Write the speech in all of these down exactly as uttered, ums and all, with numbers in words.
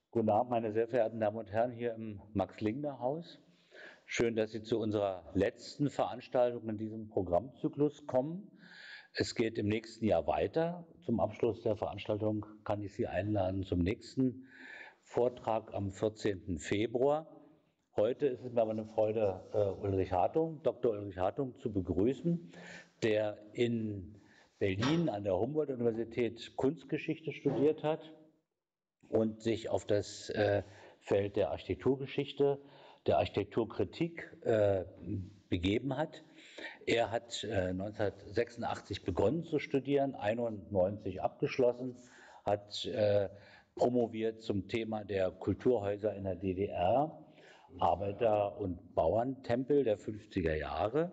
Guten Abend, meine sehr verehrten Damen und Herren, hier im Max-Lingner-Haus. Schön, dass Sie zu unserer letzten Veranstaltung in diesem Programmzyklus kommen. Es geht im nächsten Jahr weiter. Zum Abschluss der Veranstaltung kann ich Sie einladen zum nächsten Vortrag am vierzehnten Februar. Heute ist es mir aber eine Freude, uh, Ulrich Hartung, Doktor Ulrich Hartung zu begrüßen, der in Berlin an der Humboldt-Universität Kunstgeschichte studiert hat und sich auf das äh, Feld der Architekturgeschichte, der Architekturkritik äh, begeben hat. Er hat äh, neunzehnhundertsechsundachtzig begonnen zu studieren, einundneunzig abgeschlossen, hat äh, promoviert zum Thema der Kulturhäuser in der D D R, Arbeiter- und Bauerntempel der fünfziger Jahre.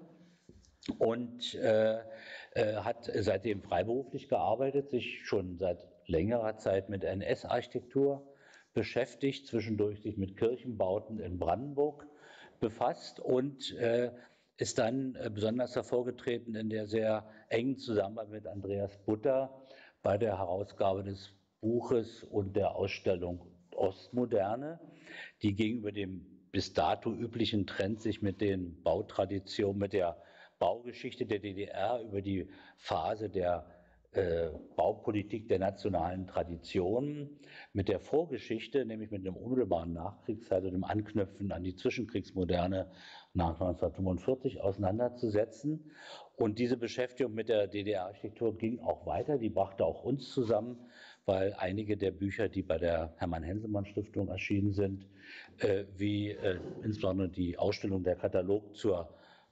Und äh, äh, hat seitdem freiberuflich gearbeitet, sich schon seit längerer Zeit mit N S-Architektur beschäftigt, zwischendurch sich mit Kirchenbauten in Brandenburg befasst und äh, ist dann äh, besonders hervorgetreten in der sehr engen Zusammenarbeit mit Andreas Butter bei der Herausgabe des Buches und der Ausstellung Ostmoderne, die gegenüber dem bis dato üblichen Trend sich mit den Bautraditionen, mit der Baugeschichte der D D R über die Phase der äh, Baupolitik der nationalen Traditionen, mit der Vorgeschichte, nämlich mit dem unmittelbaren Nachkriegszeit und dem Anknüpfen an die Zwischenkriegsmoderne nach neunzehnhundertfünfundvierzig auseinanderzusetzen. Und diese Beschäftigung mit der D D R-Architektur ging auch weiter, die brachte auch uns zusammen, weil einige der Bücher, die bei der Hermann-Henselmann-Stiftung erschienen sind, äh, wie äh, insbesondere die Ausstellung der Katalog zur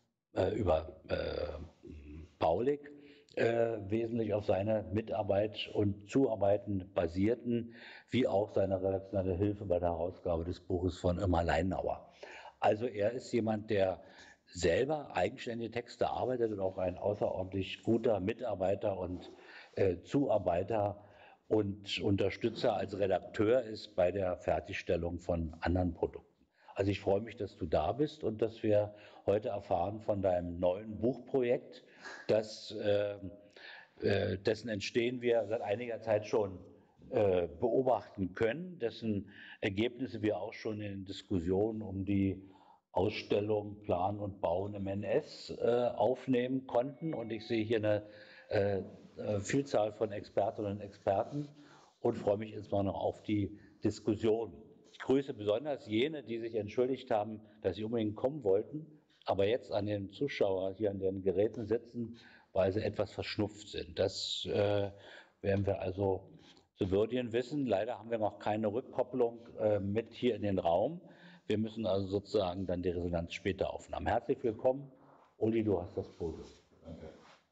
über äh, Paulik äh, wesentlich auf seine Mitarbeit und Zuarbeiten basierten, wie auch seine redaktionelle Hilfe bei der Herausgabe des Buches von Irma Leinauer. Also er ist jemand, der selber eigenständige Texte arbeitet und auch ein außerordentlich guter Mitarbeiter und äh, Zuarbeiter und Unterstützer als Redakteur ist bei der Fertigstellung von anderen Produkten. Also ich freue mich, dass du da bist und dass wir heute erfahren von deinem neuen Buchprojekt, das, äh, äh, dessen Entstehen wir seit einiger Zeit schon äh, beobachten können, dessen Ergebnisse wir auch schon in Diskussionen um die Ausstellung Plan und Bauen im N S äh, aufnehmen konnten. Und ich sehe hier eine äh, Vielzahl von Expertinnen und Experten und freue mich insbesondere auf die Diskussion. Ich grüße besonders jene, die sich entschuldigt haben, dass sie unbedingt kommen wollten, aber jetzt an den Zuschauer hier an den Geräten sitzen, weil sie etwas verschnupft sind. Das äh, werden wir also zu würdigen wissen. Leider haben wir noch keine Rückkopplung äh, mit hier in den Raum. Wir müssen also sozusagen dann die Resonanz später aufnehmen. Herzlich willkommen. Uli, du hast das Podium. Danke.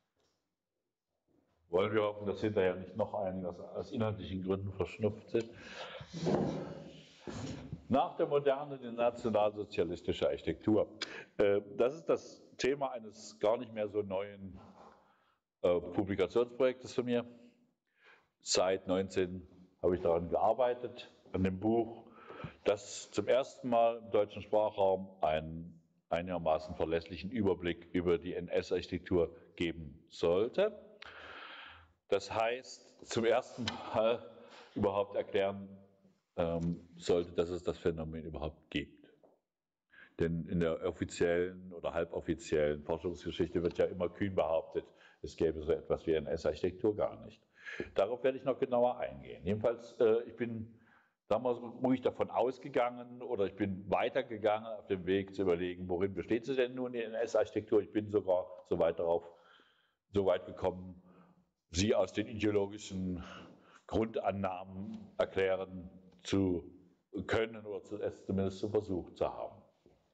Wollen wir hoffen, dass hinterher nicht noch einige aus, aus inhaltlichen Gründen verschnupft sind. Nach der Moderne die nationalsozialistische Architektur. Das ist das Thema eines gar nicht mehr so neuen Publikationsprojektes von mir. Seit neunzehn habe ich daran gearbeitet, an dem Buch, das zum ersten Mal im deutschen Sprachraum einen einigermaßen verlässlichen Überblick über die N S-Architektur geben sollte. Das heißt, zum ersten Mal überhaupt erklären ähm, sollte, dass es das Phänomen überhaupt gibt. Denn in der offiziellen oder halboffiziellen Forschungsgeschichte wird ja immer kühn behauptet, es gäbe so etwas wie N S-Architektur gar nicht. Darauf werde ich noch genauer eingehen. Jedenfalls, äh, ich bin damals ruhig davon ausgegangen oder ich bin weitergegangen auf dem Weg zu überlegen, worin besteht sie denn nun, die N S-Architektur. Ich bin sogar so weit darauf, so weit gekommen, sie aus den ideologischen Grundannahmen erklären zu können oder es zumindest zu versucht zu haben.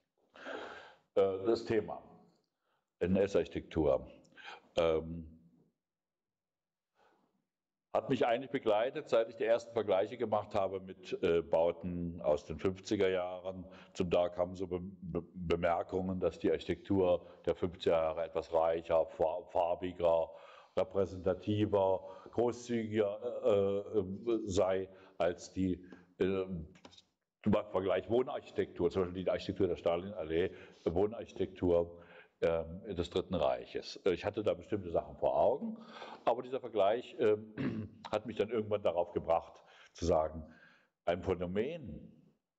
Das Thema N S-Architektur ähm, hat mich eigentlich begleitet, seit ich die ersten Vergleiche gemacht habe mit äh, Bauten aus den fünfziger Jahren. Zum Tag kamen so Be Be Bemerkungen, dass die Architektur der fünfziger Jahre etwas reicher, farbiger, repräsentativer, großzügiger äh, äh, sei als die äh, zum Vergleich Wohnarchitektur, zum Beispiel die Architektur der Stalinallee, Wohnarchitektur äh, des Dritten Reiches. Ich hatte da bestimmte Sachen vor Augen, aber dieser Vergleich äh, hat mich dann irgendwann darauf gebracht, zu sagen, ein Phänomen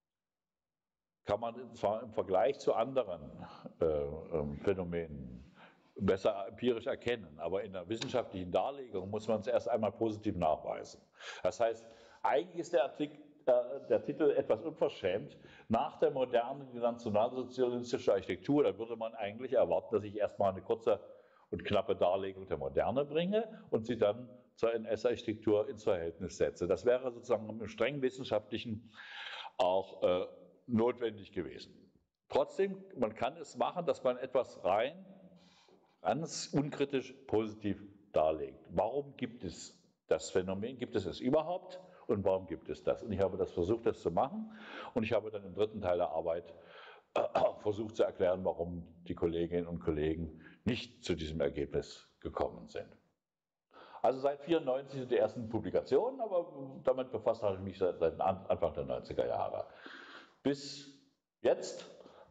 kann man zwar im Vergleich zu anderen äh, äh, Phänomenen besser empirisch erkennen, aber in der wissenschaftlichen Darlegung muss man es erst einmal positiv nachweisen. Das heißt, eigentlich ist der, Artikel, äh, der Titel etwas unverschämt. Nach der modernen nationalsozialistischen Architektur, da würde man eigentlich erwarten, dass ich erstmal eine kurze und knappe Darlegung der Moderne bringe und sie dann zur N S-Architektur ins Verhältnis setze. Das wäre sozusagen im streng wissenschaftlichen auch äh, notwendig gewesen. Trotzdem, man kann es machen, dass man etwas rein ganz unkritisch positiv darlegt. Warum gibt es das Phänomen? Gibt es es überhaupt? Und warum gibt es das? Und ich habe das versucht, das zu machen. Und ich habe dann im dritten Teil der Arbeit äh, versucht zu erklären, warum die Kolleginnen und Kollegen nicht zu diesem Ergebnis gekommen sind. Also seit neunzehnhundertvierundneunzig sind die ersten Publikationen, aber damit befasst habe ich mich seit, seit Anfang der neunziger Jahre. Bis jetzt.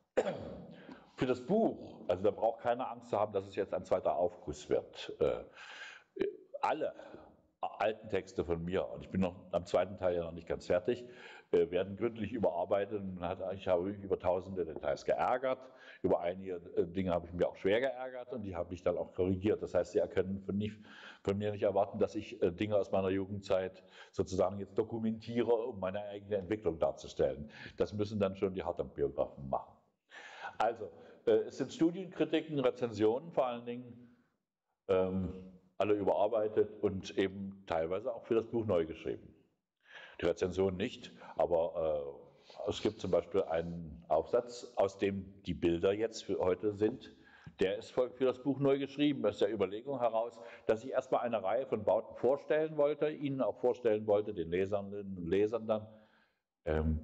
Für das Buch, also da braucht keiner Angst zu haben, dass es jetzt ein zweiter Aufguss wird. Äh, alle alten Texte von mir, und ich bin noch am zweiten Teil ja noch nicht ganz fertig, äh, werden gründlich überarbeitet. Und hat, ich habe mich über tausende Details geärgert. Über einige äh, Dinge habe ich mich auch schwer geärgert und die habe ich dann auch korrigiert. Das heißt, Sie können von, nicht, von mir nicht erwarten, dass ich äh, Dinge aus meiner Jugendzeit sozusagen jetzt dokumentiere, um meine eigene Entwicklung darzustellen. Das müssen dann schon die Hartmann-Biografen machen. Also, äh, es sind Studienkritiken, Rezensionen vor allen Dingen, ähm, alle überarbeitet und eben teilweise auch für das Buch neu geschrieben. Die Rezension nicht, aber äh, es gibt zum Beispiel einen Aufsatz, aus dem die Bilder jetzt für heute sind. Der ist für das Buch neu geschrieben, aus der Überlegung heraus, dass ich erstmal eine Reihe von Bauten vorstellen wollte, Ihnen auch vorstellen wollte, den Leserinnen und Lesern dann, ähm,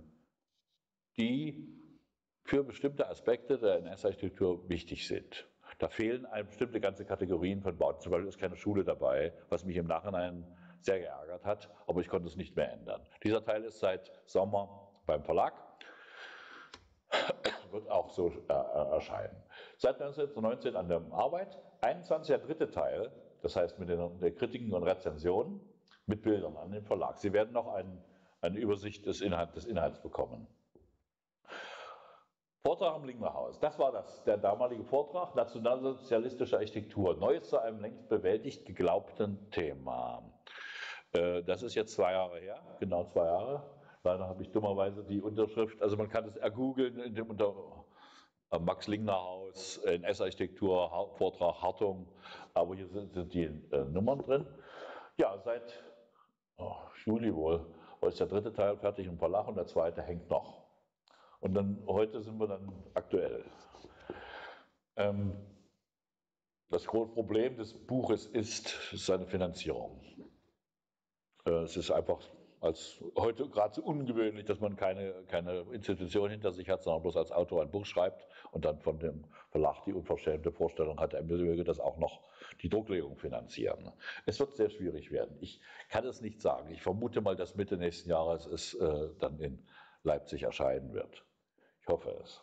die für bestimmte Aspekte der N S-Architektur wichtig sind. Da fehlen eine bestimmte ganze Kategorien von Bauten. Zum Beispiel ist keine Schule dabei, was mich im Nachhinein sehr geärgert hat, aber ich konnte es nicht mehr ändern. Dieser Teil ist seit Sommer beim Verlag, wird auch so äh, erscheinen. Seit neunzehnhundertneunzehn an der Arbeit, einundzwanzig der dritte Teil, das heißt mit den, den Kritiken und Rezensionen, mit Bildern an den Verlag. Sie werden noch ein, eine Übersicht des, Inhalt, des Inhalts bekommen. Vortrag am Lingnerhaus, das war das, der damalige Vortrag, nationalsozialistische Architektur, Neues zu einem längst bewältigt geglaubten Thema. Das ist jetzt zwei Jahre her, genau zwei Jahre. Leider habe ich dummerweise die Unterschrift, also man kann es ergoogeln in dem unter Max-Lingner-Haus, N S-Architektur, Vortrag Hartung, aber hier sind, sind die äh, Nummern drin. Ja, seit oh, Juli wohl ist der dritte Teil fertig im Verlag und der zweite hängt noch. Und dann heute sind wir dann aktuell. Ähm, das große Problem des Buches ist seine Finanzierung. Äh, es ist einfach als heute gerade so ungewöhnlich, dass man keine, keine Institution hinter sich hat, sondern bloß als Autor ein Buch schreibt und dann von dem Verlag die unverschämte Vorstellung hat, er möge das auch noch die Drucklegung finanzieren. Es wird sehr schwierig werden. Ich kann es nicht sagen. Ich vermute mal, dass Mitte nächsten Jahres es äh, dann in Leipzig erscheinen wird. Ich hoffe es.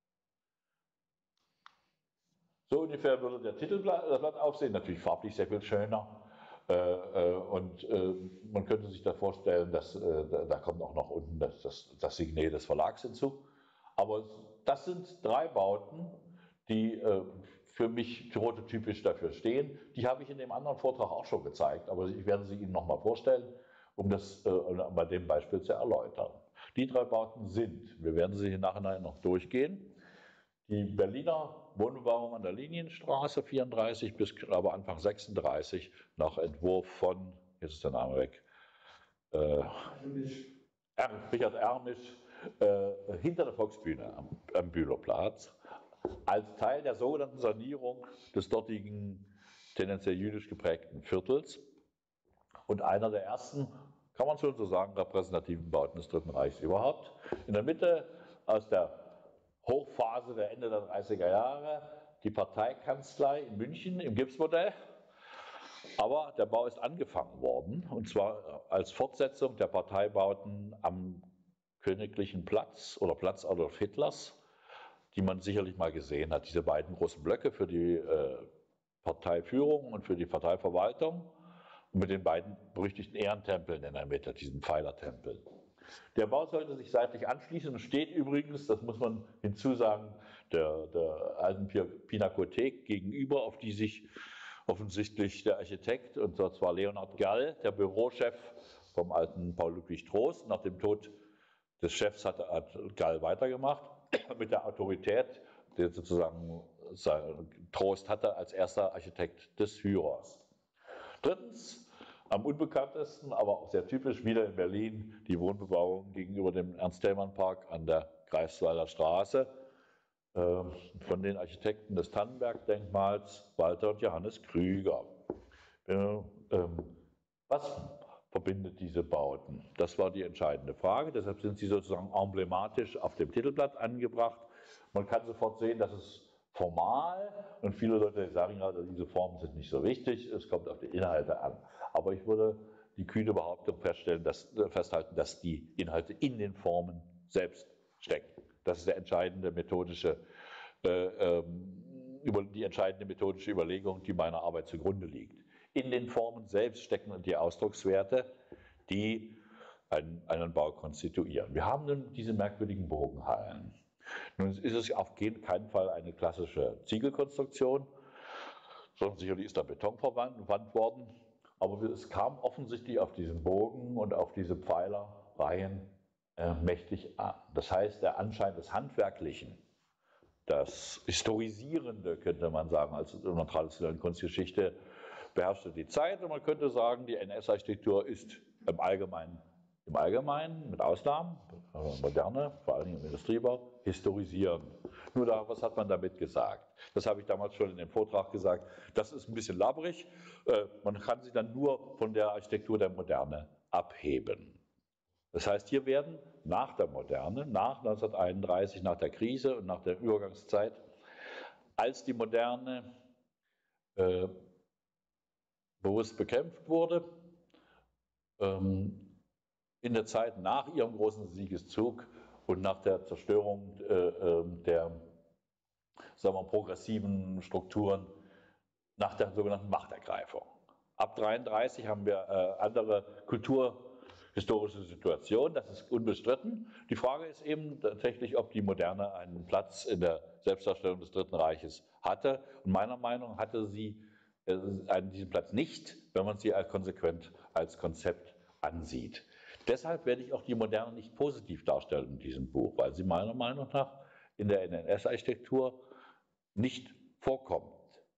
So ungefähr würde der Titelblatt aussehen, natürlich farblich sehr viel schöner. Äh, äh, und äh, man könnte sich da vorstellen, dass äh, da, da kommt auch noch unten das, das, das Signet des Verlags hinzu. Aber das sind drei Bauten, die äh, für mich prototypisch dafür stehen. Die habe ich in dem anderen Vortrag auch schon gezeigt, aber ich werde sie Ihnen nochmal vorstellen, um das äh, bei dem Beispiel zu erläutern. Die drei Bauten sind, wir werden sie im Nachhinein noch durchgehen, die Berliner Wohnbebauung an der Linienstraße vierunddreißig bis aber Anfang sechsunddreißig nach Entwurf von, jetzt ist der Name weg, äh, Richard Ermisch, äh, hinter der Volksbühne am, am Bülowplatz, als Teil der sogenannten Sanierung des dortigen tendenziell jüdisch geprägten Viertels und einer der ersten, kann man schon so sagen, repräsentativen Bauten des Dritten Reichs überhaupt. In der Mitte aus der Hochphase der Ende der dreißiger Jahre die Parteikanzlei in München im Gipsmodell. Aber der Bau ist angefangen worden, und zwar als Fortsetzung der Parteibauten am Königlichen Platz oder Platz Adolf Hitlers, die man sicherlich mal gesehen hat. Diese beiden großen Blöcke für die äh, Parteiführung und für die Parteiverwaltung und mit den beiden berüchtigten Ehrentempeln in der Mitte, diesen Pfeilertempeln. Der Bau sollte sich seitlich anschließen und steht übrigens, das muss man hinzusagen, der, der alten Pinakothek gegenüber, auf die sich offensichtlich der Architekt, und zwar Leonhard Gall, der Bürochef vom alten Paul Ludwig Troost, nach dem Tod des Chefs hat, hat Gall weitergemacht, mit der Autorität, der sozusagen Troost hatte als erster Architekt des Führers. Drittens, am unbekanntesten, aber auch sehr typisch, wieder in Berlin, die Wohnbebauung gegenüber dem Ernst-Thälmann-Park an der Greifswalder Straße äh, von den Architekten des Tannenberg-Denkmals, Walter und Johannes Krüger. Äh, ähm, was verbindet diese Bauten? Das war die entscheidende Frage, deshalb sind sie sozusagen emblematisch auf dem Titelblatt angebracht. Man kann sofort sehen, dass es formal, und viele Leute sagen ja, diese Formen sind nicht so wichtig, es kommt auf die Inhalte an. Aber ich würde die kühne Behauptung feststellen, dass, festhalten, dass die Inhalte in den Formen selbst stecken. Das ist der entscheidende methodische, äh, ähm, über, die entscheidende methodische Überlegung, die meiner Arbeit zugrunde liegt. In den Formen selbst stecken die Ausdruckswerte, die einen, einen Bau konstituieren. Wir haben nun diese merkwürdigen Bogenhallen. Nun ist es auf keinen Fall eine klassische Ziegelkonstruktion, sondern sicherlich ist da Beton verwandt worden. Aber es kam offensichtlich auf diesen Bogen und auf diese Pfeilerreihen äh, mächtig an. Das heißt, der Anschein des Handwerklichen, das Historisierende, könnte man sagen, als in der traditionellen Kunstgeschichte, beherrschte die Zeit. Und man könnte sagen, die N S-Architektur ist im Allgemeinen, im Allgemeinen, mit Ausnahmen, moderne, vor allem im Industriebau, historisierend. Nur da, was hat man damit gesagt? Das habe ich damals schon in dem Vortrag gesagt. Das ist ein bisschen labberig. Man kann sie dann nur von der Architektur der Moderne abheben. Das heißt, hier werden nach der Moderne, nach neunzehnhunderteinunddreißig, nach der Krise und nach der Übergangszeit, als die Moderne äh, bewusst bekämpft wurde, ähm, in der Zeit nach ihrem großen Siegeszug und nach der Zerstörung äh, der, sagen wir, progressiven Strukturen, nach der sogenannten Machtergreifung. Ab neunzehnhundertdreiunddreißig haben wir äh, andere kulturhistorische Situationen, das ist unbestritten. Die Frage ist eben tatsächlich, ob die Moderne einen Platz in der Selbstdarstellung des Dritten Reiches hatte. Und meiner Meinung nach hatte sie äh, einen, diesen Platz nicht, wenn man sie als konsequent als Konzept ansieht. Deshalb werde ich auch die Moderne nicht positiv darstellen in diesem Buch, weil sie meiner Meinung nach in der N S-Architektur nicht vorkommt.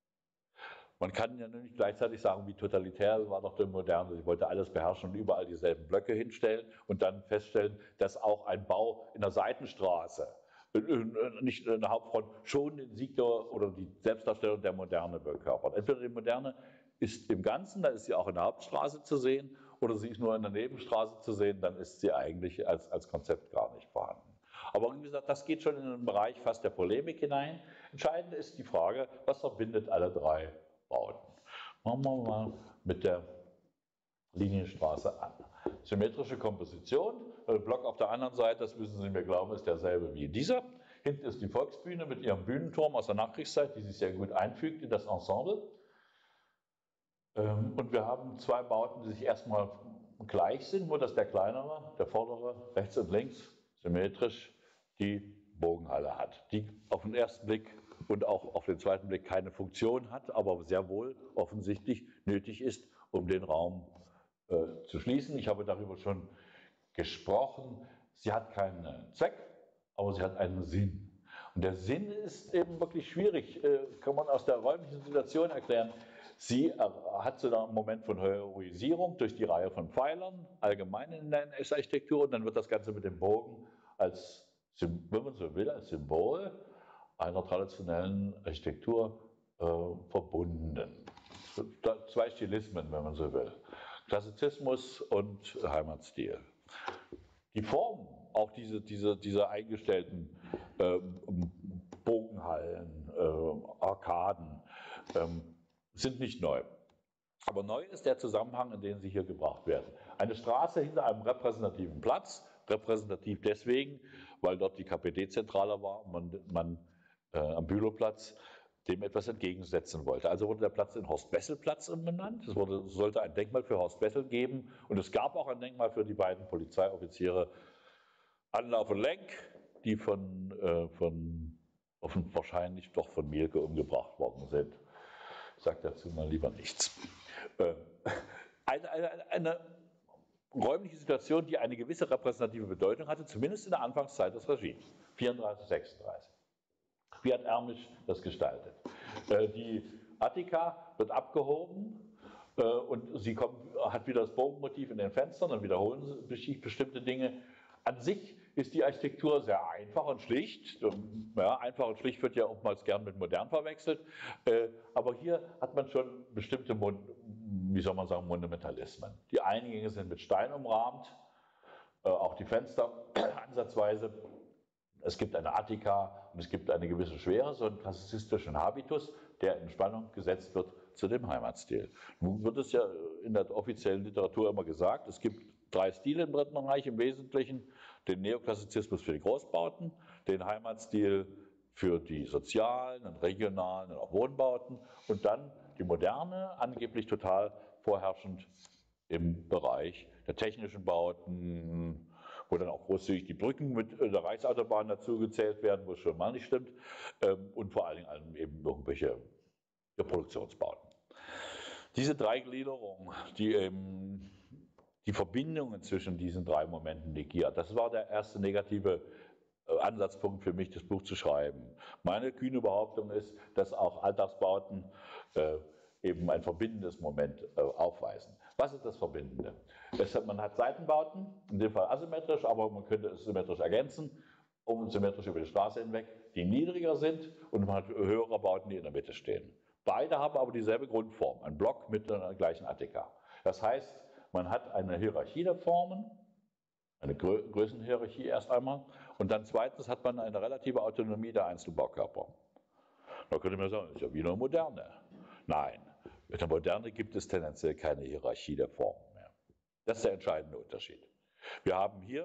Man kann ja nicht gleichzeitig sagen, wie totalitär war doch die Moderne, sie wollte alles beherrschen und überall dieselben Blöcke hinstellen und dann feststellen, dass auch ein Bau in der Seitenstraße, nicht in der Hauptfront, schon den Sieg der, oder die Selbstdarstellung der Moderne verkörpert. Entweder die Moderne ist im Ganzen, da ist sie auch in der Hauptstraße zu sehen, oder sie ist nur in der Nebenstraße zu sehen, dann ist sie eigentlich als, als Konzept gar nicht vorhanden. Aber wie gesagt, das geht schon in den Bereich fast der Polemik hinein. Entscheidend ist die Frage, was verbindet alle drei Bauten. Machen wir mal mit der Linienstraße an. Symmetrische Komposition, der Block auf der anderen Seite, das müssen Sie mir glauben, ist derselbe wie dieser. Hinten ist die Volksbühne mit ihrem Bühnenturm aus der Nachkriegszeit, die sich sehr gut einfügt in das Ensemble. Und wir haben zwei Bauten, die sich erstmal gleich sind, nur dass der kleinere, der vordere, rechts und links, symmetrisch die Bogenhalle hat, die auf den ersten Blick und auch auf den zweiten Blick keine Funktion hat, aber sehr wohl offensichtlich nötig ist, um den Raum äh, zu schließen. Ich habe darüber schon gesprochen. Sie hat keinen Zweck, aber sie hat einen Sinn. Und der Sinn ist eben wirklich schwierig, äh, kann man aus der räumlichen Situation erklären. Sie hat so einen Moment von Heroisierung durch die Reihe von Pfeilern, allgemein in der N S-Architektur, und dann wird das Ganze mit dem Bogen als, wenn man so will, als Symbol einer traditionellen Architektur äh, verbunden. Zwei Stilismen, wenn man so will. Klassizismus und Heimatstil. Die Form, auch diese, diese, diese eingestellten äh, Bogenhallen, äh, Arkaden, ähm, sind nicht neu. Aber neu ist der Zusammenhang, in den sie hier gebracht werden. Eine Straße hinter einem repräsentativen Platz, repräsentativ deswegen, weil dort die K P D-Zentrale war, man, man äh, am Bülowplatz dem etwas entgegensetzen wollte. Also wurde der Platz in Horst-Wessel-Platz umbenannt. Es wurde, sollte ein Denkmal für Horst Wessel geben und es gab auch ein Denkmal für die beiden Polizeioffiziere Anlauf und Lenk, die von, äh, von offen, wahrscheinlich doch von Mielke umgebracht worden sind. Ich sage dazu mal lieber nichts. Äh, eine, eine, eine räumliche Situation, die eine gewisse repräsentative Bedeutung hatte, zumindest in der Anfangszeit des Regimes, vierunddreißig, sechsunddreißig. Wie hat Ermisch das gestaltet? Äh, die Attika wird abgehoben äh, und sie kommt, hat wieder das Bogenmotiv in den Fenstern, dann wiederholen sich bestimmte Dinge. An sich ist die Architektur sehr einfach und schlicht. Ja, einfach und schlicht wird ja oftmals gern mit modern verwechselt. Äh, aber hier hat man schon bestimmte, wie soll man sagen, Monumentalismen. Die Eingänge sind mit Stein umrahmt, äh, auch die Fenster ansatzweise. Es gibt eine Attika und es gibt eine gewisse Schwere, so einen klassizistischen Habitus, der in Spannung gesetzt wird zu dem Heimatstil. Nun wird es ja in der offiziellen Literatur immer gesagt, es gibt drei Stile im Dritten Reich im Wesentlichen: den Neoklassizismus für die Großbauten, den Heimatstil für die sozialen und regionalen und auch Wohnbauten und dann die Moderne, angeblich total vorherrschend im Bereich der technischen Bauten, wo dann auch großzügig die Brücken mit der Reichsautobahn dazu gezählt werden, wo es schon mal nicht stimmt, und vor allen Dingen eben irgendwelche Produktionsbauten. Diese drei Gliederungen, die eben die Verbindungen zwischen diesen drei Momenten negiert, das war der erste negative Ansatzpunkt für mich, das Buch zu schreiben. Meine kühne Behauptung ist, dass auch Alltagsbauten äh, eben ein verbindendes Moment äh, aufweisen. Was ist das Verbindende? Das hat, man hat Seitenbauten, in dem Fall asymmetrisch, aber man könnte es symmetrisch ergänzen, um symmetrisch über die Straße hinweg, die niedriger sind, und man hat höhere Bauten, die in der Mitte stehen. Beide haben aber dieselbe Grundform, ein Block mit einer gleichen Attika. Das heißt, man hat eine Hierarchie der Formen, eine Grö Größenhierarchie erst einmal, und dann zweitens hat man eine relative Autonomie der Einzelbaukörper. Da könnte man sagen, das ist ja wie eine Moderne. Nein, in der Moderne gibt es tendenziell keine Hierarchie der Formen mehr. Das ist der entscheidende Unterschied. Wir haben hier,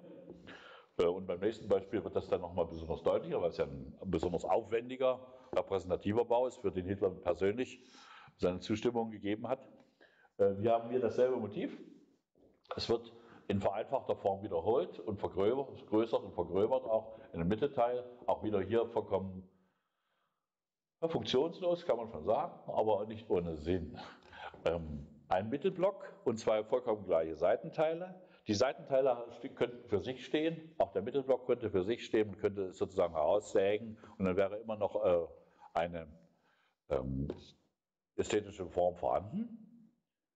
und beim nächsten Beispiel wird das dann nochmal besonders deutlicher, weil es ja ein besonders aufwendiger, repräsentativer Bau ist, für den Hitler persönlich seine Zustimmung gegeben hat. Wir haben hier dasselbe Motiv. Es wird in vereinfachter Form wiederholt und vergrößert und vergröbert, auch in dem Mittelteil, auch wieder hier vollkommen funktionslos, kann man schon sagen, aber nicht ohne Sinn. Ähm, ein Mittelblock und zwei vollkommen gleiche Seitenteile. Die Seitenteile könnten für sich stehen, auch der Mittelblock könnte für sich stehen und könnte sozusagen heraussägen, und dann wäre immer noch äh, eine ähm, ästhetische Form vorhanden.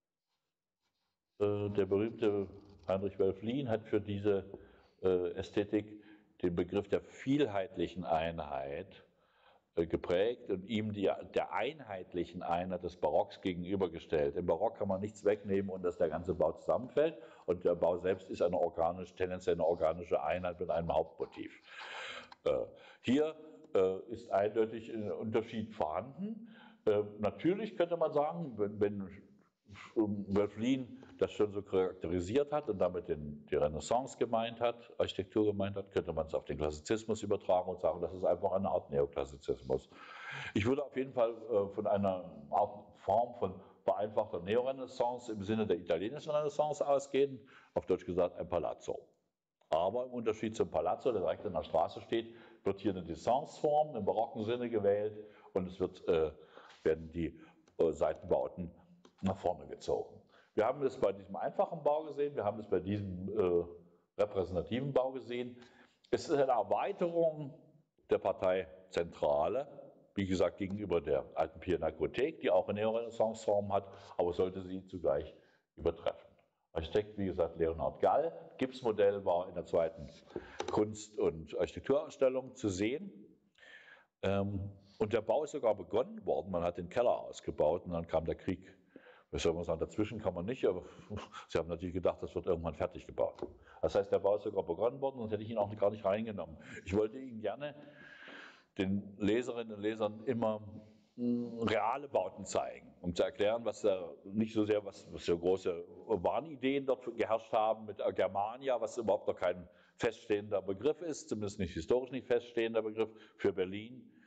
Äh, der berühmte Heinrich Wölfflin hat für diese äh, Ästhetik den Begriff der vielheitlichen Einheit äh, geprägt und ihm die, der einheitlichen Einheit des Barocks gegenübergestellt. Im Barock kann man nichts wegnehmen und dass der ganze Bau zusammenfällt, und der Bau selbst ist eine organisch, tendenziell eine organische Einheit mit einem Hauptmotiv. Äh, hier äh, ist eindeutig ein Unterschied vorhanden. Äh, natürlich könnte man sagen, wenn, wenn Wölfflin das schon so charakterisiert hat und damit den, die Renaissance gemeint hat, Architektur gemeint hat, könnte man es auf den Klassizismus übertragen und sagen, das ist einfach eine Art Neoklassizismus. Ich würde auf jeden Fall äh, von einer Art Form von vereinfachter Neorenaissance im Sinne der italienischen Renaissance ausgehen, auf Deutsch gesagt ein Palazzo. Aber im Unterschied zum Palazzo, der direkt an der Straße steht, wird hier eine Distanzform im barocken Sinne gewählt, und es wird, äh, werden die äh, Seitenbauten nach vorne gezogen. Wir haben es bei diesem einfachen Bau gesehen, wir haben es bei diesem äh, repräsentativen Bau gesehen. Es ist eine Erweiterung der Parteizentrale, wie gesagt, gegenüber der alten Pinakothek, die auch eine Neorenaissance-Form hat, aber sollte sie zugleich übertreffen. Architekt, wie gesagt, Leonhard Gall. Gipsmodell war in der zweiten Kunst- und Architekturausstellung zu sehen. Ähm, und der Bau ist sogar begonnen worden. Man hat den Keller ausgebaut und dann kam der Krieg. Was soll man sagen, dazwischen kann man nicht, aber sie haben natürlich gedacht, das wird irgendwann fertig gebaut. Das heißt, der Bau ist sogar begonnen worden, sonst hätte ich ihn auch gar nicht reingenommen. Ich wollte Ihnen gerne, den Leserinnen und Lesern, immer mh, reale Bauten zeigen, um zu erklären, was da nicht so sehr, was, was so große Wahnideen dort geherrscht haben mit Germania, was überhaupt noch kein feststehender Begriff ist, zumindest nicht historisch nicht feststehender Begriff für Berlin.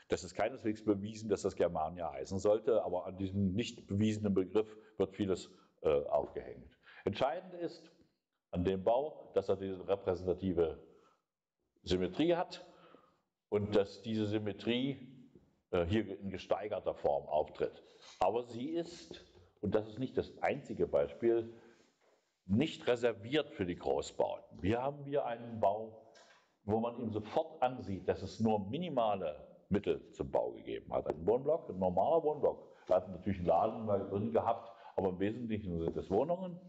Das ist keineswegs bewiesen, dass das Germania heißen sollte, aber an diesem nicht bewiesenen Begriff wird vieles äh, aufgehängt. Entscheidend ist an dem Bau, dass er diese repräsentative Symmetrie hat und dass diese Symmetrie äh, hier in gesteigerter Form auftritt. Aber sie ist, und das ist nicht das einzige Beispiel, nicht reserviert für die Großbauten. Hier haben wir einen Bau, wo man ihm sofort ansieht, dass es nur minimale Mittel zum Bau gegeben hat. Ein Wohnblock, ein normaler Wohnblock. Er hat natürlich einen Laden mal drin gehabt, aber im Wesentlichen sind es Wohnungen.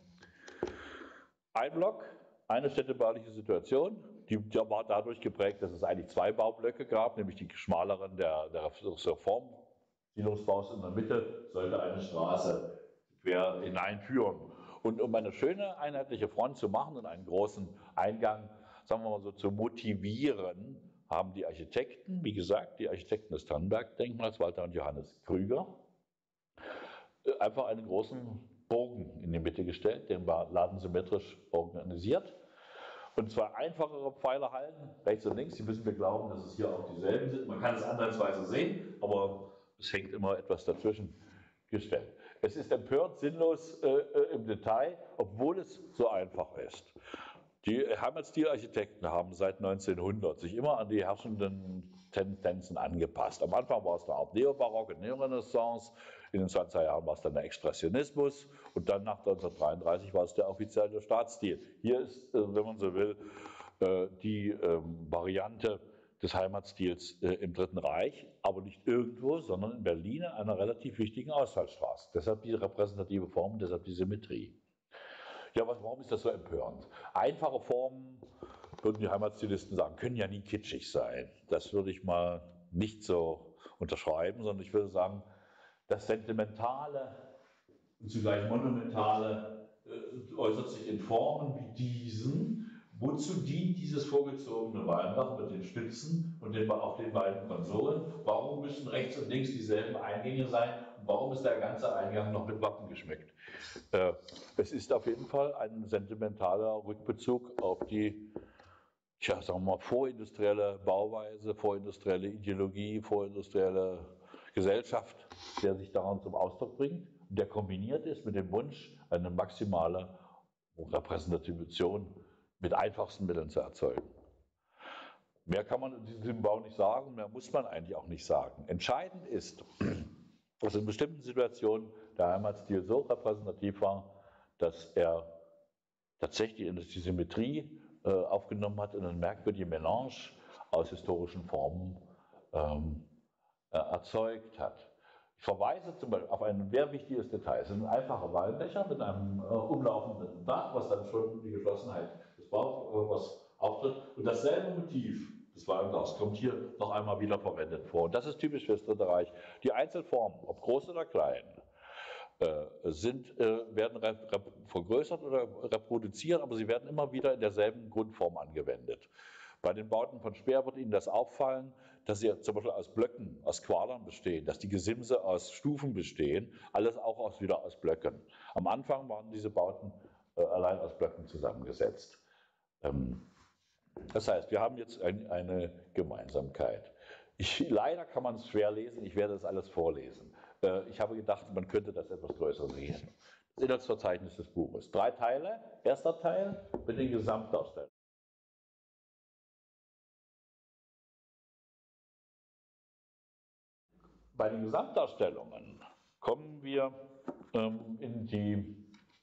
Ein Block, eine städtebauliche Situation, die, die war dadurch geprägt, dass es eigentlich zwei Baublöcke gab, nämlich die schmaleren der, der Reform. Siedlungsbaus in der Mitte sollte eine Straße quer hineinführen. Und um eine schöne einheitliche Front zu machen und einen großen Eingang, sagen wir mal so, zu motivieren, haben die Architekten, wie gesagt, die Architekten des Tannenberg-Denkmals, Walter und Johannes Krüger, einfach einen großen Bogen in die Mitte gestellt, den war ladensymmetrisch organisiert. Und zwei einfachere Pfeilerhallen, rechts und links, die müssen wir glauben, dass es hier auch dieselben sind. Man kann es ansatzweise sehen, aber es hängt immer etwas dazwischen gestellt. Es ist empörend sinnlos äh, im Detail, obwohl es so einfach ist. Die Heimatstilarchitekten haben seit neunzehnhundert sich immer an die herrschenden Tendenzen angepasst. Am Anfang war es eine Art Neobarock und Neorenaissance, in den zwanziger Jahren war es dann der Expressionismus und dann nach neunzehnhundertdreiunddreißig war es der offizielle Staatsstil. Hier ist, wenn man so will, die Variante des Heimatstils im Dritten Reich, aber nicht irgendwo, sondern in Berlin an einer relativ wichtigen Ausfallstraße. Deshalb die repräsentative Form, deshalb die Symmetrie. Ja, was, warum ist das so empörend? Einfache Formen, würden die Heimatstilisten sagen, können ja nie kitschig sein. Das würde ich mal nicht so unterschreiben, sondern ich würde sagen, das Sentimentale und zugleich Monumentale äh, äußert sich in Formen wie diesen. Wozu dient dieses vorgezogene Walmdach mit den Stützen und den, auf den beiden Konsolen? Warum müssen rechts und links dieselben Eingänge sein? Und warum ist der ganze Eingang noch mit Wappen geschmückt? Äh, es ist auf jeden Fall ein sentimentaler Rückbezug auf die, tja, sagen wir mal, vorindustrielle Bauweise, vorindustrielle Ideologie, vorindustrielle Gesellschaft, der sich daran zum Ausdruck bringt, der kombiniert ist mit dem Wunsch, eine maximale Repräsentation mit einfachsten Mitteln zu erzeugen. Mehr kann man in diesem Bau nicht sagen, mehr muss man eigentlich auch nicht sagen. Entscheidend ist, dass in bestimmten Situationen der Heimatstil so repräsentativ war, dass er tatsächlich die Symmetrie äh, aufgenommen hat und eine merkwürdige Melange aus historischen Formen ähm, äh, erzeugt hat. Ich verweise zum Beispiel auf ein sehr wichtiges Detail. Es sind einfache Walmdächer mit einem äh, umlaufenden Dach, was dann schon die Geschlossenheit des Baus äh, auftritt. Und dasselbe Motiv des Walmdachs kommt hier noch einmal wieder verwendet vor. Und das ist typisch für das Dritte Reich. Die Einzelformen, ob groß oder klein, äh, sind, äh, werden rep rep vergrößert oder reproduziert, aber sie werden immer wieder in derselben Grundform angewendet. Bei den Bauten von Speer wird Ihnen das auffallen, dass sie zum Beispiel aus Blöcken, aus Quadern bestehen, dass die Gesimse aus Stufen bestehen, alles auch aus, wieder aus Blöcken. Am Anfang waren diese Bauten äh, allein aus Blöcken zusammengesetzt. Ähm, das heißt, wir haben jetzt ein, eine Gemeinsamkeit. Ich, leider kann man es schwer lesen, ich werde das alles vorlesen. Äh, ich habe gedacht, man könnte das etwas größer sehen. Das Inhaltsverzeichnis des Buches. Drei Teile. Erster Teil mit den Gesamtdarstellungen. Bei den Gesamtdarstellungen kommen wir ähm, in die,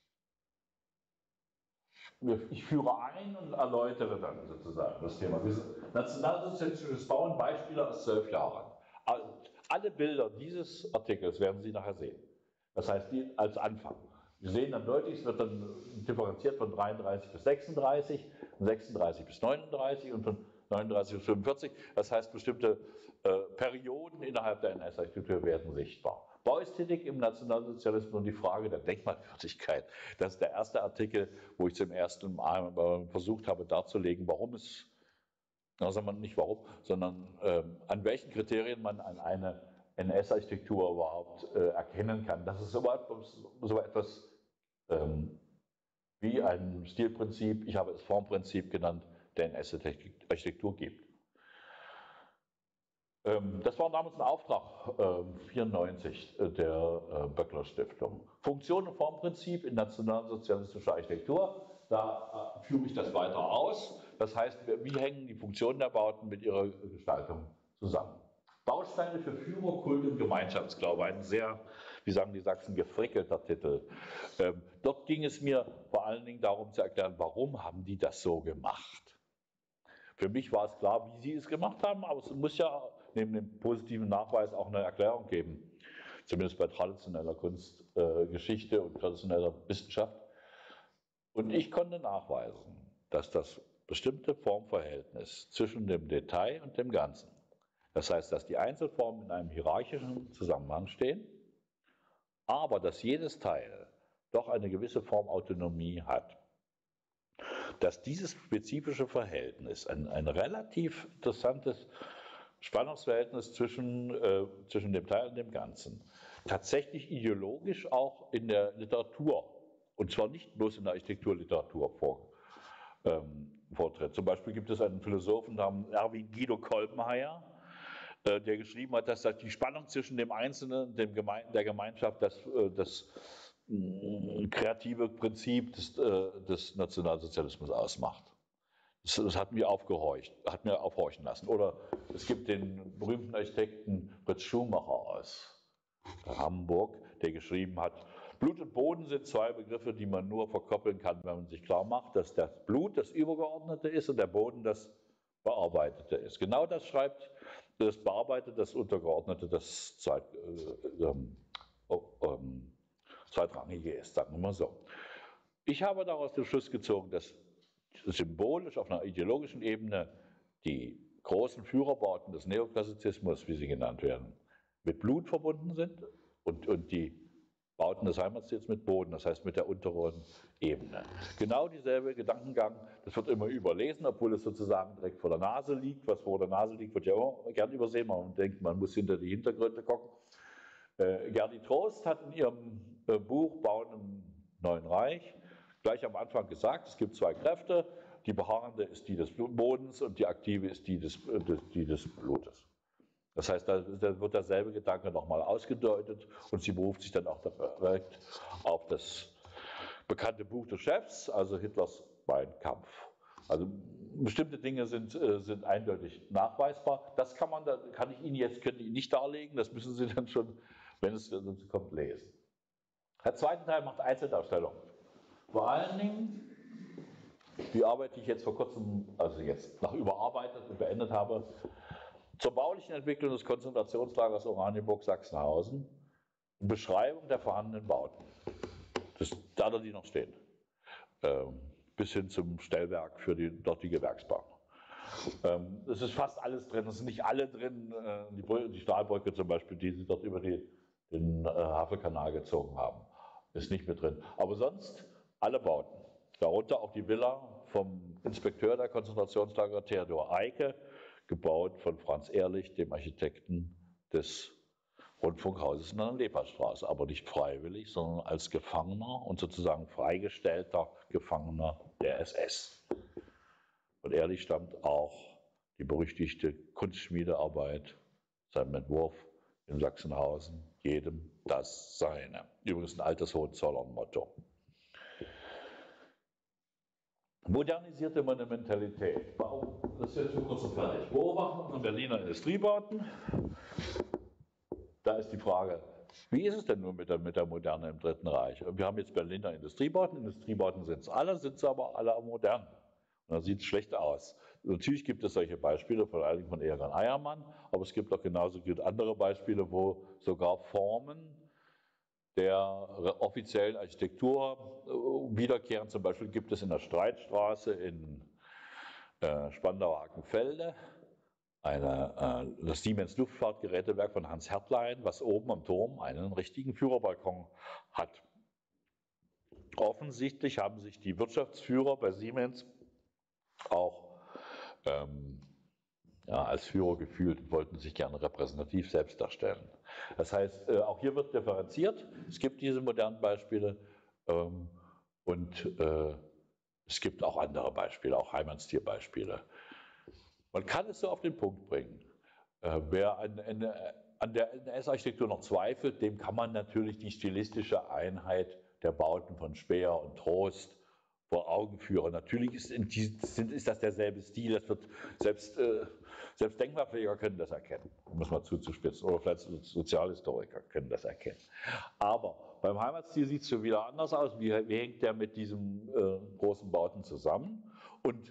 ich führe ein und erläutere dann sozusagen das Thema. Nationalsozialistisches Bauen, Beispiele aus zwölf Jahren. Alle Bilder dieses Artikels werden Sie nachher sehen. Das heißt, die als Anfang. Sie sehen dann deutlich, es wird dann differenziert von dreiunddreißig bis sechsunddreißig, von sechsunddreißig bis neununddreißig und von neununddreißig bis fünfundvierzig. Das heißt, bestimmte äh, Perioden innerhalb der N S-Architektur werden sichtbar. Bauästhetik im Nationalsozialismus und die Frage der Denkmalwürdigkeit. Das ist der erste Artikel, wo ich zum ersten Mal versucht habe darzulegen, warum es, na, sagen wir nicht warum, sondern äh, an welchen Kriterien man an eine N S-Architektur überhaupt äh, erkennen kann. Dass es so etwas, so etwas ähm, wie ein Stilprinzip, ich habe es Formprinzip genannt, der N S-Architektur gibt. Das war damals ein Auftrag, vierundneunzig, der Böckler Stiftung. Funktion und Formprinzip in nationalsozialistischer Architektur, da führe ich das weiter aus. Das heißt, wie hängen die Funktionen der Bauten mit ihrer Gestaltung zusammen? Bausteine für Führer, Kult und Gemeinschaftsglaube, ein sehr, wie sagen die Sachsen, gefrickelter Titel. Ähm, dort ging es mir vor allen Dingen darum zu erklären, warum haben die das so gemacht? Für mich war es klar, wie sie es gemacht haben, aber es muss ja neben dem positiven Nachweis auch eine Erklärung geben. Zumindest bei traditioneller Kunstgeschichte äh, und traditioneller Wissenschaft. Und ich konnte nachweisen, dass das bestimmte Formverhältnis zwischen dem Detail und dem Ganzen, das heißt, dass die Einzelformen in einem hierarchischen Zusammenhang stehen, aber dass jedes Teil doch eine gewisse Formautonomie hat. Dass dieses spezifische Verhältnis, ein, ein relativ interessantes Spannungsverhältnis zwischen, äh, zwischen dem Teil und dem Ganzen, tatsächlich ideologisch auch in der Literatur, und zwar nicht bloß in der Architekturliteratur vor, ähm, vortritt. Zum Beispiel gibt es einen Philosophen namens Erwin Guido Kolbenheier, äh, der geschrieben hat, dass das die Spannung zwischen dem Einzelnen und dem Geme der Gemeinschaft das, äh, das äh, kreative Prinzip des, äh, des Nationalsozialismus ausmacht. Das, das hat mir aufgehorcht, hat mir aufhorchen lassen. Oder es gibt den berühmten Architekten Fritz Schumacher aus Hamburg, der geschrieben hat, Blut und Boden sind zwei Begriffe, die man nur verkoppeln kann, wenn man sich klar macht, dass das Blut das Übergeordnete ist und der Boden das Bearbeitete ist. Genau das schreibt das Bearbeitete, das Untergeordnete, das Zweit, äh, ähm, oh, ähm, Zweitrangige ist, sagen wir mal so. Ich habe daraus den Schluss gezogen, dass symbolisch auf einer ideologischen Ebene die großen Führerbauten des Neoklassizismus, wie sie genannt werden, mit Blut verbunden sind und, und die Bauten des Heimatstils mit Boden, das heißt mit der unteren Ebene. Genau dieselbe Gedankengang, das wird immer überlesen, obwohl es sozusagen direkt vor der Nase liegt. Was vor der Nase liegt, wird ja auch gern übersehen, man denkt, man muss hinter die Hintergründe gucken. Äh, Gerdi Trost hat in ihrem äh, Buch Bauen im Neuen Reich gleich am Anfang gesagt, es gibt zwei Kräfte, die beharrende ist die des Bodens und die aktive ist die des, äh, die des Blutes. Das heißt, da, da wird derselbe Gedanke nochmal ausgedeutet und sie beruft sich dann auch direkt auf das bekannte Buch des Chefs, also Hitlers Mein Kampf. Also bestimmte Dinge sind, äh, sind eindeutig nachweisbar. Das kann, man, kann ich Ihnen jetzt können Ihnen nicht darlegen, das müssen Sie dann schon, wenn es dazu kommt, lesen. Der zweite Teil macht Einzeldarstellung. Vor allen Dingen, die Arbeit, die ich jetzt vor kurzem, also jetzt nach überarbeitet und beendet habe, zur baulichen Entwicklung des Konzentrationslagers Oranienburg Sachsenhausen, Beschreibung der vorhandenen Bauten, das, da die noch stehen, ähm, bis hin zum Stellwerk für die dortige Werksbahn. Ähm, es ist fast alles drin, es sind nicht alle drin, äh, die, Brücke, die Stahlbrücke zum Beispiel, die sie dort über die, den äh, Havelkanal gezogen haben, ist nicht mit drin. Aber sonst alle Bauten, darunter auch die Villa vom Inspekteur der Konzentrationslager Theodor Eicke, gebaut von Franz Ehrlich, dem Architekten des Rundfunkhauses in der Leperstraße, aber nicht freiwillig, sondern als Gefangener und sozusagen freigestellter Gefangener der S S. Von Ehrlich stammt auch die berüchtigte Kunstschmiedearbeit, sein Entwurf in Sachsenhausen, jedem das Seine. Übrigens ein altes Hohenzollern-Motto. Modernisierte Monumentalität. Das ist jetzt schon kurz und fertig. Beobachten von Berliner Industriebauten. Da ist die Frage, wie ist es denn nun mit der, mit der Moderne im Dritten Reich? Wir haben jetzt Berliner Industriebauten. Industriebauten sind es alle, sind sie aber alle modern. Und da sieht es schlecht aus. Natürlich gibt es solche Beispiele, vor allem von Egon Eiermann, aber es gibt auch genauso gut andere Beispiele, wo sogar Formen der offiziellen Architektur wiederkehren. Zum Beispiel gibt es in der Streitstraße in äh, Spandau-Hakenfelde eine, äh, das Siemens Luftfahrtgerätewerk von Hans Hertlein, was oben am Turm einen richtigen Führerbalkon hat. Offensichtlich haben sich die Wirtschaftsführer bei Siemens auch ähm, ja, als Führer gefühlt und wollten sich gerne repräsentativ selbst darstellen. Das heißt, äh, auch hier wird differenziert. Es gibt diese modernen Beispiele ähm, und äh, es gibt auch andere Beispiele, auch Heimanstilbeispiele. Man kann es so auf den Punkt bringen. Äh, wer an, an, an der N S-Architektur noch zweifelt, dem kann man natürlich die stilistische Einheit der Bauten von Speer und Trost vor Augen führen. Natürlich ist, in diesem, ist das derselbe Stil, das wird selbst, äh, selbst Denkmalpfleger können das erkennen, um es mal zuzuspitzen, oder vielleicht Sozialhistoriker können das erkennen. Aber beim Heimatstil sieht es schon wieder anders aus. Wie, wie hängt der mit diesen äh, großen Bauten zusammen? Und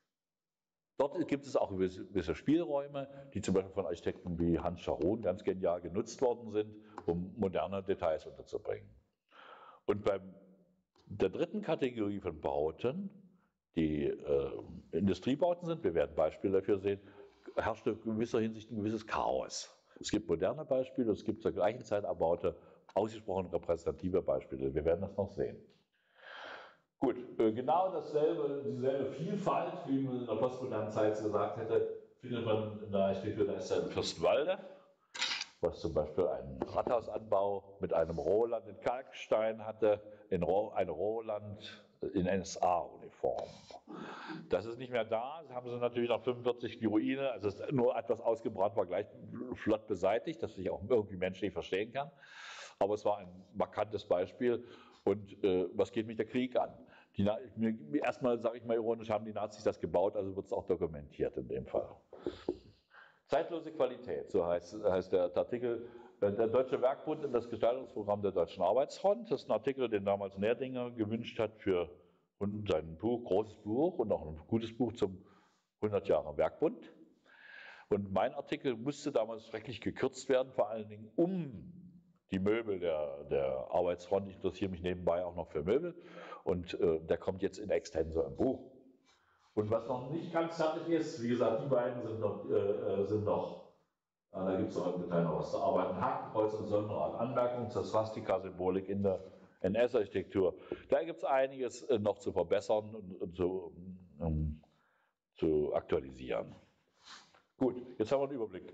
dort gibt es auch gewisse, gewisse Spielräume, die zum Beispiel von Architekten wie Hans Scharoun ganz genial genutzt worden sind, um moderne Details unterzubringen. Und bei der dritten Kategorie von Bauten, die äh, Industriebauten sind, wir werden Beispiele dafür sehen, herrscht in gewisser Hinsicht ein gewisses Chaos. Es gibt moderne Beispiele, es gibt zur gleichen Zeit erbaute, ausgesprochen repräsentative Beispiele. Wir werden das noch sehen. Gut, genau dasselbe, dieselbe Vielfalt, wie man in der postmodernen Zeit gesagt hätte, findet man in der Architektur der Stadt Fürstenwalde, was zum Beispiel einen Rathausanbau mit einem Roland in Kalkstein hatte, in Ro ein Roland in N S A-Uniform. Das ist nicht mehr da, das haben sie natürlich nach fünfundvierzig die Ruine, also es ist nur etwas ausgebrannt, war gleich flott beseitigt, dass ich auch irgendwie menschlich verstehen kann. Aber es war ein markantes Beispiel. Und äh, was geht mich der Krieg an? Die, erstmal, sage ich mal ironisch, haben die Nazis das gebaut, also wird es auch dokumentiert in dem Fall. Zeitlose Qualität, so heißt, heißt der Artikel. Der Deutsche Werkbund in das Gestaltungsprogramm der Deutschen Arbeitsfront. Das ist ein Artikel, den damals Nerdinger gewünscht hat für sein Buch, großes Buch und auch ein gutes Buch zum hundert Jahre Werkbund. Und mein Artikel musste damals schrecklich gekürzt werden, vor allen Dingen um die Möbel der, der Arbeitsfront. Ich interessiere mich nebenbei auch noch für Möbel und äh, der kommt jetzt in Extenso im Buch. Und was noch nicht ganz fertig ist, wie gesagt, die beiden sind noch, äh, sind noch äh, da gibt es noch im Detail noch was zu arbeiten. Hakenkreuz und Sonnenrad, Anmerkung zur Swastika-Symbolik in der N S-Architektur. Da gibt es einiges äh, noch zu verbessern und, und zu, um, zu aktualisieren. Gut, jetzt haben wir einen Überblick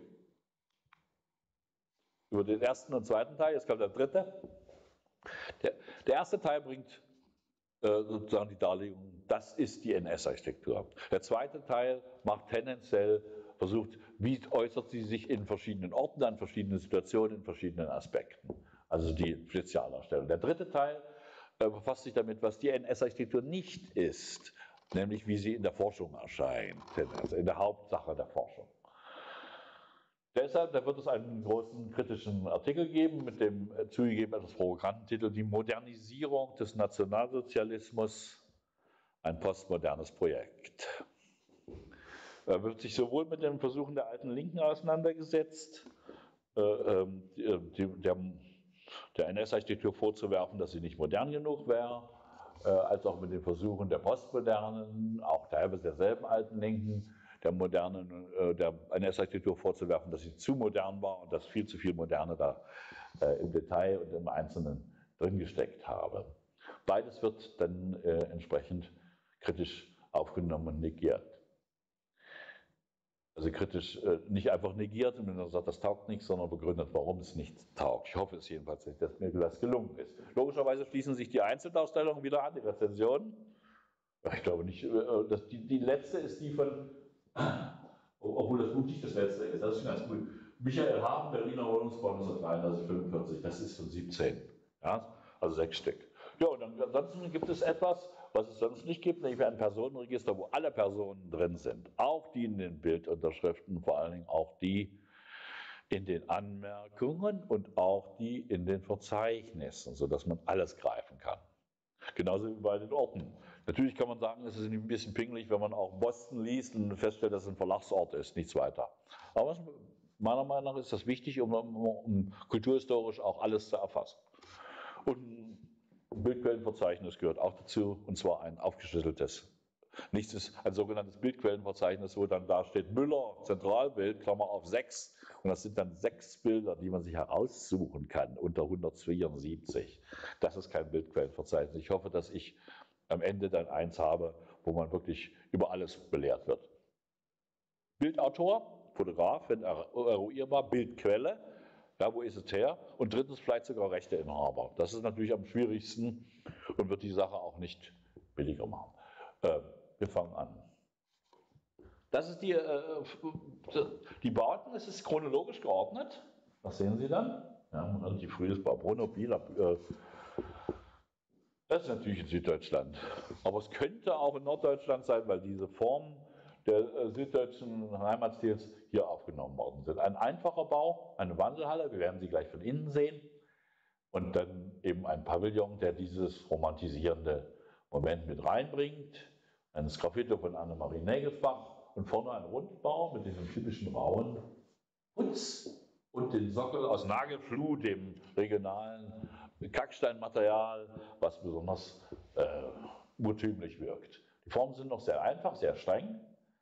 über den ersten und zweiten Teil, jetzt kommt der dritte. Der, der erste Teil bringt äh, sozusagen die Darlegung, das ist die N S-Architektur. Der zweite Teil macht tendenziell, versucht, wie äußert sie sich in verschiedenen Orten, an verschiedenen Situationen, in verschiedenen Aspekten. Also die Spezialdarstellung. Der dritte Teil äh, befasst sich damit, was die N S-Architektur nicht ist, nämlich wie sie in der Forschung erscheint, also in der Hauptsache der Forschung. Deshalb, da wird es einen großen kritischen Artikel geben mit dem äh, zugegeben etwas provokanten Titel Die Modernisierung des Nationalsozialismus, ein postmodernes Projekt. Er wird sich sowohl mit den Versuchen der alten Linken auseinandergesetzt, äh, äh, die, der, der N S-Architektur vorzuwerfen, dass sie nicht modern genug wäre, äh, als auch mit den Versuchen der Postmodernen, auch teilweise derselben alten Linken, der modernen, äh, der N S-Architektur vorzuwerfen, dass sie zu modern war und dass viel zu viel Moderne da äh, im Detail und im Einzelnen drin gesteckt habe. Beides wird dann äh, entsprechend kritisch aufgenommen und negiert. Also kritisch äh, nicht einfach negiert und man sagt, das taugt nichts, sondern begründet, warum es nicht taugt. Ich hoffe es jedenfalls, dass mir das gelungen ist. Logischerweise schließen sich die Einzeldarstellungen wieder an, die Rezensionen. Ich glaube nicht, äh, dass die, die letzte ist die von, obwohl das Buch nicht das letzte ist, das ist ganz gut. Michael Haben, Berliner Wohnungsbau neunzehnhundertdreiundneunzig fünfundvierzig, das ist von siebzehn, ja? Also sechs Stück. Ja, und dann, ansonsten gibt es etwas, was es sonst nicht gibt, nämlich ein Personenregister, wo alle Personen drin sind. Auch die in den Bildunterschriften, vor allen Dingen auch die in den Anmerkungen und auch die in den Verzeichnissen, sodass man alles greifen kann. Genauso wie bei den Orten. Natürlich kann man sagen, es ist ein bisschen pingelig, wenn man auch Boston liest und feststellt, dass es ein Verlagsort ist, nichts weiter. Aber es, meiner Meinung nach ist das wichtig, um, um, um kulturhistorisch auch alles zu erfassen. Und ein Bildquellenverzeichnis gehört auch dazu, und zwar ein aufgeschlüsseltes. Nichts ist ein sogenanntes Bildquellenverzeichnis, wo dann da steht Müller, Zentralbild, Klammer auf sechs. Und das sind dann sechs Bilder, die man sich heraussuchen kann unter hundertvierundsiebzig. Das ist kein Bildquellenverzeichnis. Ich hoffe, dass ich am Ende dann eins habe, wo man wirklich über alles belehrt wird. Bildautor, Fotograf, wenn eruierbar, Bildquelle, ja, wo ist es her? Und drittens vielleicht sogar Rechteinhaber. Das ist natürlich am schwierigsten und wird die Sache auch nicht billiger machen. Äh, wir fangen an. Das ist die, äh, die Bauten, es ist chronologisch geordnet. Was sehen Sie dann? Ja, die frühes Bau Brunner, Bieler. Äh, das ist natürlich in Süddeutschland. Aber es könnte auch in Norddeutschland sein, weil diese Formen der äh, süddeutschen Heimatstils hier aufgenommen worden sind. Ein einfacher Bau, eine Wandelhalle, wir werden sie gleich von innen sehen. Und dann eben ein Pavillon, der dieses romantisierende Moment mit reinbringt. Ein Sgraffito von Annemarie Nägelsbach und vorne ein Rundbau mit diesem typischen rauen Putz und den Sockel aus Nagelfluh, dem regionalen Kacksteinmaterial, was besonders äh, urtümlich wirkt. Die Formen sind noch sehr einfach, sehr streng,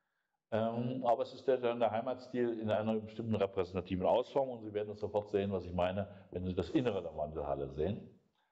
ähm, aber es ist der, der Heimatstil in einer bestimmten repräsentativen Ausformung und Sie werden sofort sehen, was ich meine, wenn Sie das Innere der Wandelhalle sehen.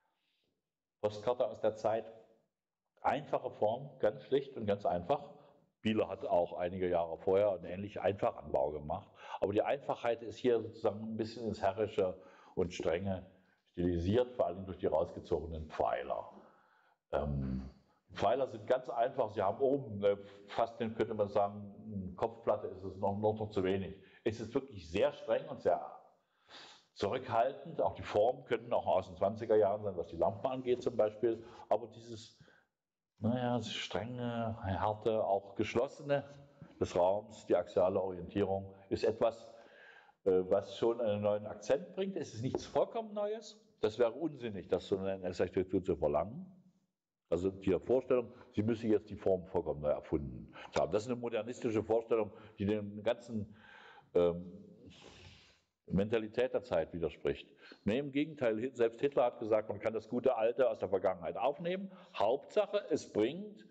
Postkarte aus der Zeit, einfache Form, ganz schlicht und ganz einfach. Bieler hat auch einige Jahre vorher einen ähnlichen Einfachanbau gemacht. Aber die Einfachheit ist hier sozusagen ein bisschen ins Herrische und Strenge stilisiert, vor allem durch die rausgezogenen Pfeiler. Ähm, Pfeiler sind ganz einfach. Sie haben oben äh, fast, könnte man sagen, eine Kopfplatte ist es noch, noch, noch zu wenig. Es ist wirklich sehr streng und sehr zurückhaltend. Auch die Formen könnten auch aus den zwanziger Jahren sein, was die Lampen angeht zum Beispiel. Aber dieses naja, strenge, harte, auch geschlossene des Raums, die axiale Orientierung, ist etwas, was schon einen neuen Akzent bringt. Es ist nichts vollkommen Neues. Das wäre unsinnig, das so eine Architektur zu verlangen. Also die Vorstellung, sie müsse jetzt die Form vollkommen neu erfunden haben. Das ist eine modernistische Vorstellung, die den ganzen ähm, Mentalität der Zeit widerspricht. Nee, im Gegenteil, selbst Hitler hat gesagt, man kann das gute Alte aus der Vergangenheit aufnehmen. Hauptsache, es bringt,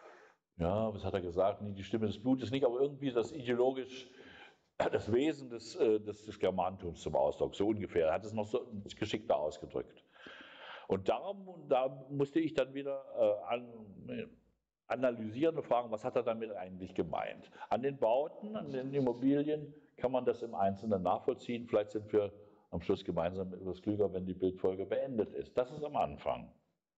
ja, was hat er gesagt, nicht die Stimme des Blutes, nicht, aber irgendwie das ideologisch, das Wesen des, des, des Germantums zum Ausdruck, so ungefähr. Er hat es noch so geschickter ausgedrückt. Und darum, da musste ich dann wieder äh, an, analysieren und fragen, was hat er damit eigentlich gemeint? An den Bauten, an den Immobilien kann man das im Einzelnen nachvollziehen. Vielleicht sind wir am Schluss gemeinsam etwas klüger, wenn die Bildfolge beendet ist. Das ist am Anfang.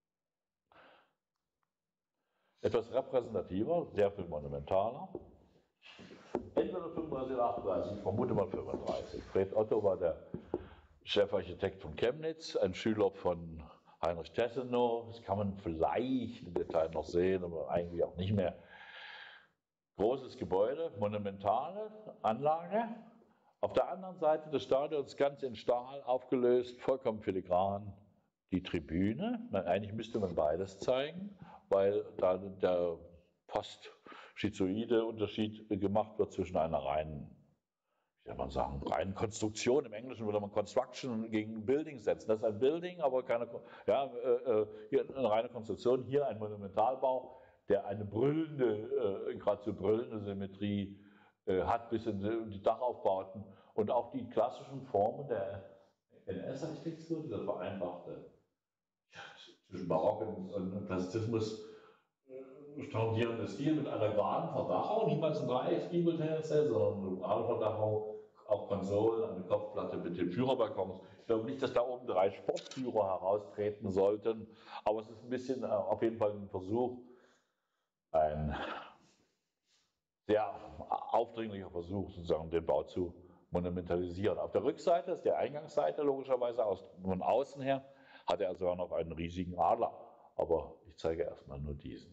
Etwas repräsentativer, sehr viel monumentaler. Entweder fünfunddreißig oder achtunddreißig, ich vermute mal fünfunddreißig. Fred Otto war der Chefarchitekt von Chemnitz, ein Schüler von Heinrich Tessenow. Das kann man vielleicht im Detail noch sehen, aber eigentlich auch nicht mehr. Großes Gebäude, monumentale Anlage. Auf der anderen Seite des Stadions ganz in Stahl aufgelöst, vollkommen filigran, die Tribüne. Eigentlich müsste man beides zeigen, weil da der fast schizoide Unterschied gemacht wird zwischen einer reinen, wie soll man sagen, reinen Konstruktion. Im Englischen würde man Construction gegen Building setzen. Das ist ein Building, aber keine, ja, äh, hier eine reine Konstruktion. Hier ein Monumentalbau, der eine brüllende, äh, geradezu brüllende Symmetrie äh, hat bis in die Dachaufbauten und auch die klassischen Formen der N S-Architektur, dieser vereinfachte ja, zwischen Barock und, und Klassizismus standardierende Stil mit einer geraden Verdachung, niemals ein Dreiecksgiebel tendenziell, sondern eine gerade Verdachung, auch Konsolen, eine Kopfplatte mit den Führerbalkons. Ich glaube nicht, dass da oben drei Sportführer heraustreten sollten, aber es ist ein bisschen äh, auf jeden Fall ein Versuch, ein sehr aufdringlicher Versuch, sozusagen den Bau zu monumentalisieren. Auf der Rückseite, das ist die Eingangsseite logischerweise, aus, von außen her, hat er sogar noch einen riesigen Adler. Aber ich zeige erstmal nur diesen.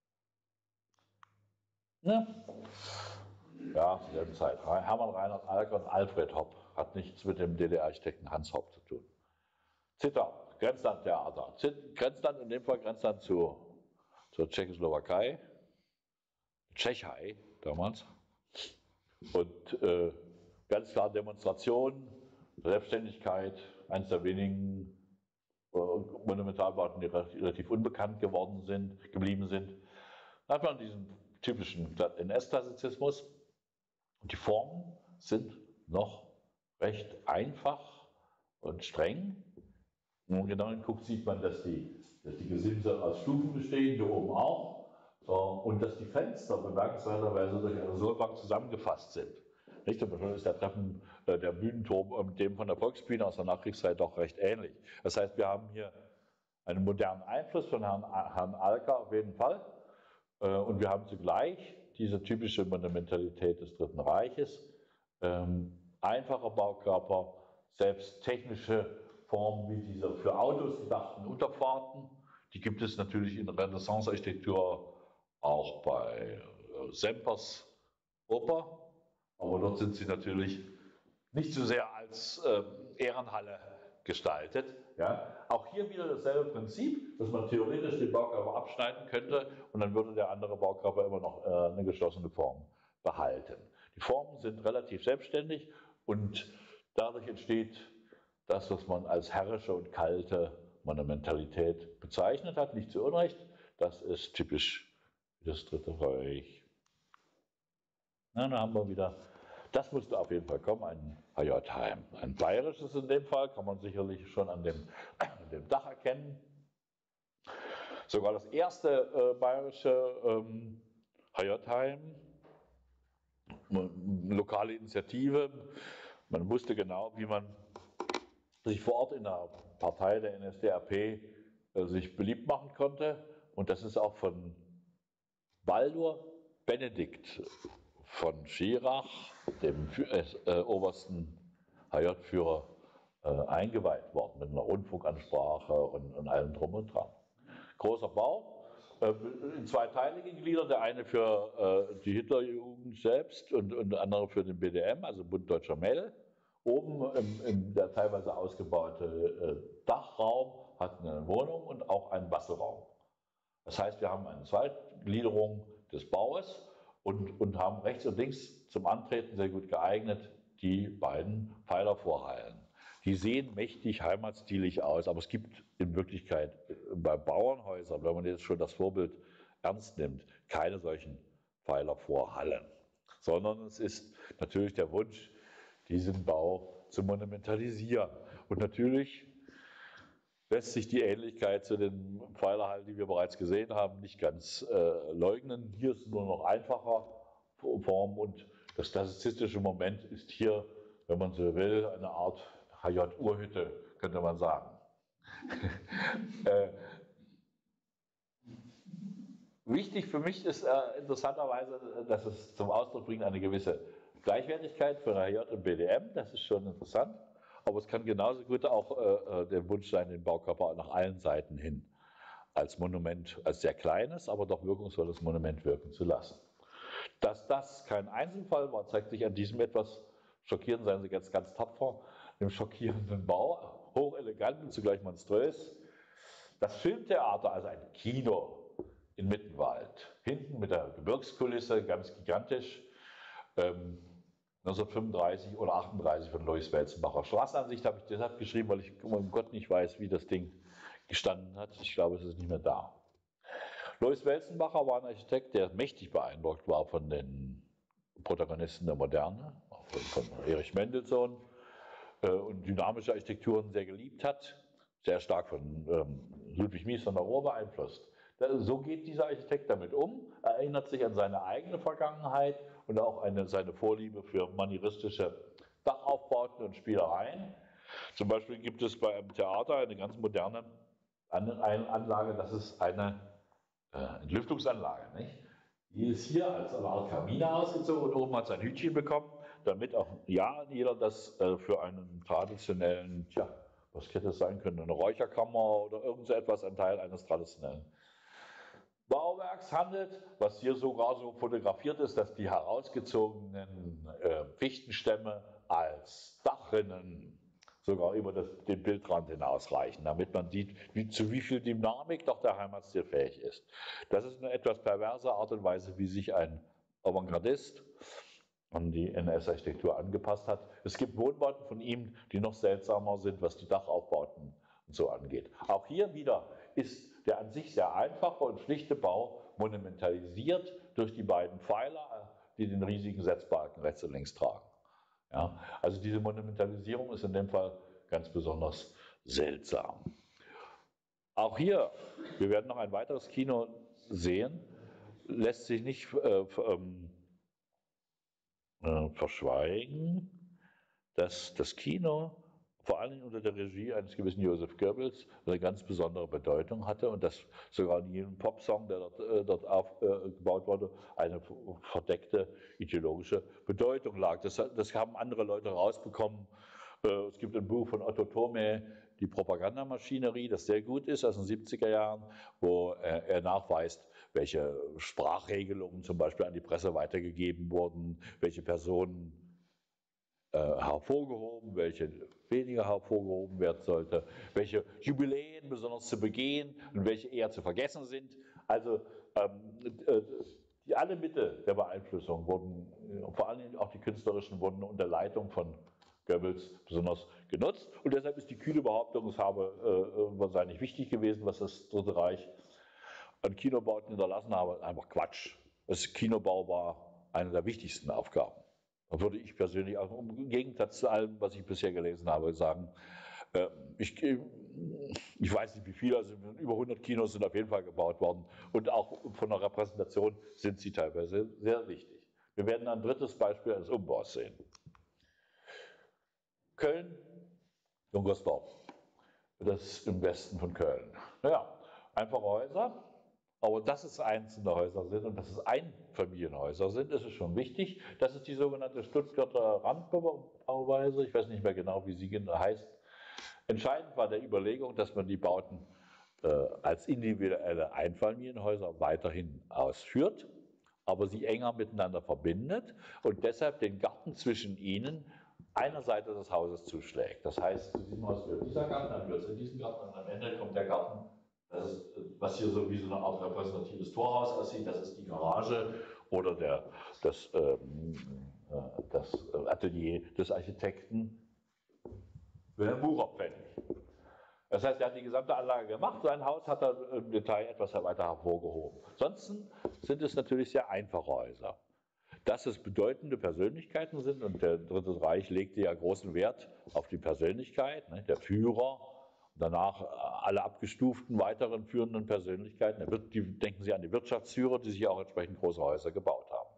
Ja, ja zu der Zeit. Hermann Reinhard Alker und Alfred Hopp. Hat nichts mit dem D D R-Architekten Hans Hopp zu tun. Zittau, Grenzlandtheater. Grenzland, in dem Fall Grenzland zu, zur Tschechoslowakei. Tschechei damals. Und äh, ganz klar Demonstrationen, Selbstständigkeit, eines der wenigen äh, Monumentalbauten, die relativ unbekannt geworden sind, geblieben sind. Da hat man diesen typischen N S-Klassizismus. Und die Formen sind noch recht einfach und streng. Wenn man genau hinguckt, sieht man, dass die, dass die Gesimse aus Stufen bestehen, hier oben auch. Und dass die Fenster bemerkenswerterweise durch eine Sohlbank zusammengefasst sind. Nicht? Und schon ist der Treppen, äh, der Bühnenturm dem von der Volksbühne aus der Nachkriegszeit doch recht ähnlich. Das heißt, wir haben hier einen modernen Einfluss von Herrn, Herrn Alker auf jeden Fall. Äh, und wir haben zugleich diese typische Monumentalität des Dritten Reiches. Ähm, einfache Baukörper, selbst technische Formen wie diese für Autos gedachten Unterfahrten, die gibt es natürlich in Renaissance-Architektur auch bei äh, Sempers Oper, aber dort sind sie natürlich nicht so sehr als äh, Ehrenhalle gestaltet. Ja. Auch hier wieder dasselbe Prinzip, dass man theoretisch den Baukörper abschneiden könnte und dann würde der andere Baukörper immer noch äh, eine geschlossene Form behalten. Die Formen sind relativ selbstständig und dadurch entsteht das, was man als herrische und kalte Monumentalität bezeichnet hat, nicht zu Unrecht. Das ist typisch für das Dritte Reich. Na, da haben wir wieder, das musste auf jeden Fall kommen, ein H J Heim. Ein bayerisches in dem Fall, kann man sicherlich schon an dem, an dem Dach erkennen. Sogar das erste äh, bayerische ähm, H J Heim, lokale Initiative. Man wusste genau, wie man sich vor Ort in der Partei der N S D A P äh, sich beliebt machen konnte. Und das ist auch von Baldur Benedikt von Schirach, dem äh, obersten H J-Führer, äh, eingeweiht worden, mit einer Rundfunkansprache und, und allem drum und dran. Großer Bau, äh, in zwei Teile gegliedert, der eine für äh, die Hitlerjugend selbst und, und der andere für den B D M, also Bund Deutscher Mädel. Oben im, im der teilweise ausgebaute äh, Dachraum hat eine Wohnung und auch einen Bastelraum. Das heißt, wir haben eine Zweitgliederung des Baues und, und haben rechts und links zum Antreten sehr gut geeignet die beiden Pfeilervorhallen. Die sehen mächtig heimatstilig aus, aber es gibt in Wirklichkeit bei Bauernhäusern, wenn man jetzt schon das Vorbild ernst nimmt, keine solchen Pfeilervorhallen, sondern es ist natürlich der Wunsch, diesen Bau zu monumentalisieren. Und natürlich lässt sich die Ähnlichkeit zu den Pfeilerhallen, die wir bereits gesehen haben, nicht ganz äh, leugnen. Hier ist es nur noch einfacher Form und das klassizistische Moment ist hier, wenn man so will, eine Art H J-Urhütte, könnte man sagen. äh, wichtig für mich ist äh, interessanterweise, dass es zum Ausdruck bringt eine gewisse Gleichwertigkeit für H J und B D M, das ist schon interessant. Aber es kann genauso gut auch äh, der Wunsch sein, den Baukörper nach allen Seiten hin als Monument, als sehr kleines, aber doch wirkungsvolles Monument wirken zu lassen. Dass das kein Einzelfall war, zeigt sich an diesem etwas schockierenden, seien Sie jetzt ganz tapfer, dem schockierenden Bau, hochelegant und zugleich monströs. Das Filmtheater, also ein Kino in Mittenwald, hinten mit der Gebirgskulisse, ganz gigantisch, ähm, neunzehnhundertfünfunddreißig oder achtunddreißig von Louis Welzenbacher. Straßenansicht habe ich deshalb geschrieben, weil ich um Gott nicht weiß, wie das Ding gestanden hat. Ich glaube, es ist nicht mehr da. Louis Welzenbacher war ein Architekt, der mächtig beeindruckt war von den Protagonisten der Moderne, von, von Erich Mendelssohn, äh, und dynamische Architekturen sehr geliebt hat, sehr stark von ähm, Ludwig Mies van der Rohe beeinflusst. So geht dieser Architekt damit um, erinnert sich an seine eigene Vergangenheit und auch eine, seine Vorliebe für manieristische Dachaufbauten und Spielereien. Zum Beispiel gibt es bei einem Theater eine ganz moderne Anlage, das ist eine äh, Entlüftungsanlage. Nicht? Die ist hier als eine Art Kamine ausgezogen und oben hat es ein Hütchen bekommen, damit auch ja jeder das äh, für einen traditionellen, tja, was hätte es sein können, eine Räucherkammer oder irgend so etwas, ein Teil eines traditionellen Bauwerks handelt, was hier sogar so fotografiert ist, dass die herausgezogenen äh, Fichtenstämme als Dachrinnen sogar über das, den Bildrand hinausreichen, damit man sieht, wie, zu wie viel Dynamik doch der Heimatstil fähig ist. Das ist eine etwas perverse Art und Weise, wie sich ein Avantgardist an die N S-Architektur angepasst hat. Es gibt Wohnbauten von ihm, die noch seltsamer sind, was die Dachaufbauten und so angeht. Auch hier wieder ist der an sich sehr einfache und schlichte Bau monumentalisiert durch die beiden Pfeiler, die den riesigen Setzbalken rechts und links tragen. Ja, also diese Monumentalisierung ist in dem Fall ganz besonders seltsam. Auch hier, wir werden noch ein weiteres Kino sehen, lässt sich nicht äh, ähm, äh, verschweigen, dass das Kino vor allem unter der Regie eines gewissen Joseph Goebbels, das eine ganz besondere Bedeutung hatte und das sogar in jedem Popsong, der dort, äh, dort aufgebaut äh, wurde, eine verdeckte ideologische Bedeutung lag. Das, das haben andere Leute rausbekommen. Äh, es gibt ein Buch von Otto Thome, Die Propagandamaschinerie, das sehr gut ist, aus den siebziger Jahren, wo äh, er nachweist, welche Sprachregelungen zum Beispiel an die Presse weitergegeben wurden, welche Personen äh, hervorgehoben, welche weniger hervorgehoben werden sollte, welche Jubiläen besonders zu begehen und welche eher zu vergessen sind. Also ähm, äh, die, alle Mittel der Beeinflussung wurden, vor allem auch die künstlerischen, wurden unter Leitung von Goebbels besonders genutzt. Und deshalb ist die kühne Behauptung, es habe äh, wahrscheinlich wichtig gewesen, was das Dritte Reich an Kinobauten hinterlassen habe, einfach Quatsch. Das Kinobau war eine der wichtigsten Aufgaben. Da würde ich persönlich auch im Gegensatz zu allem, was ich bisher gelesen habe, sagen, äh, ich, ich weiß nicht wie viele, also über hundert Kinos sind auf jeden Fall gebaut worden und auch von der Repräsentation sind sie teilweise sehr wichtig. Wir werden ein drittes Beispiel eines Umbaus sehen. Köln, Junkersdorf, das ist im Westen von Köln. Naja, einfache Häuser, aber dass es einzelne Häuser sind und dass es Einfamilienhäuser sind, ist es schon wichtig. Das ist die sogenannte Stuttgarter Randbauweise, ich weiß nicht mehr genau, wie sie heißt. Entscheidend war der Überlegung, dass man die Bauten äh, als individuelle Einfamilienhäuser weiterhin ausführt, aber sie enger miteinander verbindet und deshalb den Garten zwischen ihnen einer Seite des Hauses zuschlägt. Das heißt, Sie sehen mal, es wird dieser Garten, dann wird es in diesen Garten und am Ende kommt der Garten, das ist, was hier so wie so eine Art repräsentatives Torhaus aussieht, das ist die Garage oder der, das, ähm, äh, das Atelier des Architekten Wilhelm Bucher-Pfennig. Das heißt, er hat die gesamte Anlage gemacht, sein Haus hat er im Detail etwas weiter hervorgehoben. Ansonsten sind es natürlich sehr einfache Häuser. Dass es bedeutende Persönlichkeiten sind und der Dritte Reich legte ja großen Wert auf die Persönlichkeit, ne, der Führer, danach alle abgestuften weiteren führenden Persönlichkeiten. Die, denken Sie an die Wirtschaftsführer, die sich auch entsprechend große Häuser gebaut haben.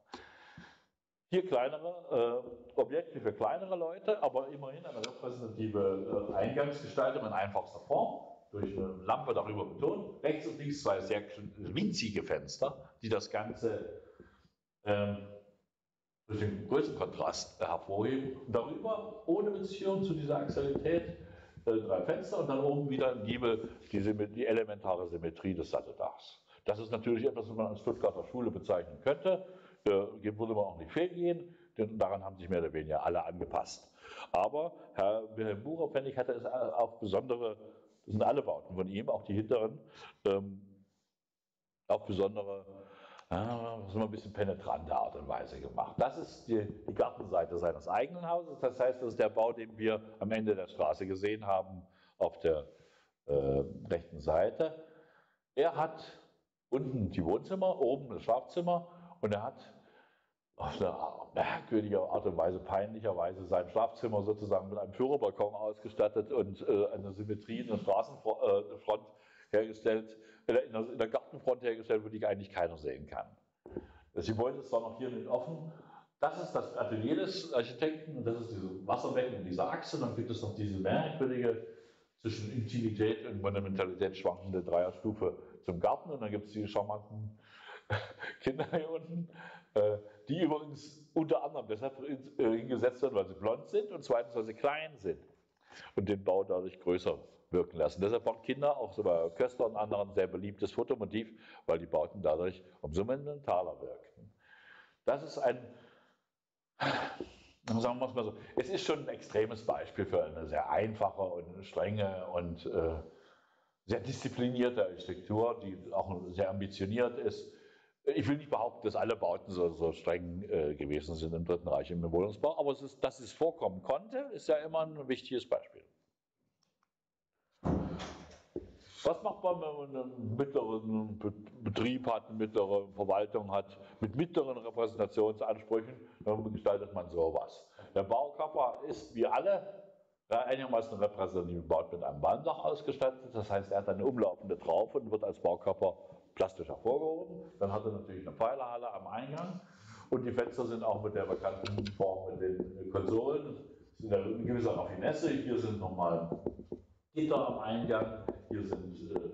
Hier kleinere äh, Objekte für kleinere Leute, aber immerhin eine repräsentative äh, Eingangsgestaltung in einfachster Form, durch eine Lampe darüber betont. Rechts und links zwei sehr winzige Fenster, die das Ganze äh, durch den Größenkontrast hervorheben. Und darüber, ohne Beziehung zu dieser Axialität, äh, drei Fenster und dann oben wieder ein Giebel, die, die elementare Symmetrie des Satteldachs. Das ist natürlich etwas, was man als Stuttgarter Schule bezeichnen könnte. Äh, würde man auch nicht fehlgehen, denn daran haben sich mehr oder weniger alle angepasst. Aber Herr Wilhelm Bucher-Pfennig hatte es auf besondere, das sind alle Bauten von ihm, auch die hinteren, ähm, auf besondere, ja, so ein bisschen penetrante Art und Weise gemacht. Das ist die, die Gartenseite seines eigenen Hauses, das heißt, das ist der Bau, den wir am Ende der Straße gesehen haben, auf der äh, rechten Seite. Er hat unten die Wohnzimmer, oben das Schlafzimmer. Und er hat auf eine merkwürdige Art und Weise, peinlicherweise, sein Schlafzimmer sozusagen mit einem Führerbalkon ausgestattet und äh, eine Symmetrie in der Straßenfront hergestellt, in der, in der Gartenfront hergestellt, wo die eigentlich keiner sehen kann. Sie wollte es zwar noch hier nicht offen. Das ist das Atelier des Architekten und das ist diese Wasserbecken in dieser Achse. Dann gibt es noch diese merkwürdige, zwischen Intimität und Monumentalität schwankende Dreierstufe zum Garten und dann gibt es die charmanten Kinder hier unten, die übrigens unter anderem deshalb hingesetzt werden, weil sie blond sind und zweitens, weil sie klein sind und den Bau dadurch größer wirken lassen. Deshalb waren Kinder auch so bei Köstler und anderen sehr beliebtes Fotomotiv, weil die Bauten dadurch umso monumentaler wirkten. Das ist ein, sagen wir es mal so, es ist schon ein extremes Beispiel für eine sehr einfache und strenge und äh, sehr disziplinierte Architektur, die auch sehr ambitioniert ist. Ich will nicht behaupten, dass alle Bauten so, so streng äh, gewesen sind im Dritten Reich im Wohnungsbau, aber es ist, dass es vorkommen konnte, ist ja immer ein wichtiges Beispiel. Was macht man, wenn man einen mittleren Betrieb hat, eine mittlere Verwaltung hat, mit mittleren Repräsentationsansprüchen, dann gestaltet man sowas. Der Baukörper ist wie alle ja, einigermaßen repräsentativ gebaut mit einem Walmdach ausgestattet, das heißt, er hat eine umlaufende Traufe und wird als Baukörper plastisch hervorgehoben. Dann hat er natürlich eine Pfeilerhalle am Eingang und die Fenster sind auch mit der bekannten Form mit den Konsolen. ist eine gewisse Raffinesse. Hier sind nochmal Gitter am Eingang, hier sind äh,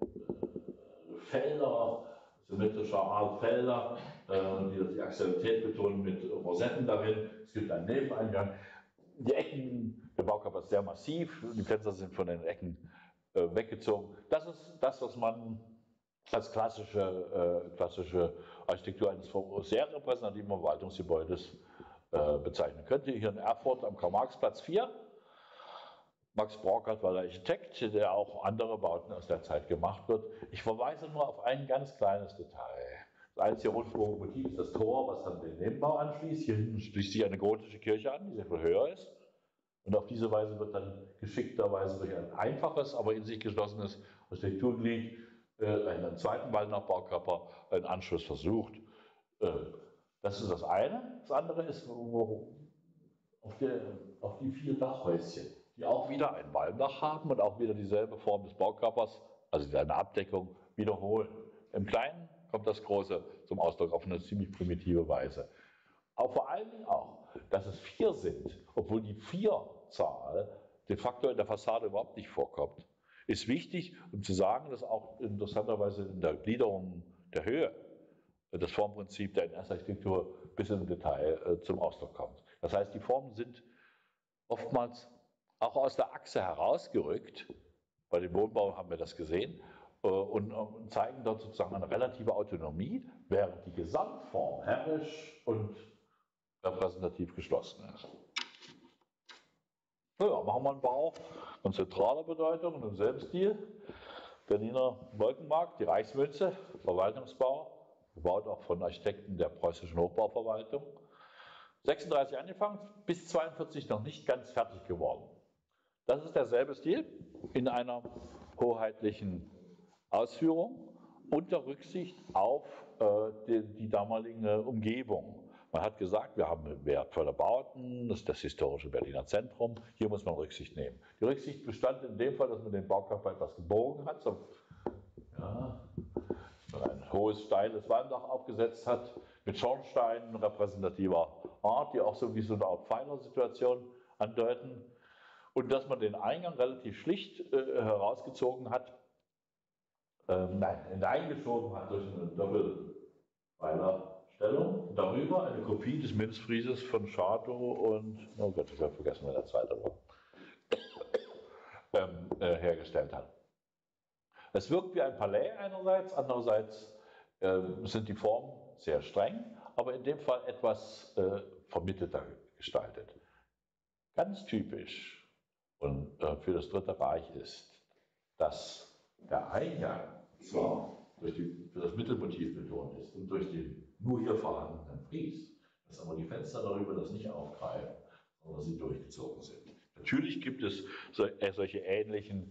Felder, symmetrischer Art Felder, äh, die die Axialität betonen mit Rosetten darin. Es gibt einen Nebeneingang. Die Ecken, der Baukörper ist sehr massiv, die Fenster sind von den Ecken äh, weggezogen. Das ist das, was man als klassische, äh, klassische Architektur eines sehr repräsentativen Verwaltungsgebäudes äh, bezeichnen könnte. Hier in Erfurt am Karl-Marx-Platz vier. Max Borkert war der Architekt, der auch andere Bauten aus der Zeit gemacht wird. Ich verweise nur auf ein ganz kleines Detail. Das einzige rundbogige Motiv ist das Tor, was dann den Nebenbau anschließt. Hier hinten schließt sich eine gotische Kirche an, die sehr viel höher ist. Und auf diese Weise wird dann geschickterweise durch ein einfaches, aber in sich geschlossenes Architekturglied, äh, einen zweiten Waldner-Baukörper, einen Anschluss versucht. Äh, das ist das eine. Das andere ist wo, auf, der, auf die vier Dachhäuschen, die auch wieder ein Walmdach haben und auch wieder dieselbe Form des Baukörpers, also eine Abdeckung, wiederholen. Im Kleinen kommt das Große zum Ausdruck auf eine ziemlich primitive Weise. Aber vor allen Dingen auch, dass es vier sind, obwohl die Vierzahl de facto in der Fassade überhaupt nicht vorkommt, ist wichtig, um zu sagen, dass auch interessanterweise in der Gliederung der Höhe das Formprinzip der N S-Architektur bis im Detail äh, zum Ausdruck kommt. Das heißt, die Formen sind oftmals auch aus der Achse herausgerückt, bei dem Wohnbau haben wir das gesehen, äh, und, und zeigen dort sozusagen eine relative Autonomie, während die Gesamtform herrisch und repräsentativ geschlossen ist. Ja, machen wir einen Bau von zentraler Bedeutung und im selben Stil. Berliner Wolkenmarkt, die Reichsmünze, Verwaltungsbau, gebaut auch von Architekten der preußischen Hochbauverwaltung. sechsunddreißig angefangen, bis zweiundvierzig noch nicht ganz fertig geworden. Das ist derselbe Stil in einer hoheitlichen Ausführung unter Rücksicht auf äh, die, die damalige Umgebung. Man hat gesagt, wir haben wertvolle Bauten, das ist das historische Berliner Zentrum, hier muss man Rücksicht nehmen. Die Rücksicht bestand in dem Fall, dass man den Baukörper etwas gebogen hat, so, ja, ein hohes, steiles Walmdach aufgesetzt hat, mit Schornsteinen repräsentativer Art, die auch so wie so eine Art Pfeilersituation andeuten. Und dass man den Eingang relativ schlicht äh, herausgezogen hat, ähm, nein, hineingeschoben hat durch eine Doppelpfeilerstellung. Darüber eine Kopie des Münzfrieses von Schadow und, oh Gott, ich habe vergessen, wer der zweite war, ähm, äh, hergestellt hat. Es wirkt wie ein Palais einerseits, andererseits äh, sind die Formen sehr streng, aber in dem Fall etwas äh, vermittelter gestaltet. Ganz typisch und äh, für das Dritte Reich ist, dass der Eingang zwar durch die, für das Mittelmotiv betont ist und durch den nur hier vorhandenen Fries, dass aber die Fenster darüber das nicht aufgreifen, sondern sie durchgezogen sind. Natürlich gibt es so, äh, solche ähnlichen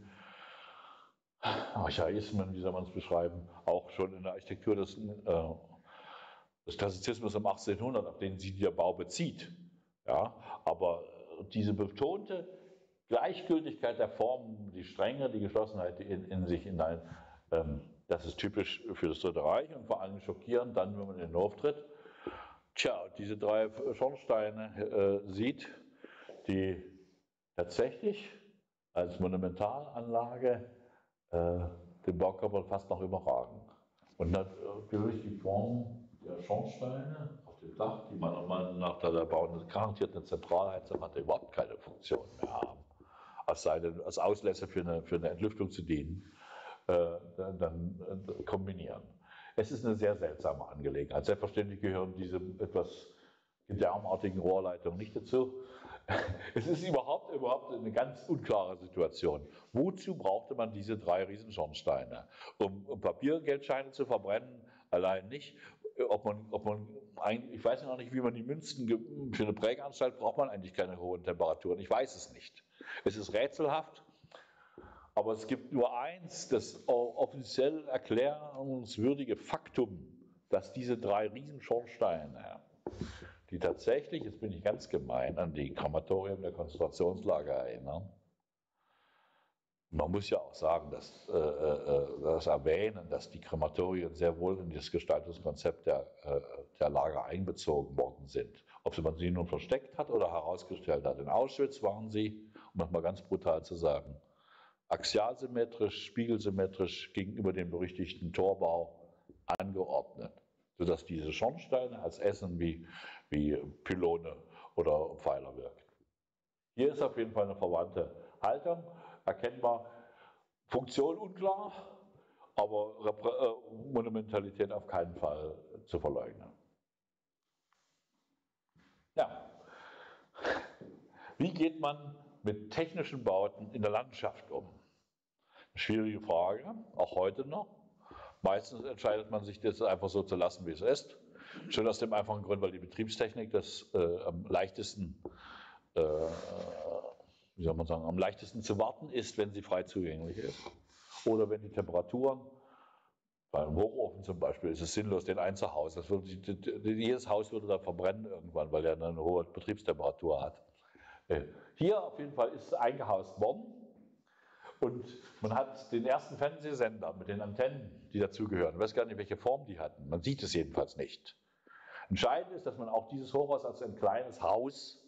Archaismen, wie soll man es beschreiben, auch schon in der Architektur des, äh, des Klassizismus im achtzehnhundert, auf den sich der Bau bezieht. Ja, aber diese betonte Gleichgültigkeit der Formen, die Strenge, die Geschlossenheit in, in sich hinein, ähm, das ist typisch für das Dritte Reich und vor allem schockierend dann, wenn man in den Hof tritt. Tja, diese drei Schornsteine äh, sieht, die tatsächlich als Monumentalanlage äh, den Baukörper fast noch überragen. Und natürlich die Form der Schornsteine auf dem Dach, die meiner Meinung nach, da der Bau garantiert eine Zentralheizung hat, überhaupt keine Funktion mehr haben. Als, seine, als Auslässe für eine, für eine Entlüftung zu dienen, äh, dann, dann äh, kombinieren. Es ist eine sehr seltsame Angelegenheit. Selbstverständlich gehören diese etwas gedärmartigen Rohrleitungen nicht dazu. Es ist überhaupt, überhaupt eine ganz unklare Situation. Wozu brauchte man diese drei Riesenschornsteine? Um, um Papiergeldscheine zu verbrennen? Allein nicht. Ob man, ob man, ich weiß noch nicht, wie man die Münzen, für eine Prägeanstalt braucht man eigentlich keine hohen Temperaturen. Ich weiß es nicht. Es ist rätselhaft, aber es gibt nur eins, das offiziell erklärungswürdige Faktum, dass diese drei Riesenschornsteine, die tatsächlich, jetzt bin ich ganz gemein, an die Krematorium der Konzentrationslager erinnern, Man muss ja auch sagen, dass äh, das Erwähnen, dass die Krematorien sehr wohl in das Gestaltungskonzept der, äh, der Lager einbezogen worden sind. Ob man sie nun versteckt hat oder herausgestellt hat. In Auschwitz waren sie, um das mal ganz brutal zu sagen, axialsymmetrisch, spiegelsymmetrisch gegenüber dem berüchtigten Torbau angeordnet, sodass diese Schornsteine als Essen wie, wie Pylone oder Pfeiler wirken. Hier ist auf jeden Fall eine verwandte Haltung, erkennbar, Funktion unklar, aber äh, Monumentalität auf keinen Fall zu verleugnen. Ja. Wie geht man mit technischen Bauten in der Landschaft um? Eine schwierige Frage, auch heute noch. Meistens entscheidet man sich, das einfach so zu lassen, wie es ist. Schon aus dem einfachen Grund, weil die Betriebstechnik das äh, am leichtesten, äh, wie soll man sagen, am leichtesten zu warten ist, wenn sie frei zugänglich ist. Oder wenn die Temperaturen, bei einem Hochofen zum Beispiel, ist es sinnlos, den einzuhausen. Das würde, jedes Haus würde da verbrennen irgendwann, weil er eine hohe Betriebstemperatur hat. Hier auf jeden Fall ist eingehaust worden. Und man hat den ersten Fernsehsender mit den Antennen, die dazugehören. Ich weiß gar nicht, welche Form die hatten. Man sieht es jedenfalls nicht. Entscheidend ist, dass man auch dieses Hochhaus als ein kleines Haus,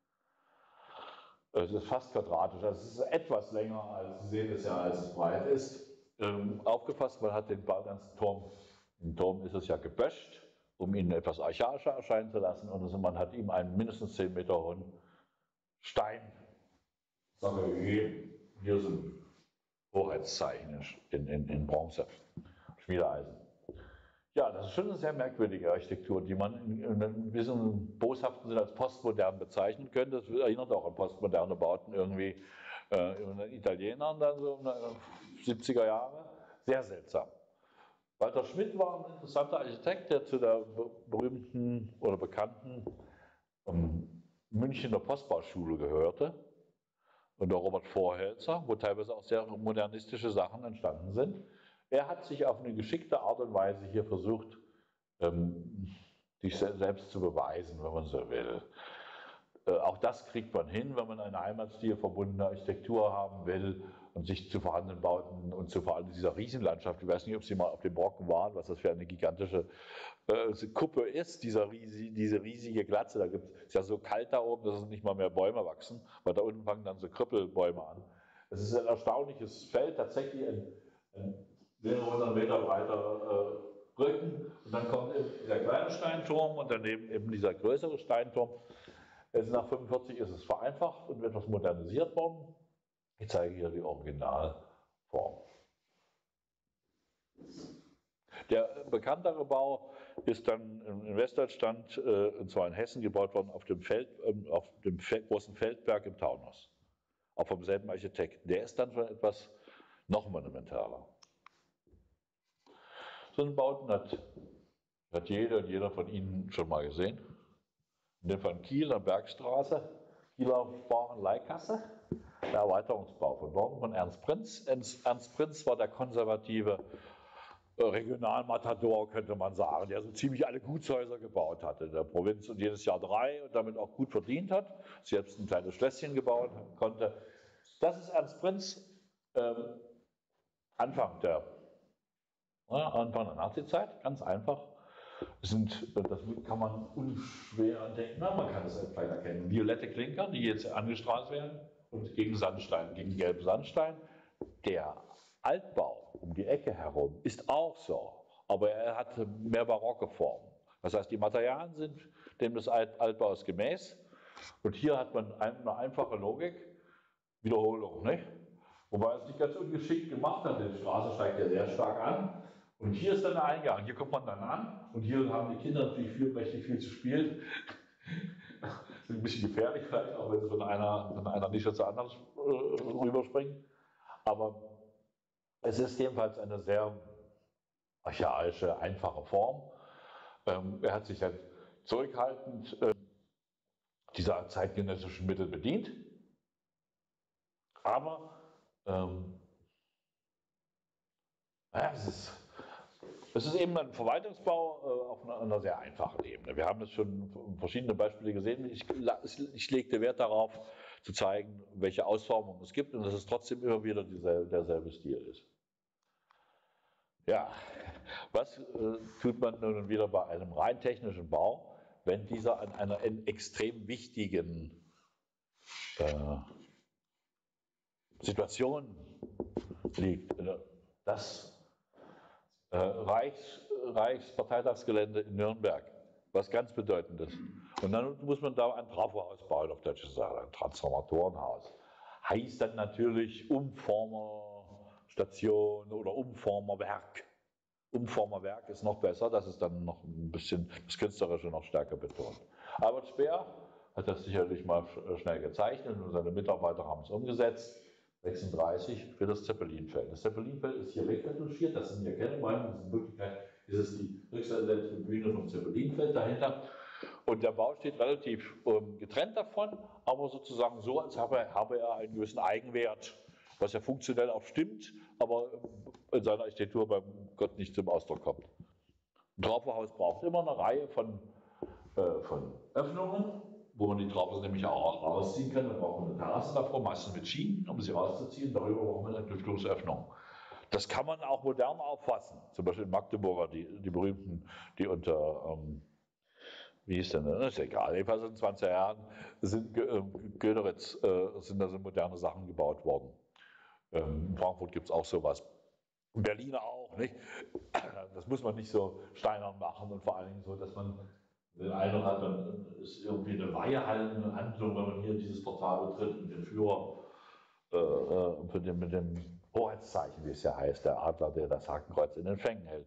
es ist fast quadratisch, also es ist etwas länger, als Sie sehen es ja, als es breit ist, ähm, aufgefasst. Man hat den ganzen Turm, im Turm ist es ja geböscht, um ihn etwas archaischer erscheinen zu lassen. Und also man hat ihm einen mindestens zehn Meter hohen Stein gegeben. Hier sind Hoheitszeichen in, in, in Bronze, Schmiedeeisen. Ja, das ist schon eine sehr merkwürdige Architektur, die man in, in einem bisschen boshaften Sinne als postmodern bezeichnen könnte. Das erinnert auch an postmoderne Bauten irgendwie äh, in den Italienern, dann so in den siebziger Jahre. Sehr seltsam. Walter Schmidt war ein interessanter Architekt, der zu der berühmten oder bekannten ähm, Münchner Postbauschule gehörte. Und der Robert Vorhälzer, wo teilweise auch sehr modernistische Sachen entstanden sind. Er hat sich auf eine geschickte Art und Weise hier versucht, ähm, sich selbst zu beweisen, wenn man so will. Äh, auch das kriegt man hin, wenn man eine heimatstilverbundene Architektur haben will und sich zu vorhandenen Bauten und zu vor allem dieser Riesenlandschaft, ich weiß nicht, ob Sie mal auf dem Brocken waren, was das für eine gigantische äh, Kuppe ist, dieser riesige, diese riesige Glatze, da gibt es ja so kalt da oben, dass es nicht mal mehr Bäume wachsen, weil da unten fangen dann so Krüppelbäume an. Es ist ein erstaunliches Feld, tatsächlich ein, ein mehrere hundert Meter breiter äh, Rücken und dann kommt eben der kleine Steinturm und daneben eben dieser größere Steinturm. Jetzt nach fünfundvierzig ist es vereinfacht und etwas modernisiert worden. Ich zeige hier die Originalform. Der bekanntere Bau ist dann in Westdeutschland, äh, und zwar in Hessen, gebaut worden auf dem, Feld, äh, auf dem Feld, großen Feldberg im Taunus. Auch vom selben Architekten. Der ist dann schon etwas noch monumentaler. So einen Bauten hat, hat jeder und jeder von Ihnen schon mal gesehen. In dem Fall in Kiel, an Bergstraße, Kieler Bauernleihkasse, der Erweiterungsbau von Born von Ernst Prinz. Ernst Prinz war der konservative Regionalmatador, könnte man sagen, der so ziemlich alle Gutshäuser gebaut hatte in der Provinz und jedes Jahr drei und damit auch gut verdient hat, selbst ein kleines Schlösschen gebaut konnte. Das ist Ernst Prinz, ähm, Anfang der, ja, Anfang der Nazizeit, ganz einfach. Sind, das kann man unschwer entdecken, na, man kann es vielleicht erkennen. Violette Klinker, die jetzt angestrahlt werden, und gegen Sandstein, gegen gelben Sandstein. Der Altbau um die Ecke herum ist auch so, aber er hat mehr barocke Formen. Das heißt, die Materialien sind dem des Altbaus gemäß und hier hat man eine einfache Logik, Wiederholung, nicht? Wobei es nicht ganz ungeschickt gemacht hat, denn die Straße steigt ja sehr stark an. Und hier ist dann der Eingang, hier kommt man dann an und hier haben die Kinder natürlich viel, richtig viel zu spielen. Das ist ein bisschen gefährlich vielleicht, auch wenn sie von einer, von einer Nische zur anderen äh, rüberspringen. Aber es ist jedenfalls eine sehr archaische, einfache Form. Ähm, er hat sich halt zurückhaltend äh, dieser zeitgenössischen Mittel bedient. Aber ähm, ja, es ist Es ist eben ein Verwaltungsbau äh, auf einer, einer sehr einfachen Ebene. Wir haben es schon verschiedene Beispiele gesehen. Ich, ich legte Wert darauf, zu zeigen, welche Ausformungen es gibt und dass es trotzdem immer wieder dieselbe, derselbe Stil ist. Ja, was äh, tut man nun wieder bei einem rein technischen Bau, wenn dieser an einer extrem wichtigen äh, Situation liegt? Das äh, Reichs, Reichsparteitagsgelände in Nürnberg, was ganz Bedeutendes. Und dann muss man da ein Trafohaus bauen, auf Deutsch gesagt, ein Transformatorenhaus. Heißt dann natürlich Umformerstation oder Umformerwerk. Umformerwerk ist noch besser, das ist dann noch ein bisschen das Künstlerische noch stärker betont. Albert Speer hat das sicherlich mal schnell gezeichnet und seine Mitarbeiter haben es umgesetzt. sechsunddreißig für das Zeppelinfeld. Das Zeppelinfeld ist hier wegretuschiert, das sind die Erkennungen, in Wirklichkeit ist es die höchstatlantische Bühne vom Zeppelinfeld dahinter. Und der Bau steht relativ ähm, getrennt davon, aber sozusagen so, als habe er, habe er einen gewissen Eigenwert, was ja funktionell auch stimmt, aber in seiner Architektur beim Gott nicht zum Ausdruck kommt. Ein Trafohaus braucht immer eine Reihe von, äh, von Öffnungen, wo man die Trafos nämlich auch rausziehen kann. Dann braucht man eine Terrasse davor, meistens mit Schienen, um sie rauszuziehen. Darüber braucht man eine Lüftungsöffnung. Das kann man auch modern auffassen. Zum Beispiel in Magdeburger, die, die berühmten, die unter, ähm, wie hieß denn, das ist egal, jedenfalls in den zwanziger Jahren sind äh, Göderitz, äh, sind da so moderne Sachen gebaut worden. Ähm, in Frankfurt gibt es auch sowas. In Berlin auch, nicht? Das muss man nicht so steinern machen und vor allen Dingen so, dass man den Eindruck hat, dann ist irgendwie eine weihehaltende Handlung, wenn man hier dieses Portal betritt mit dem Führer, äh, äh, mit, dem, mit dem Hoheitszeichen, wie es ja heißt, der Adler, der das Hakenkreuz in den Fängen hält.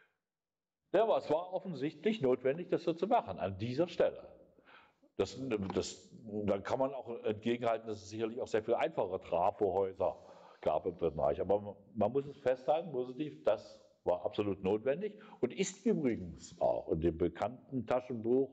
Ja, aber es war offensichtlich notwendig, das so zu machen, an dieser Stelle. Das, das, dann kann man auch entgegenhalten, dass es sicherlich auch sehr viel einfachere Trafohäuser gab im Dritten Reich. Aber man, man muss es festhalten, positiv, das war absolut notwendig und ist übrigens auch in dem bekannten Taschenbuch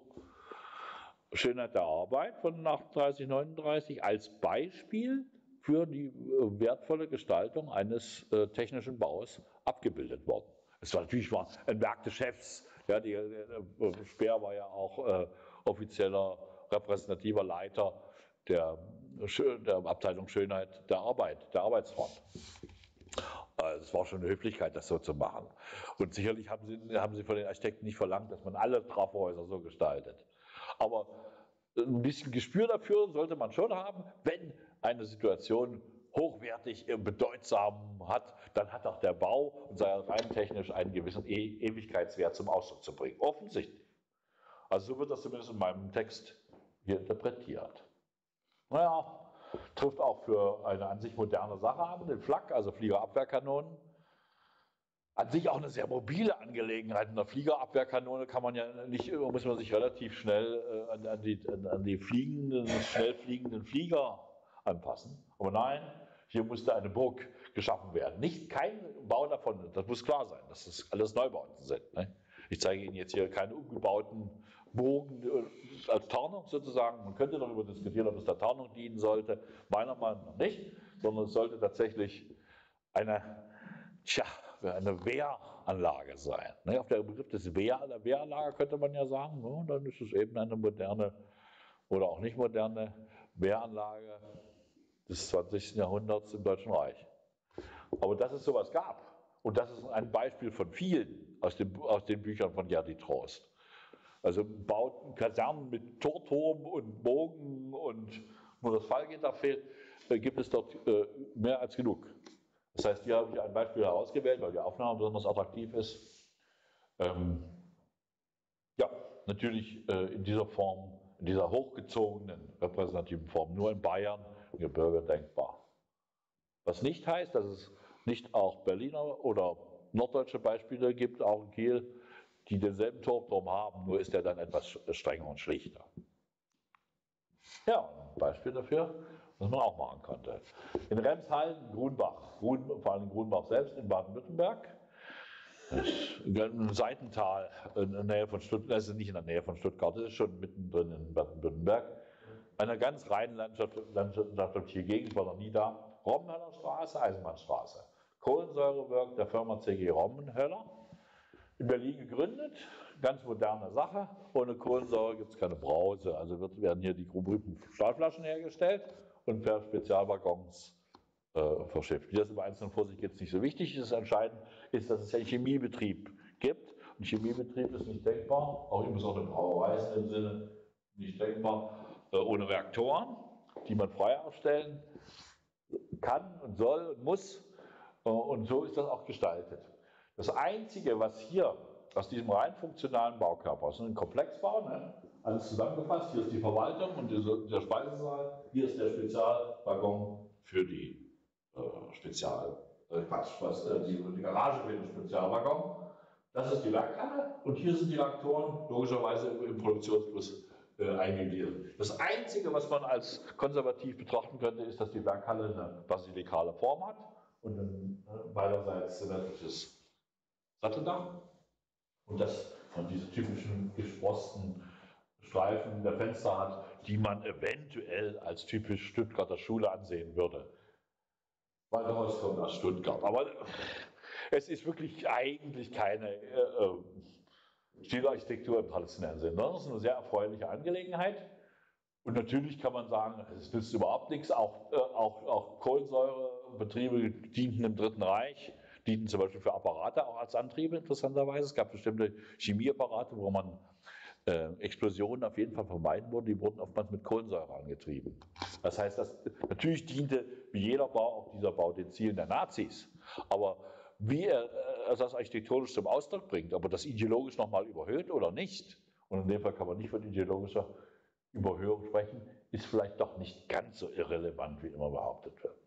Schönheit der Arbeit von achtunddreißig, neununddreißig als Beispiel für die äh, wertvolle Gestaltung eines äh, technischen Baus abgebildet worden. Es war natürlich war ein Werk des Chefs. Ja, die, äh, Speer war ja auch äh, offizieller repräsentativer Leiter der, der Abteilung Schönheit der Arbeit, der Arbeitsfront. Es war schon eine Höflichkeit, das so zu machen. Und sicherlich haben sie, haben sie von den Architekten nicht verlangt, dass man alle Trafohäuser so gestaltet. Aber ein bisschen Gespür dafür sollte man schon haben, wenn eine Situation hochwertig, bedeutsam hat, dann hat auch der Bau und sei rein technisch einen gewissen e Ewigkeitswert zum Ausdruck zu bringen. Offensichtlich. Also so wird das zumindest in meinem Text hier interpretiert. Naja, trifft auch für eine an sich moderne Sache an, den Flak, also Fliegerabwehrkanonen. An sich auch eine sehr mobile Angelegenheit. In der Fliegerabwehrkanone kann man ja nicht, muss man sich relativ schnell äh, an, an, die, an, an die fliegenden, schnell fliegenden Flieger anpassen. Aber nein, hier musste eine Burg geschaffen werden. Nicht kein Bau davon, das muss klar sein, dass das alles Neubauten sind. Ne? Ich zeige Ihnen jetzt hier keine umgebauten Burgen als Tarnung sozusagen. Man könnte darüber diskutieren, ob es der Tarnung dienen sollte. Meiner Meinung nach nicht, sondern es sollte tatsächlich eine, tja, eine Wehranlage sein. Ne? Auf der Begriff des Wehr, der Wehranlage könnte man ja sagen, no, dann ist es eben eine moderne oder auch nicht moderne Wehranlage des zwanzigsten Jahrhunderts im Deutschen Reich. Aber dass es sowas gab, und das ist ein Beispiel von vielen aus, dem, aus den Büchern von Gerdi Trost. Also bauten Kasernen mit Torturm und Bogen und nur das Fallgitter fehlt, äh, gibt es dort äh, mehr als genug. Das heißt, hier habe ich ein Beispiel herausgewählt, weil die Aufnahme besonders attraktiv ist. Ähm, ja, natürlich äh, in dieser Form, in dieser hochgezogenen, repräsentativen Form, nur in Bayern im Gebirge denkbar. Was nicht heißt, dass es nicht auch Berliner oder norddeutsche Beispiele gibt, auch in Kiel, die denselben Turmturm haben, nur ist er dann etwas strenger und schlichter. Ja, ein Beispiel dafür, was man auch machen konnte. In Remshalden, Grunbach, Grun, vor allem Grunbach selbst in Baden-Württemberg, ein Seitental in der Nähe von Stuttgart, also nicht in der Nähe von Stuttgart, das ist schon mittendrin in Baden-Württemberg, eine ganz rein landwirtschaftliche Gegend, war noch nie da, Rommenhöller Straße, Eisenbahnstraße, Kohlensäurewerk der Firma C G Rommenhöller, in Berlin gegründet, ganz moderne Sache. Ohne Kohlensäure gibt es keine Brause, also wird, werden hier die berühmten Stahlflaschen hergestellt und per Spezialwaggons äh, verschifft. Wie das im Einzelnen vor sich jetzt nicht so wichtig ist, entscheidend ist, dass es einen Chemiebetrieb gibt. Und Chemiebetrieb ist nicht denkbar, auch insbesondere im Brauerei in dem Sinne nicht denkbar, äh, ohne Reaktoren, die man frei aufstellen kann und soll und muss. Äh, und so ist das auch gestaltet. Das Einzige, was hier aus diesem rein funktionalen Baukörper, das ist ein Komplexbau, ne? Alles zusammengefasst, hier ist die Verwaltung und der Speisesaal, hier ist der Spezialwaggon für die äh, Spezial, äh, Quatsch, was, äh, die, die Garage für den Spezialwaggon. Das ist die Werkhalle und hier sind die Reaktoren logischerweise im Produktionsfluss äh, eingegliedert. Das Einzige, was man als konservativ betrachten könnte, ist, dass die Werkhalle eine basilikale Form hat und ein äh, beiderseits symmetrisches Satteldach und das von diesen typischen gesprossenen Streifen der Fenster hat, die man eventuell als typisch Stuttgarter Schule ansehen würde. Weiteres kommt aus Stuttgart. Aber es ist wirklich eigentlich keine äh, Stilarchitektur im traditionellen Sinne. Das ist eine sehr erfreuliche Angelegenheit. Und natürlich kann man sagen, es nützt überhaupt nichts. Auch, äh, auch, auch Kohlensäurebetriebe dienten im Dritten Reich, dienten zum Beispiel für Apparate auch als Antriebe, interessanterweise. Es gab bestimmte Chemieapparate, wo man äh, Explosionen auf jeden Fall vermeiden wurde. Die wurden oftmals mit Kohlensäure angetrieben. Das heißt, dass, natürlich diente wie jeder Bau auch dieser Bau den Zielen der Nazis. Aber wie er äh, das architektonisch zum Ausdruck bringt, ob er das ideologisch nochmal überhöht oder nicht, und in dem Fall kann man nicht von ideologischer Überhöhung sprechen, ist vielleicht doch nicht ganz so irrelevant, wie immer behauptet wird.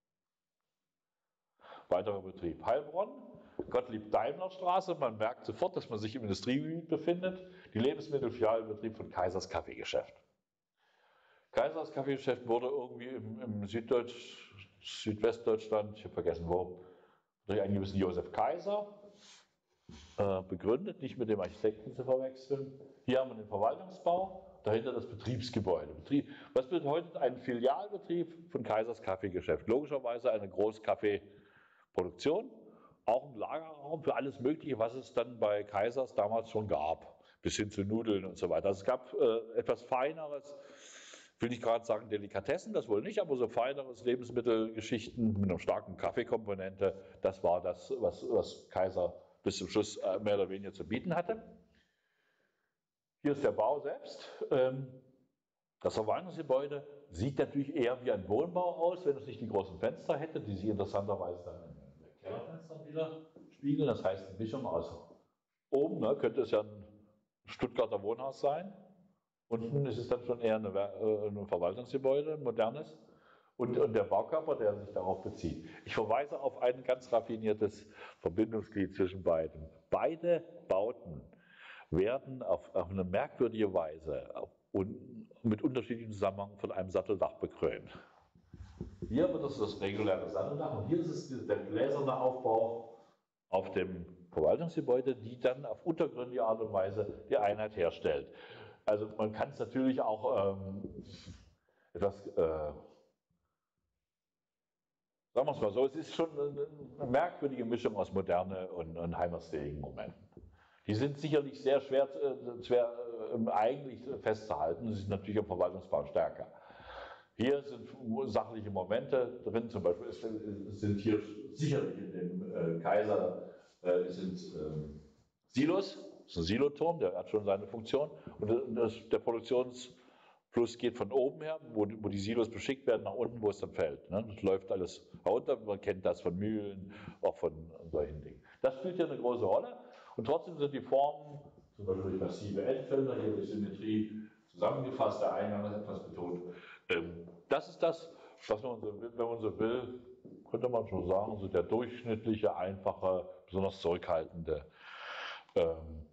Weiterer Betrieb Heilbronn, Gottlieb-Daimler-Straße. Man merkt sofort, dass man sich im Industriegebiet befindet. Die Lebensmittelfilialbetrieb von Kaisers Kaffeegeschäft. Kaisers Kaffeegeschäft wurde irgendwie im, im Süddeutsch, Südwestdeutschland, ich habe vergessen wo, durch einen gewissen Josef Kaiser äh, begründet, nicht mit dem Architekten zu verwechseln. Hier haben wir den Verwaltungsbau, dahinter das Betriebsgebäude. Betrieb, was bedeutet ein Filialbetrieb von Kaisers Kaffeegeschäft? Logischerweise eine Großkaffeeproduktion, auch ein Lagerraum für alles Mögliche, was es dann bei Kaisers damals schon gab, bis hin zu Nudeln und so weiter. Also es gab äh, etwas Feineres, ich will nicht gerade sagen Delikatessen, das wohl nicht, aber so feineres Lebensmittelgeschichten mit einer starken Kaffeekomponente, das war das, was, was Kaiser bis zum Schluss äh, mehr oder weniger zu bieten hatte. Hier ist der Bau selbst. Ähm, das Verwaltungsgebäude sieht natürlich eher wie ein Wohnbau aus, wenn es nicht die großen Fenster hätte, die sich interessanterweise dann in den Kellerfenstern wieder spiegeln. Das heißt, die Mischung aus oben, ne, könnte es ja ein Stuttgarter Wohnhaus sein. Unten ist es dann schon eher eine, äh, ein Verwaltungsgebäude, ein modernes. Und, und der Baukörper, der sich darauf bezieht. Ich verweise auf ein ganz raffiniertes Verbindungsglied zwischen beiden. Beide Bauten werden auf, auf eine merkwürdige Weise auf, und mit unterschiedlichen Zusammenhängen von einem Satteldach bekrönt. Hier wird es das reguläre Satteldach und hier ist es der gläserne Aufbau auf dem Verwaltungsgebäude, die dann auf untergründige Art und Weise die Einheit herstellt. Also man kann es natürlich auch ähm, etwas, äh, sagen wir es mal so, es ist schon eine, eine merkwürdige Mischung aus Moderne und, und heimatsseligen Momenten. Die sind sicherlich sehr schwer, äh, schwer äh, eigentlich festzuhalten, sie sind natürlich im Verwaltungsbau stärker. Hier sind sachliche Momente drin, zum Beispiel es sind hier sicherlich in dem äh, Kaiser äh, sind äh, Silos, das ist ein Siloturm, der hat schon seine Funktion und das, der Produktionsfluss geht von oben her, wo, wo die Silos beschickt werden, nach unten, wo es dann fällt. Ne? Das läuft alles herunter, man kennt das von Mühlen, auch von solchen Dingen. Das spielt hier eine große Rolle und trotzdem sind die Formen, zum Beispiel durch massive Endfelder, hier durch Symmetrie zusammengefasst, der Eingang ist etwas betont. Ähm, das ist das, was man so will, wenn man so will, könnte man schon sagen, so der durchschnittliche, einfache, besonders zurückhaltende Ähm,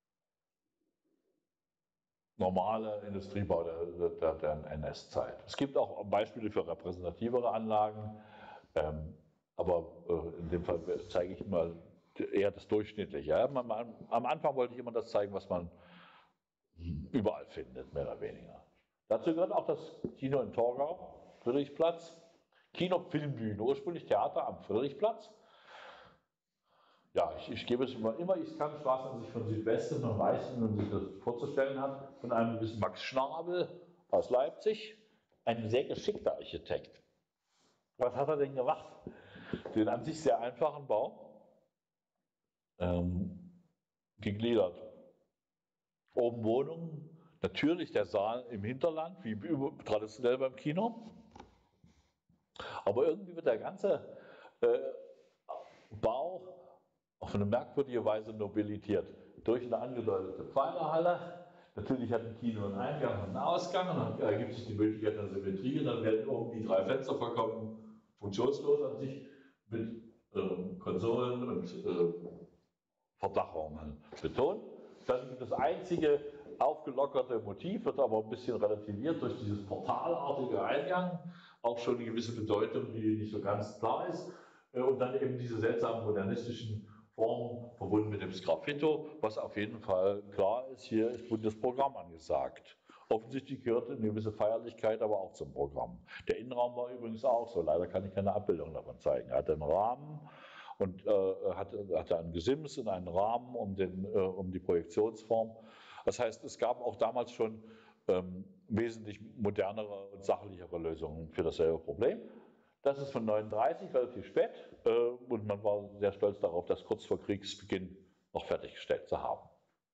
normale Industriebau der, der, der N S-Zeit. Es gibt auch Beispiele für repräsentativere Anlagen, ähm, aber äh, in dem Fall zeige ich mal eher das Durchschnittliche. Ja? Man, man, am Anfang wollte ich immer das zeigen, was man überall findet, mehr oder weniger. Dazu gehört auch das Kino in Torgau, Friedrichsplatz, Kino-Filmbühne, ursprünglich Theater am Friedrichsplatz. Ja, ich, ich gebe es immer, immer ich kann Straße an sich von Südwesten und weiß, wie man sich das vorzustellen hat, von einem gewissen Max Schnabel aus Leipzig, ein sehr geschickter Architekt. Was hat er denn gemacht? Den an sich sehr einfachen Bau ähm, gegliedert. Oben Wohnungen, natürlich der Saal im Hinterland, wie traditionell beim Kino. Aber irgendwie wird der ganze äh, Bau auf eine merkwürdige Weise nobilitiert. Durch eine angedeutete Pfeilerhalle. Natürlich hat ein Kino einen Eingang und einen Ausgang und dann ergibt sich die Möglichkeit der Symmetrie und dann werden oben die drei Fenster vollkommen funktionslos an sich mit äh, Konsolen und äh, Verdachungen betont. Dann das einzige aufgelockerte Motiv wird aber ein bisschen relativiert durch dieses portalartige Eingang, auch schon eine gewisse Bedeutung, die nicht so ganz klar ist. Und dann eben diese seltsamen modernistischen Formen verbunden mit dem Sgraffito, was auf jeden Fall klar ist, hier ist Bundesprogramm angesagt. Offensichtlich gehört eine gewisse Feierlichkeit aber auch zum Programm. Der Innenraum war übrigens auch so, leider kann ich keine Abbildung davon zeigen. Er hatte einen Rahmen und äh, hatte, hatte ein Gesims und einen Rahmen um, den, äh, um die Projektionsform. Das heißt, es gab auch damals schon ähm, wesentlich modernere und sachlichere Lösungen für dasselbe Problem. Das ist von neununddreißig, relativ spät, äh, und man war sehr stolz darauf, das kurz vor Kriegsbeginn noch fertiggestellt zu haben.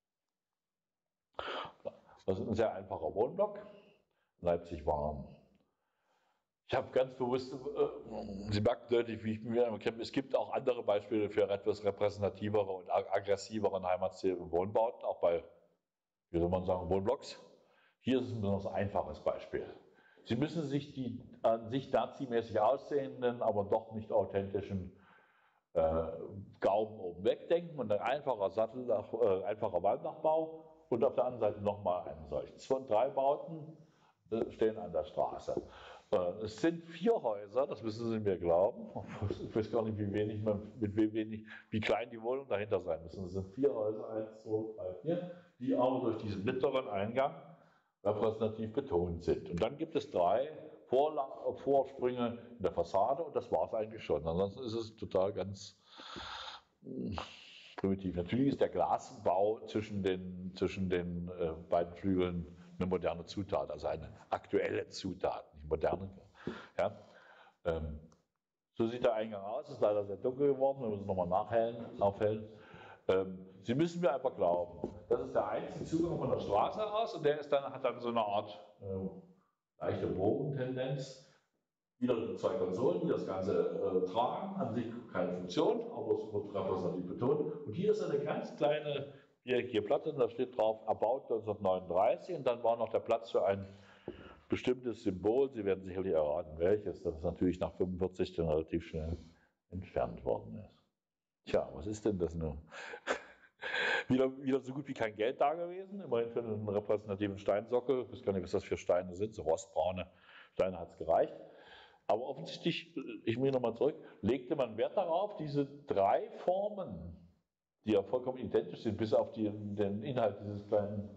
Das ist ein sehr einfacher Wohnblock. Leipzig war. Ich habe ganz bewusst, äh, Sie merken deutlich, wie ich mir erkenne, es gibt auch andere Beispiele für etwas repräsentativere und aggressiveren Heimatstil im Wohnbauten, auch bei, wie soll man sagen, Wohnblocks. Hier ist es ein besonders einfaches Beispiel. Sie müssen sich die an sich nazimäßig aussehenden, aber doch nicht authentischen äh, Gauben oben wegdenken und ein einfacher Satteldach, äh, einfacher Walmdachbau und auf der anderen Seite nochmal einen solchen. Zwei, drei Bauten äh, stehen an der Straße. Äh, es sind vier Häuser, das müssen Sie mir glauben. Ich weiß gar nicht, wie wenig man, mit wie wenig, wie klein die Wohnungen dahinter sein müssen. Es sind vier Häuser, eins, zwei, drei, vier, die aber durch diesen mittleren Eingang repräsentativ betont sind. Und dann gibt es drei Vorla Vorsprünge in der Fassade und das war es eigentlich schon. Ansonsten ist es total ganz mh, primitiv. Natürlich ist der Glasbau zwischen den, zwischen den äh, beiden Flügeln eine moderne Zutat, also eine aktuelle Zutat, nicht moderne. Ja. Ähm, so sieht der Eingang aus, ist leider sehr dunkel geworden, wir müssen es nochmal nachhellen, aufhellen. Ähm, Sie müssen mir einfach glauben, das ist der einzige Zugang von der Straße aus und der ist dann, hat dann so eine Art äh, leichte Bogentendenz. Wieder zwei Konsolen, die das Ganze äh, tragen, an sich keine Funktion, aber es wird repräsentativ betont. Und hier ist eine ganz kleine viereckige Platte, da steht drauf, erbaut neunzehnhundertneununddreißig und dann war noch der Platz für ein bestimmtes Symbol. Sie werden sicherlich erraten, welches, das natürlich nach fünfundvierzig dann relativ schnell entfernt worden ist. Tja, was ist denn das nun? wieder, wieder so gut wie kein Geld da gewesen, immerhin für einen repräsentativen Steinsockel. Ich weiß gar nicht, was das für Steine sind, so rostbraune Steine hat es gereicht. Aber offensichtlich, ich will nochmal zurück, legte man Wert darauf, diese drei Formen, die ja vollkommen identisch sind, bis auf die, den Inhalt dieses kleinen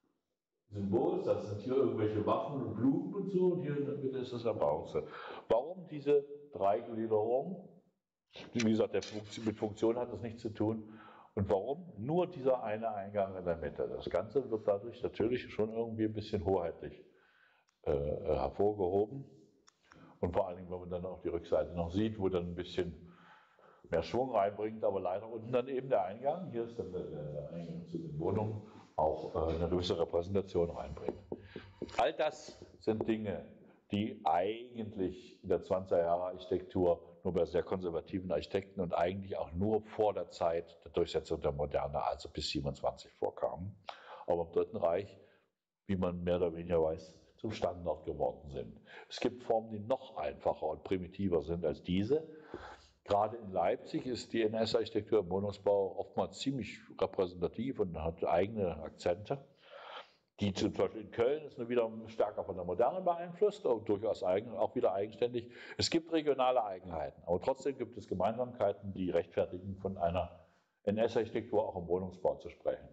Symbols, das sind hier irgendwelche Waffen und Blumen und so, und hier in der Mitte ist das der Bronze. Warum diese Dreigliederung? Wie gesagt, der Funktion, mit Funktion hat das nichts zu tun. Und warum? Nur dieser eine Eingang in der Mitte. Das Ganze wird dadurch natürlich schon irgendwie ein bisschen hoheitlich äh, hervorgehoben. Und vor allen Dingen, wenn man dann auch die Rückseite noch sieht, wo dann ein bisschen mehr Schwung reinbringt, aber leider unten dann eben der Eingang, hier ist dann der, der Eingang zu den Wohnungen, auch äh, eine gewisse Repräsentation reinbringen. All das sind Dinge, die eigentlich in der zwanziger Jahre Architektur nur bei sehr konservativen Architekten und eigentlich auch nur vor der Zeit der Durchsetzung der Moderne, also bis siebenundzwanzig, vorkamen. Aber im Dritten Reich, wie man mehr oder weniger weiß, zum Standard geworden sind. Es gibt Formen, die noch einfacher und primitiver sind als diese. Gerade in Leipzig ist die N S-Architektur im Wohnungsbau oftmals ziemlich repräsentativ und hat eigene Akzente. Die zum Beispiel in Köln ist nur wieder stärker von der Moderne beeinflusst, auch durchaus eigen, auch wieder eigenständig. Es gibt regionale Eigenheiten, aber trotzdem gibt es Gemeinsamkeiten, die rechtfertigen, von einer N S-Architektur auch im Wohnungsbau zu sprechen.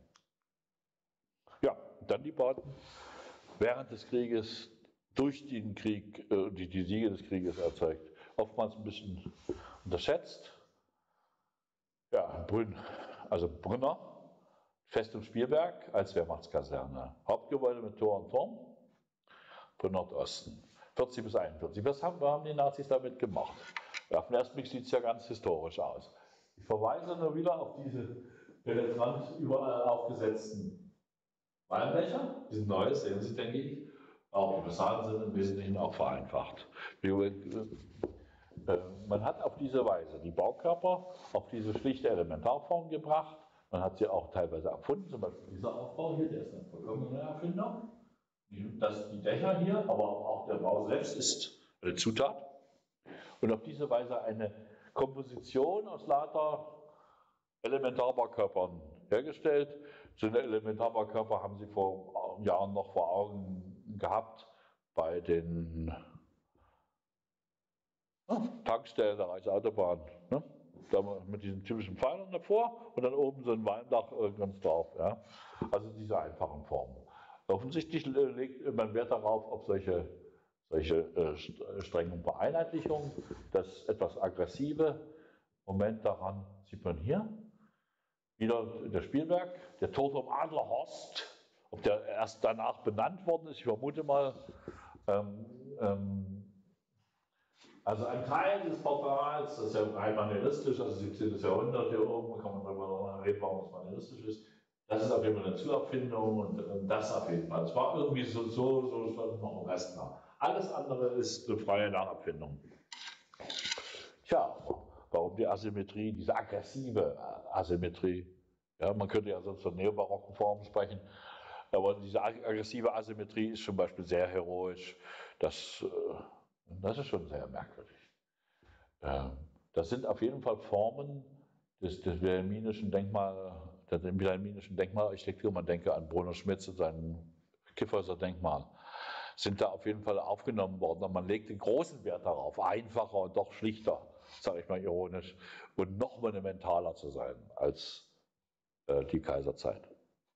Ja, dann die Bauten während des Krieges, durch den Krieg, äh, die, die Siege des Krieges erzeugt, oftmals ein bisschen unterschätzt. Ja, Brünn, also Brünner, Festung Spielberg als Wehrmachtskaserne. Hauptgebäude mit Tor und Turm von Nordosten. vierzig bis einundvierzig. Was haben, was haben die Nazis damit gemacht? Ja, auf den ersten Blick sieht es ja ganz historisch aus. Ich verweise nur wieder auf diese penetrant überall aufgesetzten Walmdächer. Die sind neu, sehen Sie, denke ich. Auch die Fassaden sind im Wesentlichen auch vereinfacht. Man hat auf diese Weise die Baukörper auf diese schlichte Elementarform gebracht. Man hat sie auch teilweise erfunden, zum Beispiel dieser Aufbau hier, der ist eine vollkommene Erfindung. Das, die Dächer hier, aber auch der Bau selbst ist eine Zutat. Und auf diese Weise eine Komposition aus lauter Elementarbaukörpern hergestellt. So eine Elementarbaukörper haben Sie vor Jahren noch vor Augen gehabt bei den Tankstellen der Reichsautobahn. Ne? Da mit diesen typischen Pfeilern davor und dann oben so ein Walmdach ganz drauf. Ja? Also diese einfachen Formen. Offensichtlich legt man Wert darauf, auf solche, solche äh, strengen Vereinheitlichungen. Das etwas aggressive Moment daran sieht man hier. Wieder das Spielwerk, der Turm Adlerhorst, ob der erst danach benannt worden ist, ich vermute mal. Ähm, ähm, also ein Teil des Portals, das ist ja rein manieristisch, also siebzehnten. Jahrhundert hier oben, kann man darüber reden, warum es manieristisch ist. Das ist auf jeden Fall eine Zuerfindung und, und das auf jeden Fall. Es war irgendwie so, so, so schon noch ein Rest nach. Alles andere ist eine freie Nacherfindung. Tja, warum die Asymmetrie, diese aggressive Asymmetrie? Ja, man könnte ja sonst von neobarocken Formen sprechen, aber diese aggressive Asymmetrie ist zum Beispiel sehr heroisch. Das, das ist schon sehr merkwürdig. Das sind auf jeden Fall Formen des, des wilhelminischen Denkmal, der wilhelminischen Denkmalarchitektur. Man denke an Bruno Schmitz und sein Kyffhäuser Denkmal. Sind da auf jeden Fall aufgenommen worden. Und man legte großen Wert darauf, einfacher und doch schlichter, sage ich mal ironisch, und noch monumentaler zu sein als äh, die Kaiserzeit.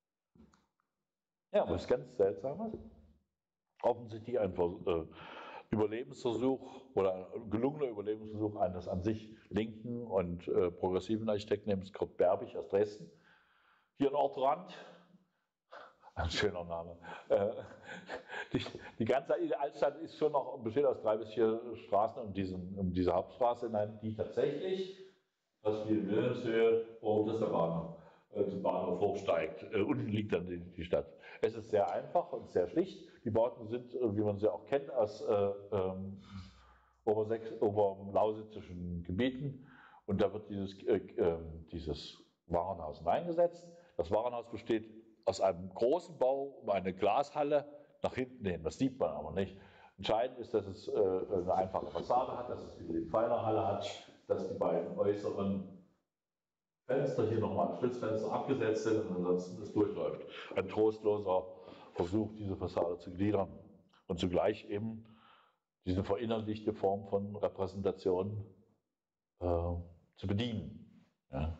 Ja, was ganz Seltsames. Offensichtlich ein äh, Überlebensversuch oder ein gelungener Überlebensversuch eines an sich linken und äh, progressiven Architekten, nämlich Kurt Berbig aus Dresden. Hier in Ortrand, ein schöner Name. Äh, die, die ganze Altstadt ist schon noch, besteht aus drei bis vier Straßen um, diesen, um diese Hauptstraße hinein, die tatsächlich, was wie in Wilhelmshöhe, oben ist der Bahnhof, äh, zum Bahnhof hochsteigt. Äh, unten liegt dann die, die Stadt. Es ist sehr einfach und sehr schlicht. Die Bauten sind, wie man sie auch kennt, aus äh, ähm, oberlausitzischen Gebieten. Und da wird dieses, äh, äh, dieses Warenhaus hineingesetzt. Das Warenhaus besteht aus einem großen Bau um eine Glashalle nach hinten hin. Das sieht man aber nicht. Entscheidend ist, dass es äh, eine einfache Fassade hat, dass es wieder die Pfeilerhalle hat, dass die beiden äußeren Fenster hier nochmal ein Schlitzfenster abgesetzt sind und ansonsten das durchläuft. Ein trostloser Versuch, diese Fassade zu gliedern und zugleich eben diese verinnerlichte Form von Repräsentation äh, zu bedienen. Ja.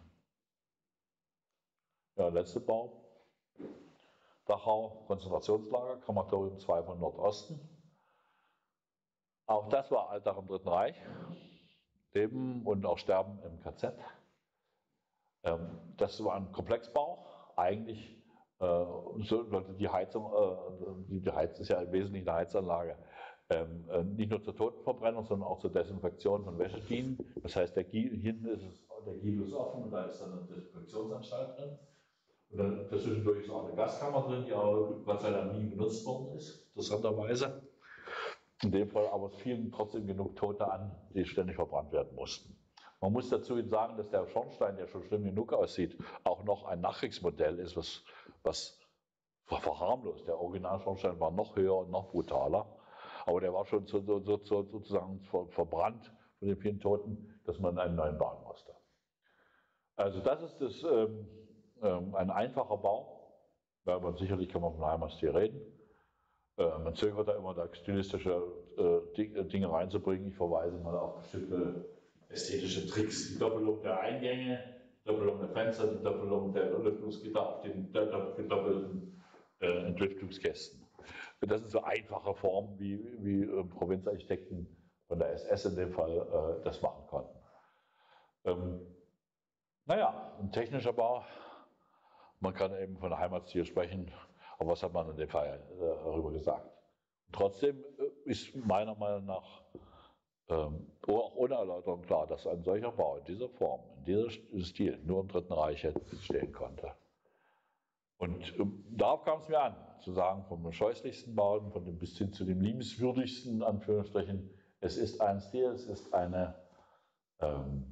Ja, letzte Bau. Dachau, Konzentrationslager, Krematorium zwei von Nordosten. Auch das war Alltag im Dritten Reich. Leben und auch Sterben im K Z. Ähm, das war ein Komplexbau. Eigentlich äh, sollte die Heizung, äh, die Heiz ist ja im Wesentlichen eine Heizanlage, ähm, äh, nicht nur zur Totenverbrennung, sondern auch zur Desinfektion von Wäsche dienen. Das heißt, der Giebel, hinten ist es, der Giebel ist offen und da ist dann eine Desinfektionsanstalt drin. Und dann zwischendurch ist auch eine Gaskammer drin, die aber Gott sei Dank nie benutzt worden ist, interessanterweise. In dem Fall aber fielen trotzdem genug Tote an, die ständig verbrannt werden mussten. Man muss dazu sagen, dass der Schornstein, der schon schlimm genug aussieht, auch noch ein Nachkriegsmodell ist, was, was verharmlost. Der Originalschornstein war noch höher und noch brutaler, aber der war schon so, so, so, sozusagen verbrannt von den vielen Toten, dass man einen neuen bauen musste. Also das ist das, ähm, ähm, ein einfacher Bau, weil man sicherlich kann man von Heimatstil reden. Äh, man zögert da immer, da stilistische äh, Dinge reinzubringen. Ich verweise mal auf bestimmte ästhetische Tricks, die Doppelung der Eingänge, die Doppelung der Fenster, die Doppelung der Lüftungsgitter auf den gedoppelten äh, Entlüftungskästen. Das sind so einfache Formen, wie, wie äh, Provinzarchitekten von der S S in dem Fall äh, das machen konnten. Ähm, naja, ein technischer Bau, man kann eben von Heimatstil sprechen, aber was hat man in dem Fall äh, darüber gesagt? Trotzdem ist meiner Meinung nach ähm, auch ohne Erläuterung klar, dass ein solcher Bau in dieser Form, in diesem Stil nur im Dritten Reich entstehen konnte. Und ähm, darauf kam es mir an, zu sagen, vom scheußlichsten Bauten, von dem bis hin zu dem liebenswürdigsten, Anführungsstrichen, es ist ein Stil, es ist eine ähm,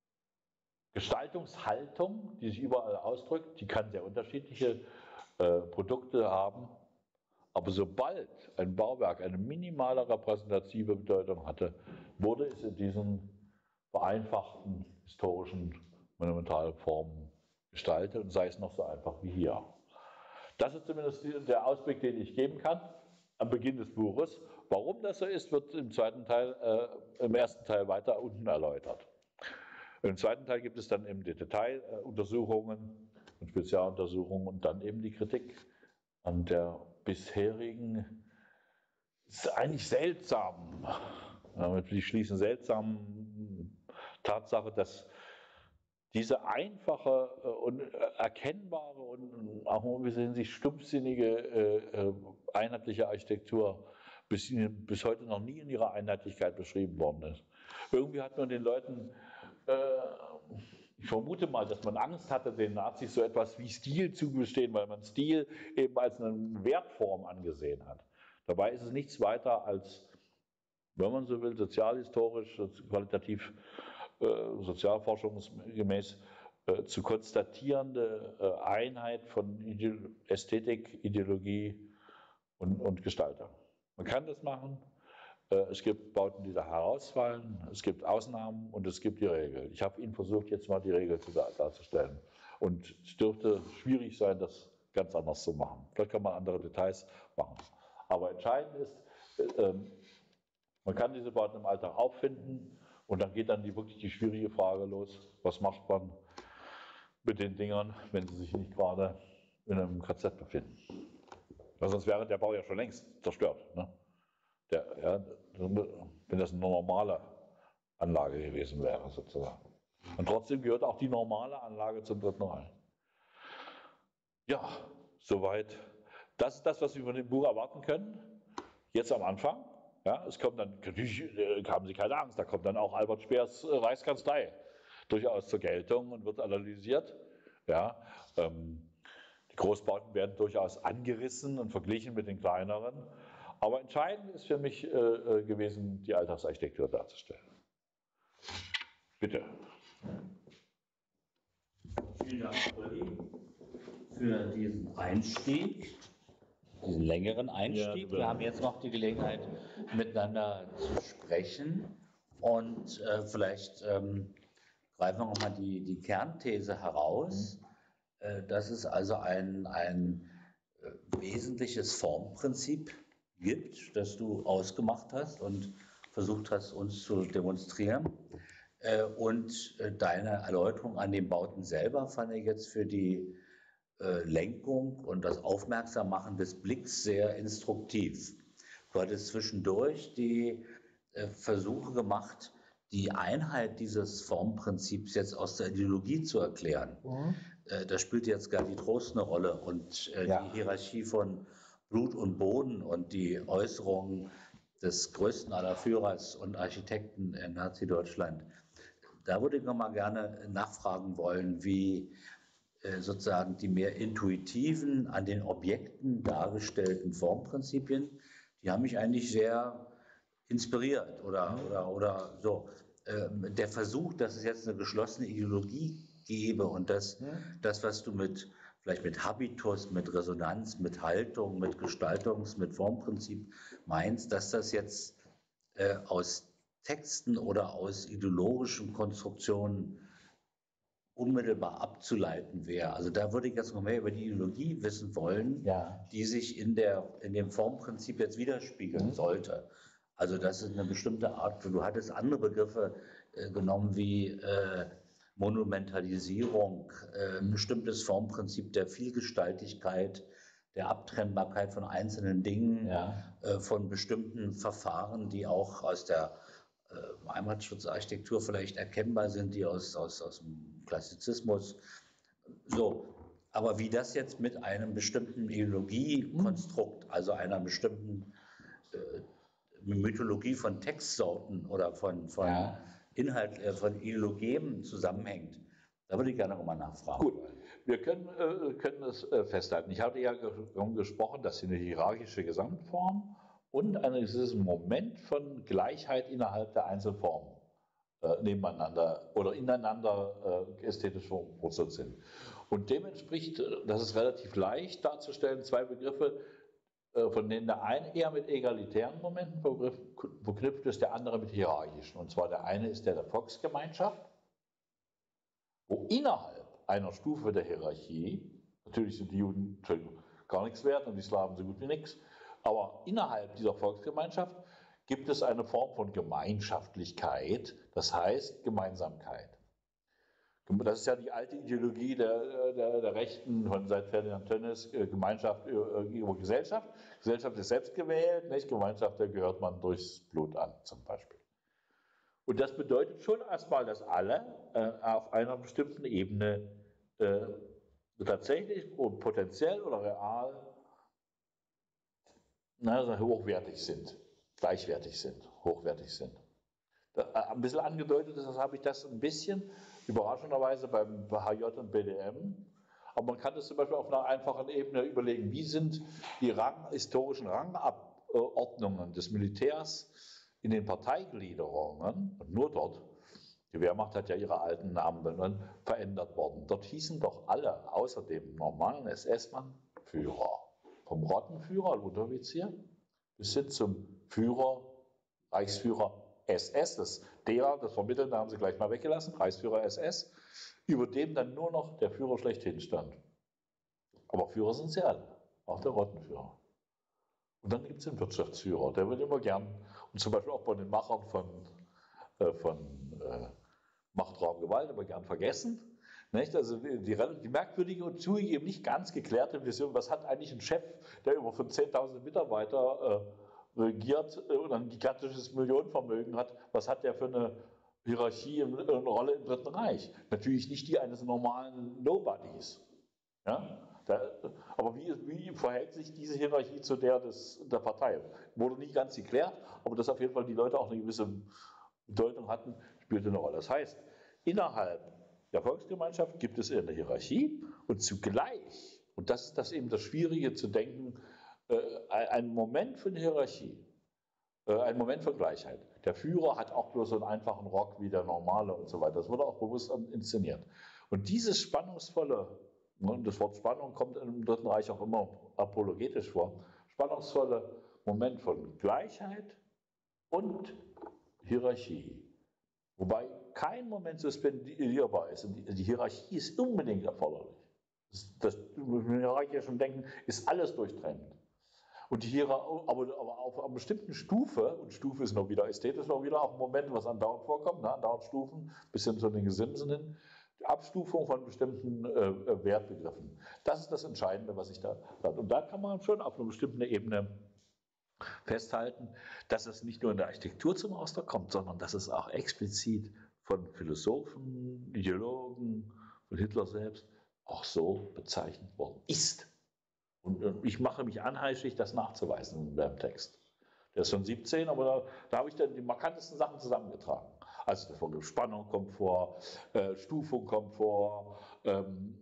Gestaltungshaltung, die sich überall ausdrückt, die kann sehr unterschiedliche äh, Produkte haben, aber sobald ein Bauwerk eine minimale repräsentative Bedeutung hatte, wurde es in diesen vereinfachten historischen Monumentalformen gestaltet und sei es noch so einfach wie hier. Das ist zumindest der Ausblick, den ich geben kann am Beginn des Buches. Warum das so ist, wird im zweiten Teil, äh, im ersten Teil weiter unten erläutert. Im zweiten Teil gibt es dann eben die Detailuntersuchungen und Spezialuntersuchungen und dann eben die Kritik an der bisherigen, eigentlich seltsamen, damit will ich schließen, seltsamen Tatsache, dass diese einfache und erkennbare und auch ein bisschen sich stumpfsinnige einheitliche Architektur bis, bis heute noch nie in ihrer Einheitlichkeit beschrieben worden ist. Irgendwie hat man den Leuten, äh, ich vermute mal, dass man Angst hatte, den Nazis so etwas wie Stil zugestehen, weil man Stil eben als eine Wertform angesehen hat. Dabei ist es nichts weiter als, wenn man so will, sozialhistorisch, qualitativ, äh, sozialforschungsgemäß äh, zu konstatierende äh, Einheit von Ide Ästhetik, Ideologie und, und Gestaltung. Man kann das machen. Äh, es gibt Bauten, die da herausfallen, es gibt Ausnahmen und es gibt die Regel. Ich habe Ihnen versucht, jetzt mal die Regel zu, darzustellen. Und es dürfte schwierig sein, das ganz anders zu machen. Vielleicht kann man andere Details machen. Aber entscheidend ist, äh, man kann diese Bauten im Alltag auffinden und dann geht dann die, wirklich die schwierige Frage los, was macht man mit den Dingern, wenn sie sich nicht gerade in einem K Z befinden. Weil sonst wäre der Bau ja schon längst zerstört. Ne? Der, ja, wenn das eine normale Anlage gewesen wäre, sozusagen. Und trotzdem gehört auch die normale Anlage zum Dritten Reich. Ja, soweit. Das ist das, was Sie von dem Buch erwarten können. Jetzt am Anfang. Ja, es kommt dann, natürlich haben Sie keine Angst, da kommt dann auch Albert Speers Reichskanzlei durchaus zur Geltung und wird analysiert. Ja, ähm, die Großbauten werden durchaus angerissen und verglichen mit den kleineren. Aber entscheidend ist für mich äh, gewesen, die Alltagsarchitektur darzustellen. Bitte. Vielen Dank, Olli, für diesen Einstieg, diesen längeren Einstieg. Ja, wir haben jetzt noch die Gelegenheit, miteinander zu sprechen. Und äh, vielleicht ähm, greifen wir nochmal die, die Kernthese heraus. Mhm. Äh, dass es also ein, ein äh, wesentliches Formprinzip gibt, das du ausgemacht hast und versucht hast, uns zu demonstrieren. Äh, und äh, deine Erläuterung an den Bauten selber fand ich jetzt für die äh, Lenkung und das Aufmerksammachen des Blicks sehr instruktiv. Du hattest zwischendurch die äh, Versuche gemacht, die Einheit dieses Formprinzips jetzt aus der Ideologie zu erklären. Mhm. Äh, da spielt jetzt Gerdi Trost eine Rolle und äh, ja. die Hierarchie von Blut und Boden und die Äußerungen des größten aller Führers und Architekten in Nazi-Deutschland. Da würde ich noch mal gerne nachfragen wollen, wie äh, sozusagen die mehr intuitiven, an den Objekten dargestellten Formprinzipien, die haben mich eigentlich sehr inspiriert oder, oder, oder so. Äh, der Versuch, dass es jetzt eine geschlossene Ideologie gebe und dass ja. das, was du mit vielleicht mit Habitus, mit Resonanz, mit Haltung, mit Gestaltungs-, mit Formprinzip meinst, dass das jetzt äh, aus Texten oder aus ideologischen Konstruktionen unmittelbar abzuleiten wäre. Also da würde ich jetzt noch mehr über die Ideologie wissen wollen, ja. die sich in, der, in dem Formprinzip jetzt widerspiegeln mhm. sollte. Also das ist eine bestimmte Art, du hattest andere Begriffe äh, genommen wie äh, Monumentalisierung, äh, ein bestimmtes Formprinzip der Vielgestaltigkeit, der Abtrennbarkeit von einzelnen Dingen, ja. äh, von bestimmten Verfahren, die auch aus der äh, Heimatschutzarchitektur vielleicht erkennbar sind, die aus, aus, aus dem Klassizismus. So, aber wie das jetzt mit einem bestimmten Ideologiekonstrukt, also einer bestimmten Mythologie von Textsorten oder von, von Ja. Inhalt, äh, von Ideologien zusammenhängt. Da würde ich gerne nochmal nachfragen. Gut, wir können, äh, können es äh, festhalten. Ich hatte ja davon gesprochen, dass sie eine hierarchische Gesamtform und ein gewisses Moment von Gleichheit innerhalb der Einzelformen äh, nebeneinander oder ineinander äh, ästhetisch verwurzelt sind. Und dem entspricht, das ist relativ leicht darzustellen, zwei Begriffe, äh, von denen der eine eher mit egalitären Momenten verknüpft ist, der andere mit hierarchischen. Und zwar der eine ist der der Volksgemeinschaft, wo innerhalb einer Stufe der Hierarchie, natürlich sind die Juden gar nichts wert und die Slawen so gut wie nichts, aber innerhalb dieser Volksgemeinschaft gibt es eine Form von Gemeinschaftlichkeit, das heißt Gemeinsamkeit. Das ist ja die alte Ideologie der, der, der Rechten von seit Ferdinand Tönnies, Gemeinschaft über Gesellschaft. Gesellschaft ist selbst gewählt, nicht? Gemeinschaft, da gehört man durchs Blut an, zum Beispiel. Und das bedeutet schon erstmal, dass alle äh, auf einer bestimmten Ebene äh, tatsächlich und potenziell oder real na, hochwertig sind, gleichwertig sind, hochwertig sind. Da, äh, ein bisschen angedeutet ist, das habe ich das ein bisschen überraschenderweise beim H J und B D M. Aber man kann das zum Beispiel auf einer einfachen Ebene überlegen, wie sind die Rang, historischen Rangordnungen des Militärs in den Parteigliederungen, und nur dort, die Wehrmacht hat ja ihre alten Namen benannt, verändert worden. Dort hießen doch alle, außer dem normalen S S-Mann, Führer. Vom Rottenführer, Unteroffizier, bis hin zum Führer, Reichsführer S S, das der, das Vermitteln, da haben sie gleich mal weggelassen, Reichsführer S S, über dem dann nur noch der Führer schlechthin stand. Aber Führer sind sie alle, auch der Rottenführer. Und dann gibt es den Wirtschaftsführer, der wird immer gern, und zum Beispiel auch bei den Machern von, äh, von äh, Macht, Raum, Gewalt, aber gern vergessen. Nicht? Also die, die, die merkwürdige und zugegeben nicht ganz geklärte Vision, was hat eigentlich ein Chef, der über von zehntausend Mitarbeiter äh, regiert äh, und ein gigantisches Millionenvermögen hat, was hat der für eine Hierarchie, eine Rolle im Dritten Reich? Natürlich nicht die eines normalen Nobodies. Ja? Da, aber wie, wie verhält sich diese Hierarchie zu der des, der Partei? Wurde nie ganz geklärt, aber dass auf jeden Fall die Leute auch eine gewisse Bedeutung hatten, spielte eine Rolle. Das heißt, innerhalb der Volksgemeinschaft gibt es eine Hierarchie und zugleich, und das ist das eben das Schwierige zu denken, äh, ein Moment von Hierarchie, äh, ein Moment von Gleichheit. Der Führer hat auch bloß so einen einfachen Rock wie der normale und so weiter. Das wurde auch bewusst inszeniert. Und dieses spannungsvolle, und das Wort Spannung kommt im Dritten Reich auch immer apologetisch vor, spannungsvolle Moment von Gleichheit und Hierarchie. Wobei kein Moment suspendierbar ist. Und die Hierarchie ist unbedingt erforderlich. Das, das hierarchische Denken ist alles durchdrängend. Und die Hierarchie, aber, aber auf einer bestimmten Stufe, und Stufe ist noch wieder ästhetisch, noch wieder auch ein Moment, was andauernd vorkommt, ne, andauernd Stufen, bis hin zu den Gesimsen hin, die Abstufung von bestimmten äh, Wertbegriffen. Das ist das Entscheidende, was ich da sage. Und da kann man schon auf einer bestimmten Ebene festhalten, dass es nicht nur in der Architektur zum Ausdruck kommt, sondern dass es auch explizit von Philosophen, Ideologen, von Hitler selbst auch so bezeichnet worden ist. Und ich mache mich anheischig, das nachzuweisen in dem Text. Der ist von siebzehn, aber da, da habe ich dann die markantesten Sachen zusammengetragen. Also davon Spannung kommt vor, äh, Stufung kommt vor, ähm,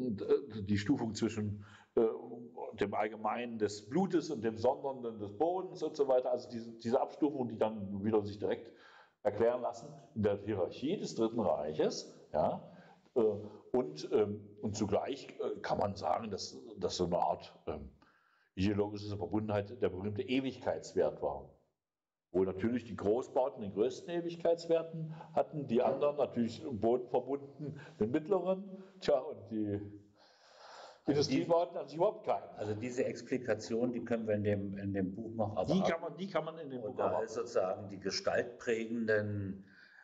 die Stufung zwischen äh, dem Allgemeinen des Blutes und dem Sondernden des Bodens und so weiter. Also diese, diese Abstufung, die dann wieder sich direkt erklären lassen in der Hierarchie des Dritten Reiches. Ja, äh, und, ähm, und zugleich äh, kann man sagen, dass das so eine Art ähm, ideologische Verbundenheit der berühmte Ewigkeitswert war. Wo natürlich die Großbauten den größten Ewigkeitswerten hatten, die anderen natürlich im Boden verbunden, den mittleren, tja, und die Industriebauten an sich überhaupt keinen. Also diese Explikation, die können wir in dem, in dem Buch noch erwarten. Die kann man, die kann man in dem Buch erwarten. Und da ist sozusagen die gestaltprägenden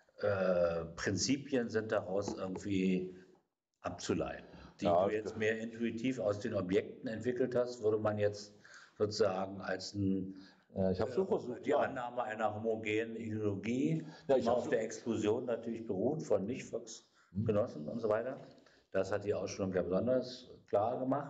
äh, Prinzipien sind daraus irgendwie abzuleiten. Die ja, du jetzt mehr intuitiv aus den Objekten entwickelt hast, würde man jetzt sozusagen als ein Ja, ich habe schon versucht, die Annahme einer homogenen Ideologie, ja, die auf der Explosion natürlich beruht von Nicht-Volksgenossen hm. und so weiter. Das hat die Ausstellung ja besonders klar gemacht.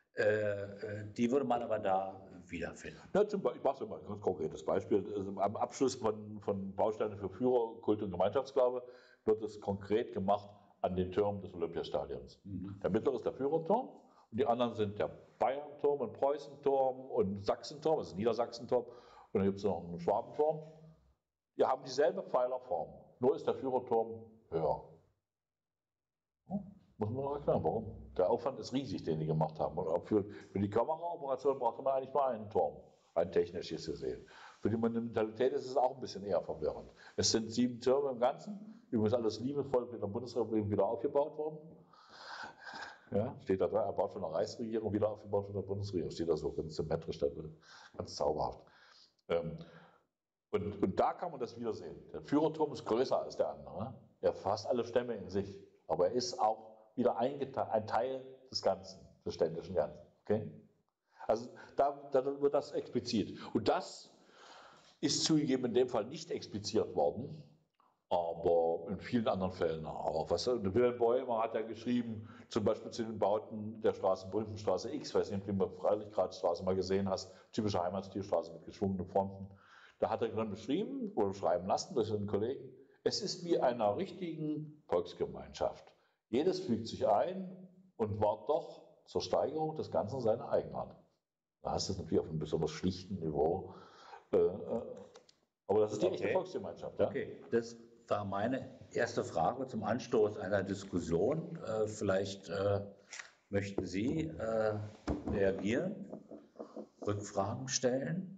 Äh, die würde man aber da wiederfinden. Ja, zum Beispiel, ich mache mal ein ganz konkretes Beispiel. Also am Abschluss von, von Bausteine für Führer, Kult und Gemeinschaftsglaube wird es konkret gemacht an den Türmen des Olympiastadions. Mhm. Der mittlere ist der Führerturm und die anderen sind der Bayernturm und Preußenturm und Sachsenturm, also Niedersachsenturm, und dann gibt es noch einen Schwabenturm. Die haben dieselbe Pfeilerform, nur ist der Führerturm höher. Hm? Muss man noch erklären, warum. Der Aufwand ist riesig, den die gemacht haben. Und auch für, für die Kameraoperation braucht man eigentlich nur einen Turm, ein technisches gesehen. Für die Monumentalität ist es auch ein bisschen eher verwirrend. Es sind sieben Türme im Ganzen, übrigens alles liebevoll mit der Bundesrepublik wieder aufgebaut worden. Ja, steht da drin, erbaut von der Reichsregierung, wieder aufgebaut von der Bundesregierung, steht da so ganz symmetrisch da drin, ganz zauberhaft. Ähm, und, und da kann man das wieder sehen. Der Führerturm ist größer als der andere. Er fasst alle Stämme in sich, aber er ist auch wieder ein Teil des Ganzen, des ständischen Ganzen. Okay? Also da, da wird das explizit. Und das ist zugegeben in dem Fall nicht expliziert worden, aber in vielen anderen Fällen auch. Was, Wilhelm Bäumer hat ja geschrieben, zum Beispiel zu den Bauten der Straße, Brünkenstraße X, ich weiß nicht, ob du die Freilichgradstraße mal gesehen hast, typische Heimatstilstraße mit geschwungenen Fronten. Da hat er dann beschrieben oder schreiben lassen durch seinen Kollegen, es ist wie einer richtigen Volksgemeinschaft. Jedes fügt sich ein und wahrt doch zur Steigerung des Ganzen seine Eigenart. Da hast du es natürlich auf einem besonders schlichten Niveau. Äh, aber das ist die okay. echte Volksgemeinschaft. Ja? Okay, das war meine erste Frage zum Anstoß einer Diskussion. Äh, vielleicht äh, möchten Sie äh, reagieren, Rückfragen stellen?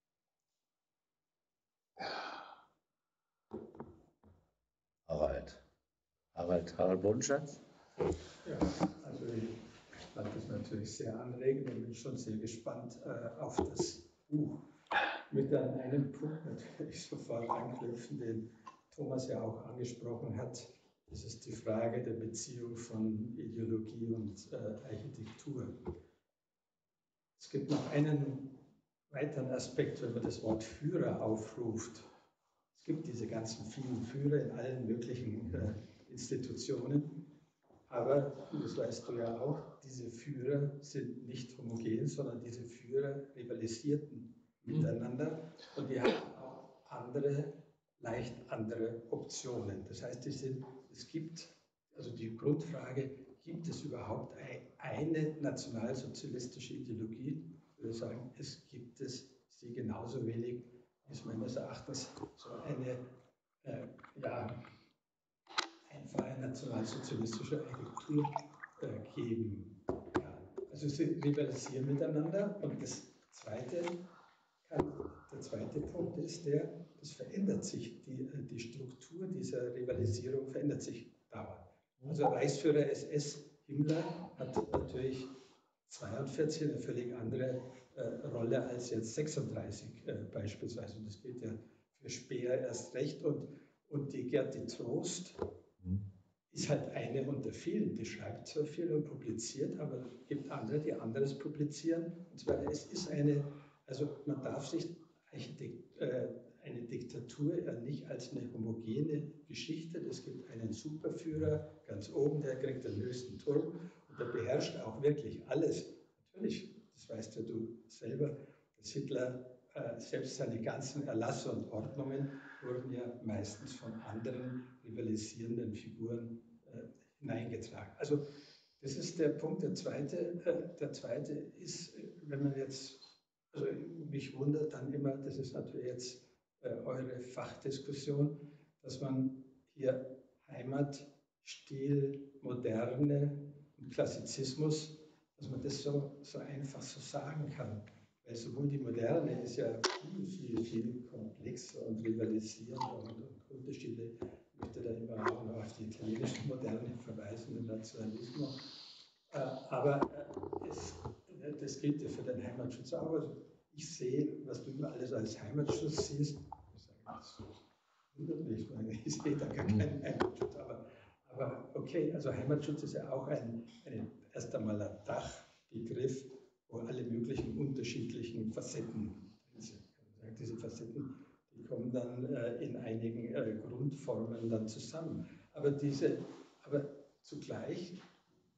Harald. Harald, Harald Bodenschatz? Ja, also ich fand das natürlich sehr anregend und bin schon sehr gespannt äh, auf das Buch. Mit an einem Punkt natürlich sofort anknüpfen, den Thomas ja auch angesprochen hat. Das ist die Frage der Beziehung von Ideologie und äh, Architektur. Es gibt noch einen weiteren Aspekt, wenn man das Wort Führer aufruft. Es gibt diese ganzen vielen Führer in allen möglichen äh, Institutionen. Aber, das weißt du ja auch, diese Führer sind nicht homogen, sondern diese Führer rivalisierten miteinander und die haben auch andere, leicht andere Optionen. Das heißt, die sind, es gibt, also die Grundfrage, gibt es überhaupt eine nationalsozialistische Ideologie? Ich würde sagen, es gibt es sie genauso wenig, wie es meines Erachtens so eine, äh, ja, einfache nationalsozialistische Architektur äh, geben. Ja, also sie rivalisieren miteinander und das zweite, kann, der zweite Punkt ist der, das verändert sich, die, die Struktur dieser Rivalisierung verändert sich dauernd. Also Reichsführer S S Himmler hat natürlich zweiundvierzig eine völlig andere äh, Rolle als jetzt sechsunddreißig äh, beispielsweise. Und das gilt ja für Speer erst recht. Und, und die Gerti Trost ist halt eine unter vielen, die schreibt zwar viel und publiziert, aber es gibt andere, die anderes publizieren. Und zwar, es ist eine, also man darf sich äh, eine Diktatur ja nicht als eine homogene Geschichte. Es gibt einen Superführer ganz oben, der kriegt den höchsten Turm und der beherrscht auch wirklich alles. Natürlich, das weißt ja du selber, dass Hitler äh, selbst seine ganzen Erlasse und Ordnungen wurden ja meistens von anderen rivalisierenden Figuren äh, hineingetragen. Also das ist der Punkt. Der zweite, äh, der zweite ist, wenn man jetzt, also mich wundert dann immer, das ist natürlich jetzt äh, eure Fachdiskussion, dass man hier Heimat, Stil, Moderne und Klassizismus, dass man das so, so einfach so sagen kann. Weil sowohl die Moderne ist ja viel, viel, viel komplexer und rivalisierender und, und Unterschiede. Ich möchte da immer auch noch auf die italienische Moderne verweisen, den Nationalismus. Äh, aber äh, es, das gilt ja für den Heimatschutz auch. Also ich sehe, was du immer alles als Heimatschutz siehst, ich sage, das wundert mich, ich sehe da gar keinen Heimatschutz. Aber, aber okay, also Heimatschutz ist ja auch ein, ein erst einmal ein Dachbegriff, wo alle möglichen unterschiedlichen Facetten drin sind. Diese Facetten, die kommen dann äh, in einigen äh, Grundformen dann zusammen. Aber, diese, aber zugleich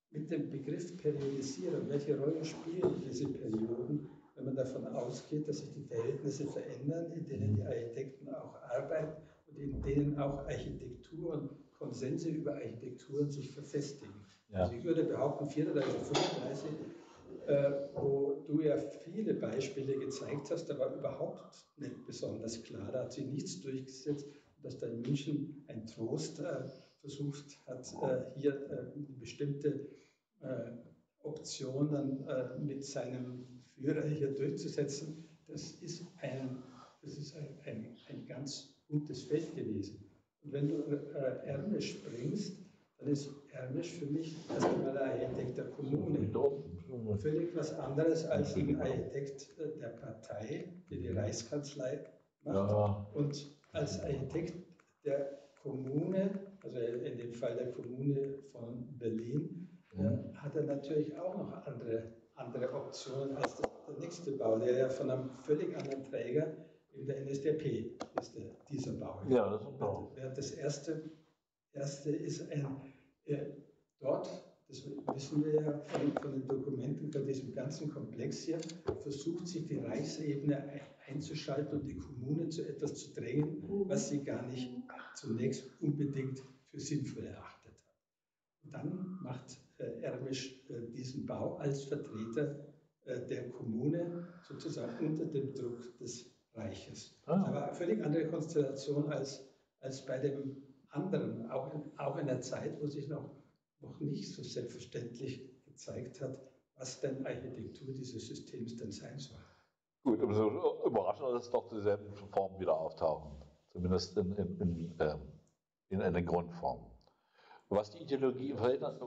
mit dem Begriff Periodisierung, welche Rolle spielen diese Perioden, wenn man davon ausgeht, dass sich die Verhältnisse verändern, in denen die Architekten auch arbeiten und in denen auch Architekturen, Konsense über Architekturen sich verfestigen. Ja. Also ich würde behaupten, vierunddreißig, fünfunddreißig, äh, wo du ja viele Beispiele gezeigt hast, da war überhaupt nicht besonders klar, da hat sich nichts durchgesetzt, dass da in München ein Trost äh, versucht hat, äh, hier äh, bestimmte äh, Optionen äh, mit seinem Führer hier durchzusetzen. Das ist ein, das ist ein, ein, ein ganz gutes Feld gewesen. Und wenn du äh, Ermisch bringst, dann ist Ermisch für mich erst einmal der Architekt der Kommune. Völlig was anderes als ein Architekt der Partei, die die Reichskanzlei macht. Ja. Und als Architekt der Kommune, also in dem Fall der Kommune von Berlin, mhm. äh, hat er natürlich auch noch andere, andere Optionen als der, der nächste Bau, der ja von einem völlig anderen Träger, in der N S D A P ist der, dieser Bau. Ja, das ist ein Bau. Während das erste, erste ist ein, äh, dort, das wissen wir ja von, von den Dokumenten, von diesem ganzen Komplex hier, versucht sich die Reichsebene einzuschalten und die Kommune zu etwas zu drängen, was sie gar nicht zunächst unbedingt für sinnvoll erachtet hat. Und dann macht äh, Ermisch äh, diesen Bau als Vertreter äh, der Kommune sozusagen unter dem Druck des Reiches. Ah. Das war eine völlig andere Konstellation als, als bei dem anderen, auch in, auch in der Zeit, wo sich noch noch nicht so selbstverständlich gezeigt hat, was denn Architektur dieses Systems denn sein soll. Gut, umso überraschender, dass doch dieselben Formen wieder auftauchen, zumindest in, in, in, ähm, in einer Grundform. Was die Ideologie verhindert,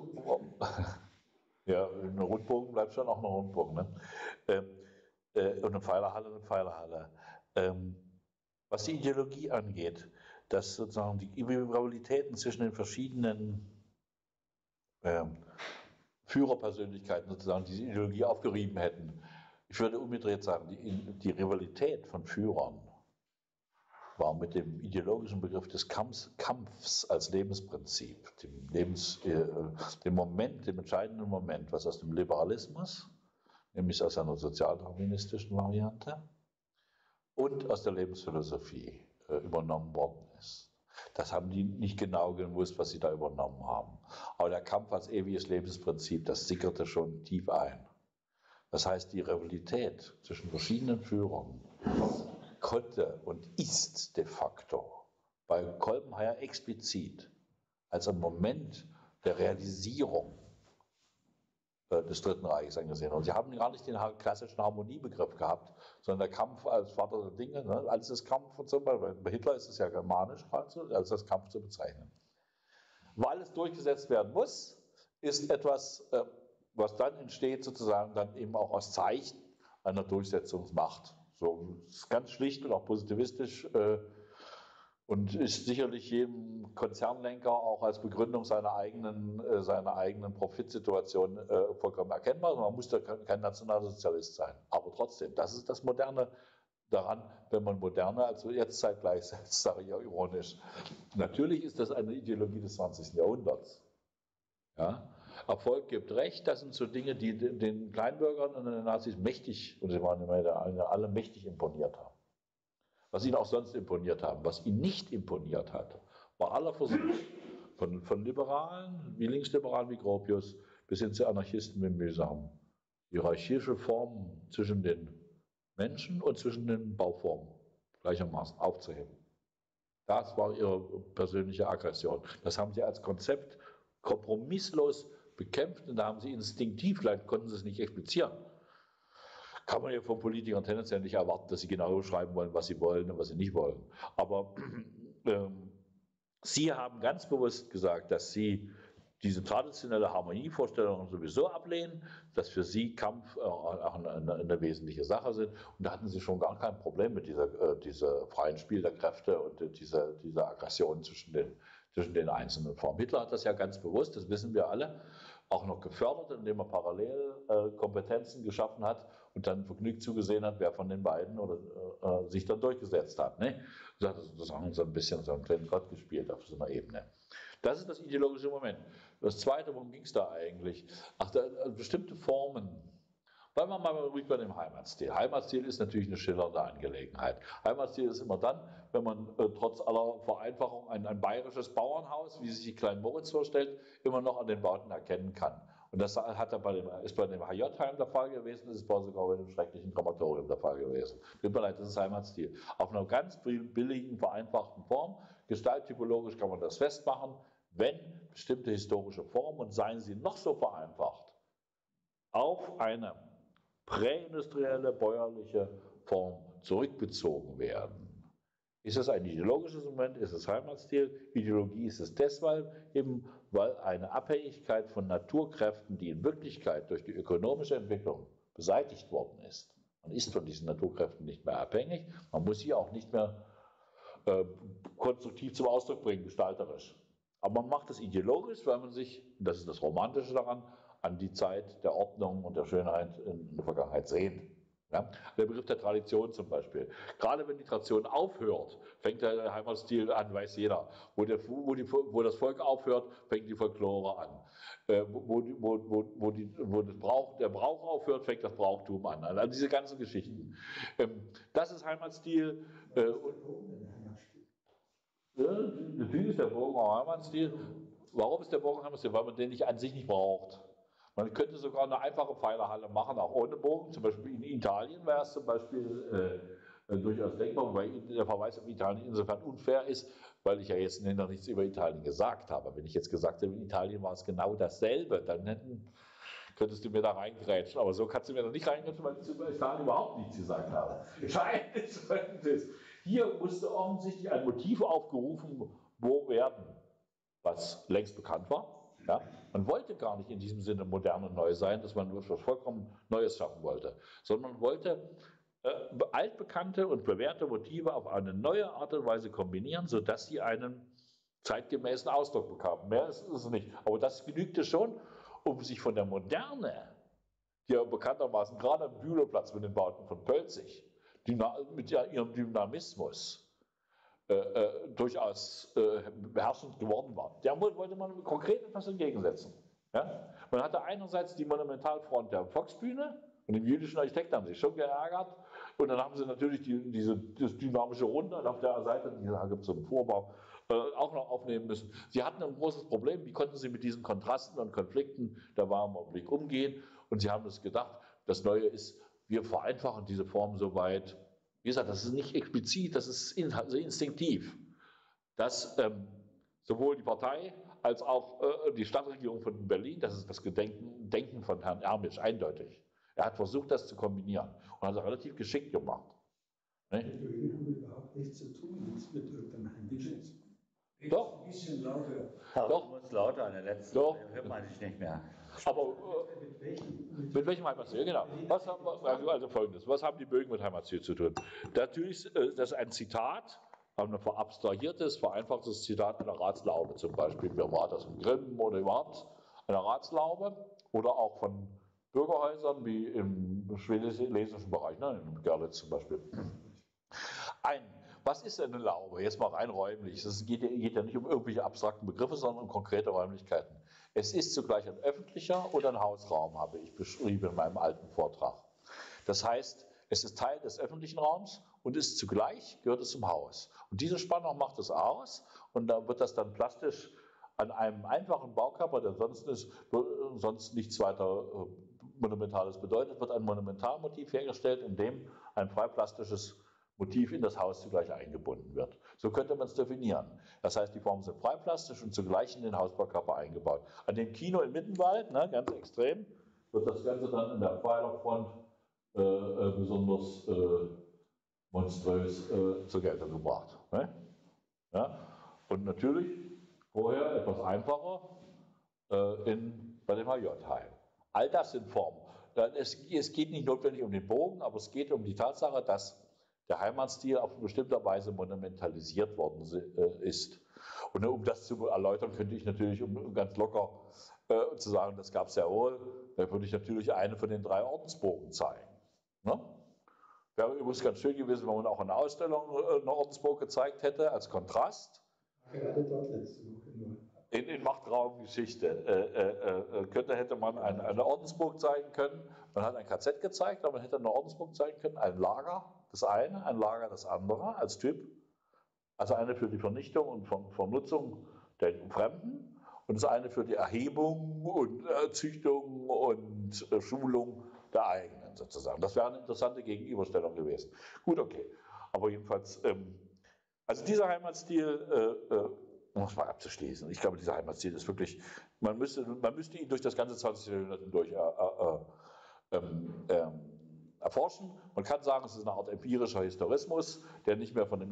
ja, ein Rundbogen bleibt schon auch ein Rundbogen, ne? ähm, äh, und eine Pfeilerhalle, eine Pfeilerhalle. Ähm, was die Ideologie angeht, dass sozusagen die Rivalitäten zwischen den verschiedenen Ähm, Führerpersönlichkeiten sozusagen diese Ideologie aufgerieben hätten. Ich würde umgedreht sagen, die, die Rivalität von Führern war mit dem ideologischen Begriff des Kampfs, Kampfs als Lebensprinzip, dem, Lebens, äh, dem Moment, dem entscheidenden Moment, was aus dem Liberalismus, nämlich aus einer sozialdarwinistischen Variante und aus der Lebensphilosophie äh, übernommen worden ist. Das haben die nicht genau gewusst, was sie da übernommen haben. Aber der Kampf als ewiges Lebensprinzip, das sickerte schon tief ein. Das heißt, die Rivalität zwischen verschiedenen Führern konnte und ist de facto bei Kolbenheier explizit als ein Moment der Realisierung des Dritten Reiches angesehen. Und sie haben gar nicht den klassischen Harmoniebegriff gehabt, sondern der Kampf als Vater der Dinge, ne, als das Kampf und so, bei Hitler ist es ja germanisch, also als das Kampf zu bezeichnen. Weil es durchgesetzt werden muss, ist etwas, was dann entsteht, sozusagen dann eben auch aus Zeichen einer Durchsetzungsmacht. So ist ganz schlicht und auch positivistisch äh, und ist sicherlich jedem Konzernlenker auch als Begründung seiner eigenen, äh, seiner eigenen Profitsituation äh, vollkommen erkennbar. Man muss da kein, kein Nationalsozialist sein. Aber trotzdem, das ist das Moderne daran, wenn man Moderne also jetzt zeitgleich setzt, sage ich auch ironisch. Natürlich ist das eine Ideologie des zwanzigsten Jahrhunderts. Ja? Erfolg gibt Recht, das sind so Dinge, die den Kleinbürgern und den Nazis mächtig, und sie waren immer alle mächtig imponiert haben. Was ihnen auch sonst imponiert haben. Was ihnen nicht imponiert hat, war aller Versuch, von, von Liberalen, wie Linksliberalen wie Gropius, bis hin zu Anarchisten wie Mühsam, hierarchische Formen zwischen den Menschen und zwischen den Bauformen gleichermaßen aufzuheben. Das war ihre persönliche Aggression. Das haben sie als Konzept kompromisslos bekämpft und da haben sie instinktiv, vielleicht konnten sie es nicht explizieren. Kann man ja von Politikern tendenziell nicht erwarten, dass sie genau schreiben wollen, was sie wollen und was sie nicht wollen. Aber ähm, sie haben ganz bewusst gesagt, dass sie diese traditionelle Harmonievorstellung sowieso ablehnen, dass für sie Kampf äh, auch eine, eine, eine wesentliche Sache sind. Und da hatten sie schon gar kein Problem mit dieser, äh, dieser freien Spiel der Kräfte und äh, dieser, dieser Aggression zwischen den, zwischen den einzelnen Formen. Hitler hat das ja ganz bewusst, das wissen wir alle, auch noch gefördert, indem er parallel äh, Kompetenzen geschaffen hat und dann vergnügt zugesehen hat, wer von den beiden oder, äh, sich dann durchgesetzt hat. Ne? Das hat sozusagen so ein bisschen so einen kleinen Gott gespielt auf so einer Ebene. Das ist das ideologische Moment. Das Zweite, worum ging es da eigentlich? Ach, da, also bestimmte Formen. Bleiben wir mal ruhig bei dem Heimatstil. Heimatstil ist natürlich eine schillernde Angelegenheit. Heimatstil ist immer dann, wenn man äh, trotz aller Vereinfachung ein, ein bayerisches Bauernhaus, wie sich die Klein Moritz vorstellt, immer noch an den Bauten erkennen kann. Und das hat er bei dem, ist bei dem H J-Heim der Fall gewesen, das ist bei sogar bei dem schrecklichen Krematorium der Fall gewesen. Tut mir leid, das ist Heimatstil. Auf einer ganz billigen, vereinfachten Form, gestalttypologisch kann man das festmachen, wenn bestimmte historische Formen, und seien sie noch so vereinfacht, auf eine präindustrielle, bäuerliche Form zurückbezogen werden. Ist es ein ideologisches Moment? Ist es Heimatstil? Ideologie ist es deshalb eben, weil eine Abhängigkeit von Naturkräften, die in Wirklichkeit durch die ökonomische Entwicklung beseitigt worden ist. Man ist von diesen Naturkräften nicht mehr abhängig, man muss sie auch nicht mehr äh, konstruktiv zum Ausdruck bringen, gestalterisch. Aber man macht es ideologisch, weil man sich, das ist das Romantische daran, an die Zeit der Ordnung und der Schönheit in der Vergangenheit sehnt. Ja, der Begriff der Tradition zum Beispiel. Gerade wenn die Tradition aufhört, fängt der Heimatstil an, weiß jeder. Wo, der, wo, die, wo das Volk aufhört, fängt die Folklore an. Äh, wo, wo, wo, wo, die, wo das Brauch, der Brauch aufhört, fängt das Brauchtum an. Also diese ganzen Geschichten. Ähm, das ist Heimatstil. Äh, ja, natürlich ist der Bogen auch Heimatstil. Warum ist der Bogen Heimatstil? Weil man den nicht an sich nicht braucht. Man könnte sogar eine einfache Pfeilerhalle machen, auch ohne Bogen. Zum Beispiel in Italien wäre es zum Beispiel äh, durchaus denkbar, wobei der Verweis auf Italien insofern unfair ist, weil ich ja jetzt noch nichts über Italien gesagt habe. Wenn ich jetzt gesagt hätte, in Italien war es genau dasselbe, dann hätten, könntest du mir da reingrätschen. Aber so kannst du mir da nicht reingrätschen, weil ich über Italien überhaupt nichts gesagt habe. Entscheidend ist Folgendes. Hier musste offensichtlich ein Motiv aufgerufen werden, was längst bekannt war. Ja? Man wollte gar nicht in diesem Sinne modern und neu sein, dass man etwas vollkommen Neues schaffen wollte, sondern man wollte äh, altbekannte und bewährte Motive auf eine neue Art und Weise kombinieren, sodass sie einen zeitgemäßen Ausdruck bekamen. Mehr ist es nicht. Aber das genügte schon, um sich von der Moderne, die ja bekanntermaßen gerade am Bülowplatz mit den Bauten von Pölzig, mit ihrem Dynamismus, Äh, äh, durchaus äh, beherrschend geworden war. Der wollte man konkret etwas entgegensetzen. Ja? Man hatte einerseits die Monumentalfront der Volksbühne und die jüdischen Architekten haben sich schon geärgert und dann haben sie natürlich die, diese das dynamische Runde auf der Seite, da gibt es so einen Vorbau, äh, auch noch aufnehmen müssen. Sie hatten ein großes Problem, wie konnten sie mit diesen Kontrasten und Konflikten der wahren Augenblick umgehen, und sie haben es gedacht, das Neue ist, wir vereinfachen diese Form so weit. Wie gesagt, das ist nicht explizit, das ist instinktiv, dass ähm, sowohl die Partei als auch äh, die Stadtregierung von Berlin, das ist das Gedenken, Denken von Herrn Ermisch, eindeutig. Er hat versucht, das zu kombinieren und hat es relativ geschickt gemacht. Ne? Die Bögen haben überhaupt nichts zu tun mit irgendeinem Heimgeschäft. Doch. Ein bisschen lauter. Doch. Du musst lauter an der letzten. Doch. Hört man dich nicht mehr. Aber äh, mit welchem, mit welchem Heimatstil? Genau. Was haben wir, also, also Folgendes: Was haben die Bögen mit Heimatstil zu tun? Natürlich, äh, das ist ein Zitat, ein verabstrahiertes, vereinfachtes Zitat einer Ratslaube zum Beispiel. Wer war das? Ein Grimm oder überhaupt einer Ratslaube? Oder auch von Bürgerhäusern wie im schlesischen Bereich, ne, in Görlitz zum Beispiel. Ein Was ist denn eine Laube? Jetzt mal rein räumlich. Es geht, geht ja nicht um irgendwelche abstrakten Begriffe, sondern um konkrete Räumlichkeiten. Es ist zugleich ein öffentlicher und ein Hausraum, habe ich beschrieben in meinem alten Vortrag. Das heißt, es ist Teil des öffentlichen Raums und ist zugleich, gehört es zum Haus. Und diese Spannung macht es aus, und da wird das dann plastisch an einem einfachen Baukörper, der sonst, ist, sonst nichts weiter Monumentales bedeutet, wird ein Monumentalmotiv hergestellt, in dem ein freiplastisches Motiv in das Haus zugleich eingebunden wird. So könnte man es definieren. Das heißt, die Formen sind freiplastisch und zugleich in den Hausbaukörper eingebaut. An dem Kino in Mittenwald, ne, ganz extrem, wird das Ganze dann in der Pfeilerfront äh, äh, besonders äh, monströs äh, zur Geltung gebracht. Ne? Ja? Und natürlich vorher etwas einfacher äh, in, bei dem H J-Heim. All das sind Formen. Es, es geht nicht notwendig um den Bogen, aber es geht um die Tatsache, dass der Heimatstil auf bestimmte Weise monumentalisiert worden ist. Und um das zu erläutern, könnte ich natürlich, um ganz locker äh, zu sagen, das gab es sehr wohl, da würde ich natürlich eine von den drei Ordensbogen zeigen. Ne? Wäre übrigens ganz schön gewesen, wenn man auch in der Ausstellung äh, einen Ordensbogen gezeigt hätte, als Kontrast. Gerade dort letzte Woche nur. in, in Machtraumgeschichte. Äh, äh, könnte, hätte man eine, eine Ordensburg zeigen können. Man hat ein K Z gezeigt, aber man hätte eine Ordensburg zeigen können. Ein Lager, das eine, ein Lager, das andere als Typ. Also eine für die Vernichtung und Ver Vernutzung der Fremden und das eine für die Erhebung und äh, Züchtung und äh, Schulung der eigenen sozusagen. Das wäre eine interessante Gegenüberstellung gewesen. Gut, okay. Aber jedenfalls, ähm, also dieser Heimatstil, äh, äh, um es mal abzuschließen, ich glaube, dieser Heimatstil ist wirklich, man müsste, man müsste ihn durch das ganze zwanzigste Jahrhundert hindurch äh, äh, ähm, ähm, erforschen. Man kann sagen, es ist eine Art empirischer Historismus, der nicht mehr von dem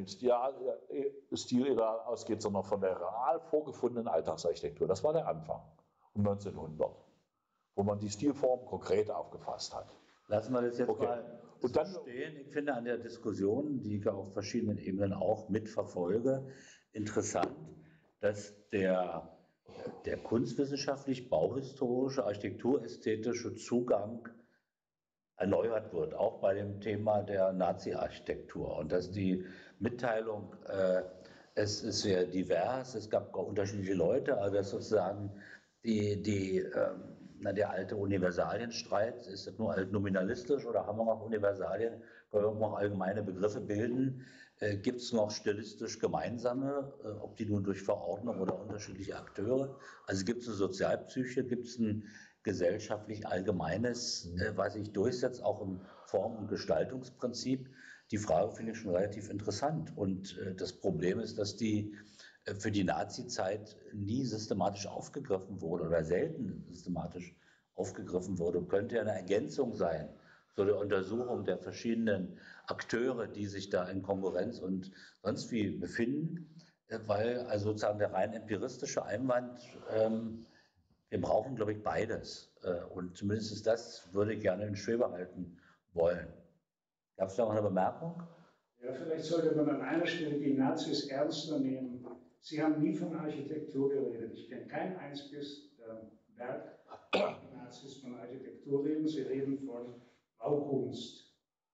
Stilideal ausgeht, sondern von der real vorgefundenen Alltagsarchitektur. Das war der Anfang um neunzehnhundert, wo man die Stilform konkret aufgefasst hat. Lassen wir das jetzt okay. mal Und dann, stehen. Ich finde an der Diskussion, die ich auf verschiedenen Ebenen auch mitverfolge, interessant, dass der, der kunstwissenschaftlich-bauhistorische, architekturästhetische Zugang erneuert wird, auch bei dem Thema der Nazi-Architektur. Und dass die Mitteilung, äh, es ist sehr divers, es gab auch unterschiedliche Leute, also dass sozusagen die, die, ähm, na, der alte Universalienstreit, ist das nur alt nominalistisch oder haben wir noch Universalien, können wir noch allgemeine Begriffe bilden? Äh, Gibt es noch stilistisch gemeinsame, äh, ob die nun durch Verordnung oder unterschiedliche Akteure? Also gibt es eine Sozialpsyche, gibt es ein gesellschaftlich Allgemeines, äh, was sich durchsetzt, auch im Form- und Gestaltungsprinzip. Die Frage finde ich schon relativ interessant. Und äh, das Problem ist, dass die äh, für die Nazi-Zeit nie systematisch aufgegriffen wurde oder selten systematisch aufgegriffen wurde. Könnte ja eine Ergänzung sein zu der Untersuchung der verschiedenen Akteure, die sich da in Konkurrenz und sonst wie befinden, äh, weil also sozusagen der rein empiristische Einwand, ähm, wir brauchen, glaube ich, beides. Und zumindest das würde ich gerne in Schwebe halten wollen. Gab es da noch eine Bemerkung? Ja, vielleicht sollte man an einer Stelle die Nazis ernster nehmen. Sie haben nie von Architektur geredet. Ich kenne kein einziges äh, Werk, wo die Nazis von Architektur reden. Sie reden von Baukunst.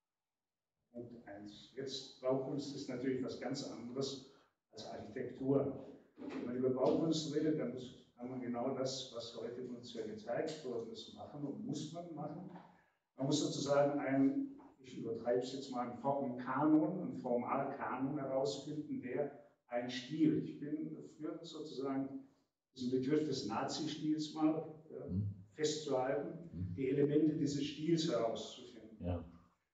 Punkt eins. Jetzt, Baukunst ist natürlich was ganz anderes als Architektur. Wenn man über Baukunst redet, dann muss kann man genau das, was heute uns ja gezeigt worden ist, machen und muss man machen. Man muss sozusagen einen, ich übertreibe es jetzt mal, einen Kanon, einen Formalkanon herausfinden, der ein Stil. Ich bin dafür sozusagen diesen Begriff des Nazi-Stils mal ja, festzuhalten, die Elemente dieses Stils herauszufinden. Ja.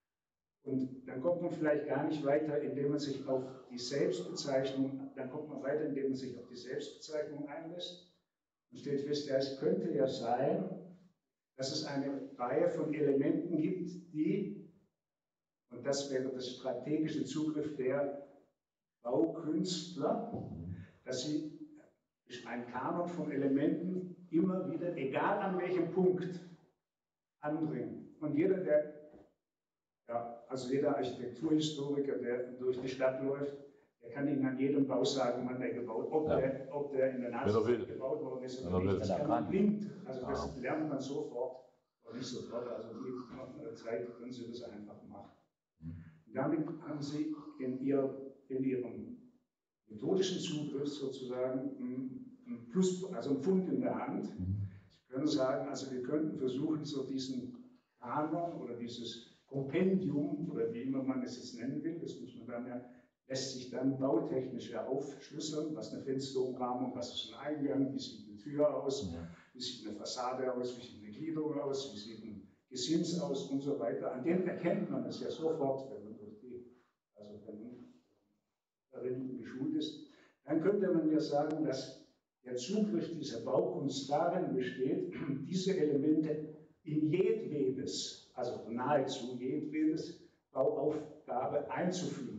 Und dann kommt man vielleicht gar nicht weiter, indem man sich auf die Selbstbezeichnung, dann kommt man weiter, indem man sich auf die Selbstbezeichnung einlässt. Und stellt fest, ja, es könnte ja sein, dass es eine Reihe von Elementen gibt, die, und das wäre das strategische Zugriff der Baukünstler, dass sie einen Kanon von Elementen immer wieder, egal an welchem Punkt, anbringen. Und jeder, der, ja, also jeder Architekturhistoriker, der durch die Stadt läuft, der kann Ihnen an jedem Bau sagen, wann der gebaut, ob, ja. der, ob der in der Nazi-Zeit gebaut worden ist oder nicht. Das kann man blind. Also das ja. lernt man sofort, oder nicht sofort, also nach einer Zeit können Sie das einfach machen. Und damit haben Sie in, ihr, in Ihrem methodischen Zugriff sozusagen ein Plus, also ein Pfund in der Hand. Sie können sagen, also wir könnten versuchen, so diesen Kanon oder dieses Kompendium oder wie immer man es jetzt nennen will, das muss man dann ja lässt sich dann bautechnisch ja aufschlüsseln, was eine Fensterumrahmung, was ist ein Eingang, wie sieht eine Tür aus, ja. wie sieht eine Fassade aus, wie sieht eine Gliederung aus, wie sieht ein Gesims aus und so weiter. An dem erkennt man es ja sofort, wenn man durch die, also wenn man darin geschult ist. Dann könnte man ja sagen, dass der Zugriff dieser Baukunst darin besteht, diese Elemente in jedwedes, also nahezu jedwedes Bauaufgabe einzufügen.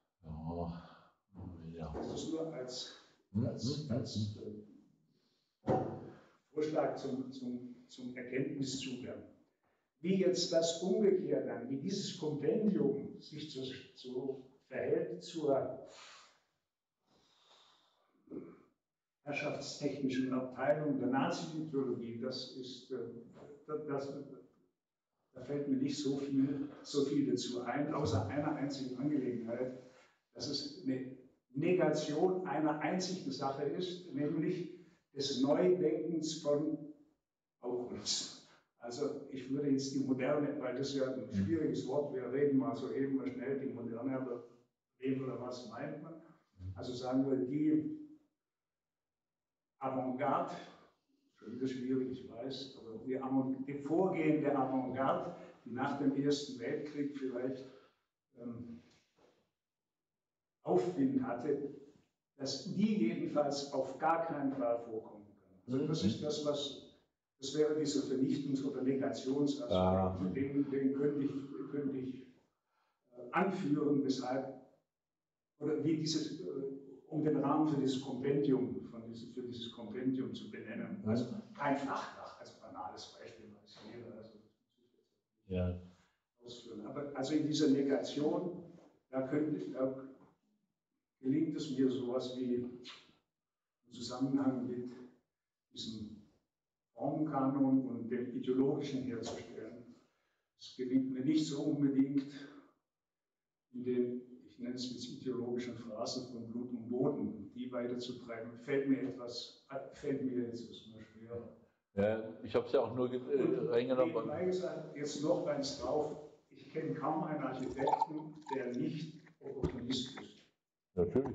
Ja. Das ist nur als, als, als äh, Vorschlag zum, zum, zum Erkenntniszugang. Wie jetzt das umgekehrt dann, wie dieses Kompendium sich zu, zu verhält zur herrschaftstechnischen Abteilung der Nazi-Ideologie, das ist, äh, das, das, da fällt mir nicht so viel, so viel dazu ein, außer einer einzigen Angelegenheit, dass es eine Negation einer einzigen Sache ist, nämlich des Neudenkens von auch uns. Also ich würde jetzt die Moderne, weil das ja ein schwieriges Wort, wir reden mal so eben mal schnell die Moderne, aber wem oder was meint man? Also sagen wir die Avantgarde, schon wieder schwierig, ich weiß, aber die, die vorgehende Avantgarde, die nach dem Ersten Weltkrieg vielleicht ähm, Aufwind hatte, dass die jedenfalls auf gar keinen Fall vorkommen können. Also das ist das, was, das wäre dieser Vernichtungs- oder Negationsaspekt, ah. den, den könnte ich, könnte ich äh, anführen, weshalb, oder wie dieses, äh, um den Rahmen für dieses Kompendium, von dieses, für dieses Kompendium zu benennen. Also kein Flachdach als banales Beispiel, weiß jeder, also ja. ausführen. Aber also in dieser Negation, da könnte, da gelingt es mir sowas wie im Zusammenhang mit diesem Formkanon und dem Ideologischen herzustellen. Es gelingt mir nicht so unbedingt in den, ich nenne es jetzt ideologischen Phrasen von Blut und Boden, die weiterzutreiben, fällt mir etwas, fällt mir jetzt nur schwer. Ja, ich habe es ja auch nur äh, reingenommen. Jetzt noch eins drauf, ich kenne kaum einen Architekten, der nicht Opportunist ist. Natürlich.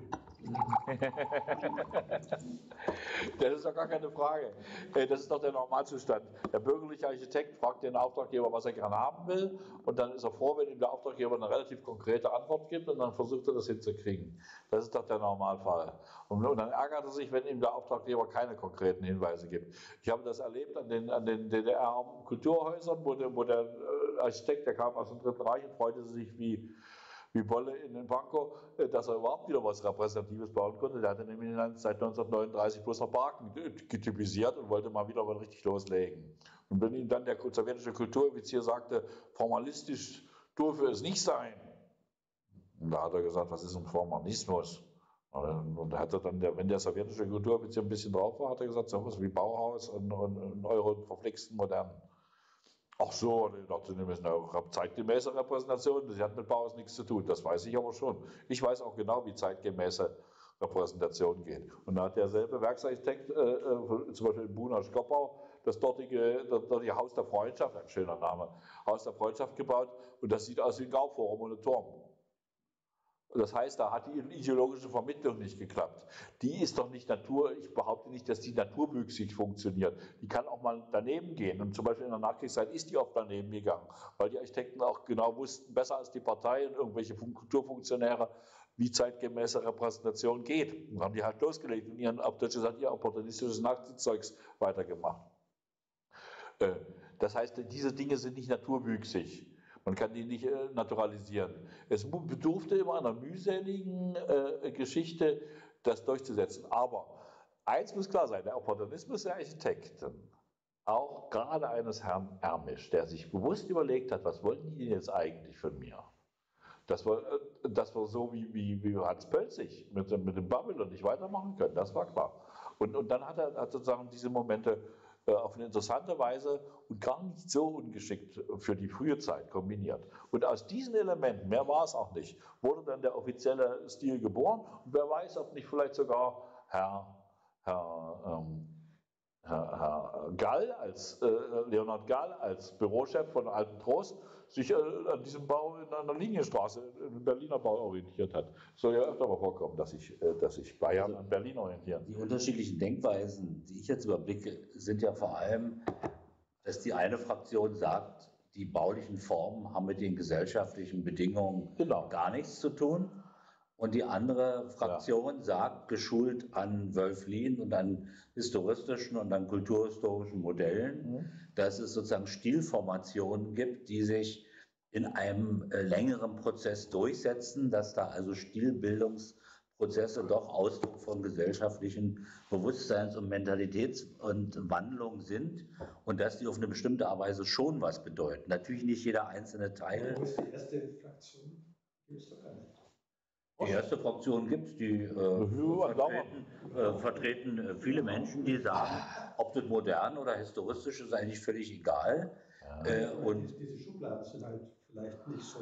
Das ist doch gar keine Frage. Das ist doch der Normalzustand. Der bürgerliche Architekt fragt den Auftraggeber, was er gerne haben will, und dann ist er froh, wenn ihm der Auftraggeber eine relativ konkrete Antwort gibt, und dann versucht er das hinzukriegen. Das ist doch der Normalfall. Und dann ärgert er sich, wenn ihm der Auftraggeber keine konkreten Hinweise gibt. Ich habe das erlebt an den, an den D D R-Kulturhäusern, wo der, wo der Architekt, der kam aus dem Dritten Reich und freute sich wie wie Bolle in den Pankow, dass er überhaupt wieder was Repräsentatives bauen konnte. Der hatte nämlich seit neunzehnhundertneununddreißig bloß noch Barken getypisiert und wollte mal wieder mal richtig loslegen. Und wenn ihm dann der sowjetische Kulturoffizier sagte, formalistisch dürfe es nicht sein, und da hat er gesagt, was ist ein Formalismus? Und da hat er dann, der, wenn der sowjetische Kulturoffizier ein bisschen drauf war, hat er gesagt, so was wie Bauhaus und, und, und eure verflixten Modernen. Ach so, ich dachte, das ist eine zeitgemäße Repräsentation, das hat mit Bauhaus nichts zu tun, das weiß ich aber schon. Ich weiß auch genau, wie zeitgemäße Repräsentation geht. Und da hat derselbe Werksarchitekt, äh, äh, zum Beispiel in Buna-Skopau, das dortige, das dortige Haus der Freundschaft, ein schöner Name, Haus der Freundschaft gebaut, und das sieht aus wie ein Gauforum ohne Turm. Das heißt, da hat die ideologische Vermittlung nicht geklappt. Die ist doch nicht Natur, ich behaupte nicht, dass die naturwüchsig funktioniert. Die kann auch mal daneben gehen. Und zum Beispiel in der Nachkriegszeit ist die oft daneben gegangen, weil die Architekten auch genau wussten, besser als die Partei und irgendwelche Kulturfunktionäre, wie zeitgemäße Repräsentation geht. Und haben die halt losgelegt und ihren, auf Deutsch gesagt, ihr opportunistisches Nachkriegszeugs weitergemacht. Das heißt, diese Dinge sind nicht naturwüchsig. Man kann die nicht äh, naturalisieren. Es bedurfte immer einer mühseligen äh, Geschichte, das durchzusetzen. Aber eins muss klar sein, der Opportunismus der Architekten, auch gerade eines Herrn Ermisch, der sich bewusst überlegt hat, was wollen die denn jetzt eigentlich von mir? Das war, äh, das war so, wie, wie, wie Hans Pölzig mit, mit dem Babylon nicht weitermachen können, das war klar. Und, und dann hat er hat sozusagen diese Momente auf eine interessante Weise und gar nicht so ungeschickt für die frühe Zeit kombiniert. Und aus diesen Elementen, mehr war es auch nicht, wurde dann der offizielle Stil geboren. Und wer weiß, ob nicht vielleicht sogar Herr, Herr, ähm, Herr, Herr Gall, als, äh, Leonhard Gall als Bürochef von Alten Trost sich äh, an diesem Bau in einer Linienstraße, im Berliner Bau orientiert hat. Es soll ja öfter mal vorkommen, dass sich äh, dass sich Bayern also an Berlin orientieren. Die unterschiedlichen Denkweisen, die ich jetzt überblicke, sind ja vor allem, dass die eine Fraktion sagt, die baulichen Formen haben mit den gesellschaftlichen Bedingungen genau. gar nichts zu tun. Und die andere Fraktion ja. sagt, geschult an Wölflin und an historistischen und an kulturhistorischen Modellen, mhm. dass es sozusagen Stilformationen gibt, die sich in einem äh, längeren Prozess durchsetzen, dass da also Stilbildungsprozesse doch Ausdruck von gesellschaftlichen Bewusstseins- und Mentalitäts- und Wandlung sind und dass die auf eine bestimmte Weise schon was bedeuten. Natürlich nicht jeder einzelne Teil. Wo ist die erste Fraktion? Die ist doch gar nicht. Die erste Fraktion gibt es, die äh, vertreten, äh, vertreten äh, viele Menschen, die sagen, ob das modern oder historistisch ist, eigentlich völlig egal. Ja, äh, und diese Schubladen sind halt vielleicht nicht so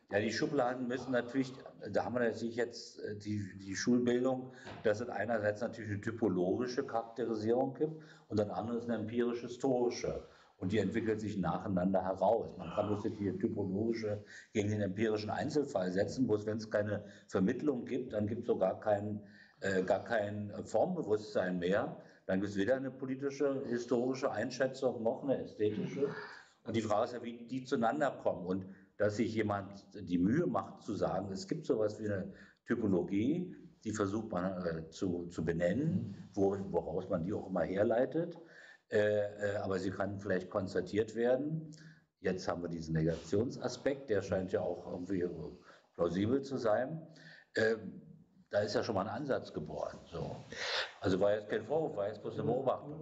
Ja, die Schubladen müssen natürlich, da haben wir natürlich jetzt die, die Schulbildung, dass es einerseits natürlich eine typologische Charakterisierung gibt und dann anderes eine empirisch-historische. Und die entwickelt sich nacheinander heraus. Man kann bloß die typologische gegen den empirischen Einzelfall setzen, bloß wenn es keine Vermittlung gibt, dann gibt es so gar kein, äh, gar kein Formbewusstsein mehr. Dann gibt es weder eine politische, historische Einschätzung noch eine ästhetische. Und die Frage ist ja, wie die zueinander kommen. Und dass sich jemand die Mühe macht zu sagen, es gibt sowas wie eine Typologie, die versucht man äh, zu, zu benennen, wo, woraus man die auch immer herleitet. Äh, äh, aber sie kann vielleicht konstatiert werden. Jetzt haben wir diesen Negationsaspekt, der scheint ja auch irgendwie plausibel zu sein. Äh, da ist ja schon mal ein Ansatz geboren. So. Also war jetzt kein Vorwurf, war jetzt bloß eine Beobachtung.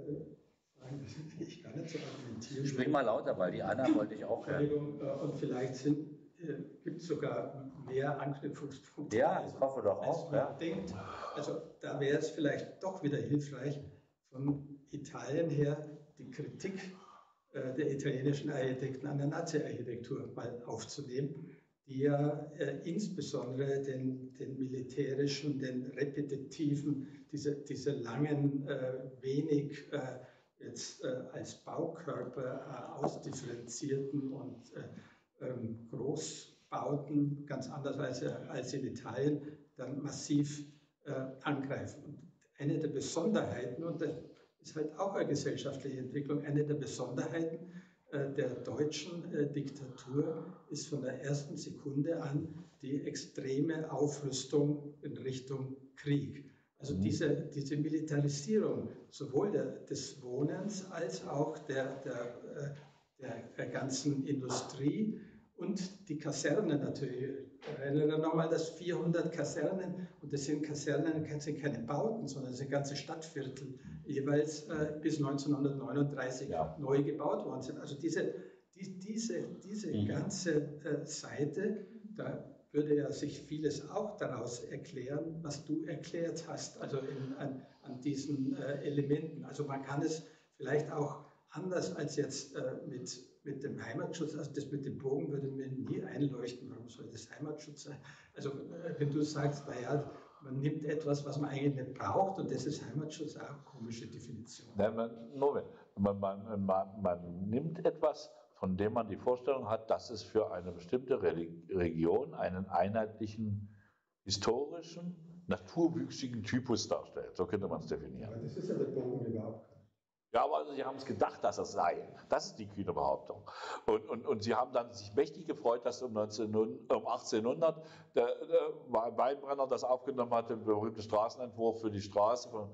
Ich kann nicht so argumentieren. Sprich mal lauter, weil die Anna wollte ich auch hören. Und vielleicht sind, äh, gibt es sogar mehr Anknüpfungspunkte. Ja, ich hoffe doch auch. Man Ja. denkt. Also da wäre es vielleicht doch wieder hilfreich, von Italien her die Kritik äh, der italienischen Architekten an der Nazi-Architektur mal aufzunehmen, die ja äh, insbesondere den, den militärischen, den repetitiven, diese, diese langen, äh, wenig äh, jetzt äh, als Baukörper äh, ausdifferenzierten und äh, ähm, Großbauten, ganz anders als, äh, als in Italien, dann massiv äh, angreifen. Und eine der Besonderheiten, und das ist halt auch eine gesellschaftliche Entwicklung, eine der Besonderheiten äh, der deutschen äh, Diktatur ist von der ersten Sekunde an die extreme Aufrüstung in Richtung Krieg. Also diese, diese Militarisierung sowohl der, des Wohnens als auch der, der, der, der ganzen Industrie und die Kasernen natürlich. Ich erinnere nochmal, dass vierhundert Kasernen, und das sind Kasernen, das sind keine Bauten, sondern das sind ganze Stadtviertel, jeweils äh, bis neunzehnhundertneununddreißig ja. neu gebaut worden sind. Also diese, die, diese, diese mhm. ganze äh, Seite, da würde ja sich vieles auch daraus erklären, was du erklärt hast, also in, an, an diesen äh, Elementen. Also man kann es vielleicht auch anders als jetzt äh, mit, mit dem Heimatschutz, also das mit dem Bogen würde mir nie einleuchten, warum soll das Heimatschutz sein? Also äh, wenn du sagst, naja, man nimmt etwas, was man eigentlich nicht braucht und das ist Heimatschutz, auch eine komische Definition. Nein, man, Moment, man, man, man, man nimmt etwas, von dem man die Vorstellung hat, dass es für eine bestimmte Region einen einheitlichen, historischen, naturwüchsigen Typus darstellt. So könnte man es definieren. Aber das ist ja der Bogen überhaupt nicht. Ja, aber also Sie haben es gedacht, dass es sei. Das ist die kühne Behauptung. Und, und, und Sie haben dann sich mächtig gefreut, dass um, neunzehnhundert, um achtzehnhundert der, der Weinbrenner das aufgenommen hat, den berühmten Straßenentwurf für die Straße von,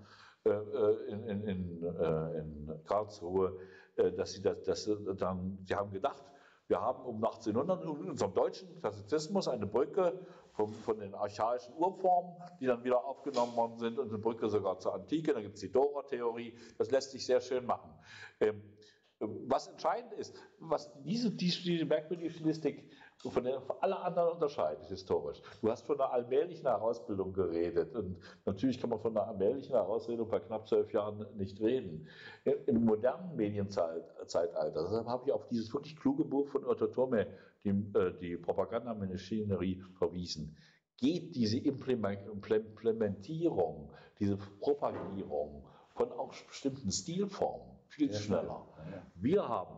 äh, in, in, in, äh, in Karlsruhe, dass sie das, das dann, sie haben gedacht, wir haben um achtzehnhundert in unserem deutschen Klassizismus eine Brücke von, von den archaischen Urformen, die dann wieder aufgenommen worden sind, und eine Brücke sogar zur Antike. Dann gibt es die Dora-Theorie, das lässt sich sehr schön machen. Ähm, was entscheidend ist, was diese, diese, diese merkwürdige Stilistik von der von aller anderen unterscheidet, historisch. Du hast von einer allmählichen Herausbildung geredet, und natürlich kann man von einer allmählichen Herausbildung bei knapp zwölf Jahren nicht reden. Im modernen Medienzeitalter, deshalb habe ich auf dieses wirklich kluge Buch von Otto Thome, die, die Propagandamachinerie, verwiesen, geht diese Implementierung, diese Propagierung von auch bestimmten Stilformen viel ja, schneller. Ja. Wir haben,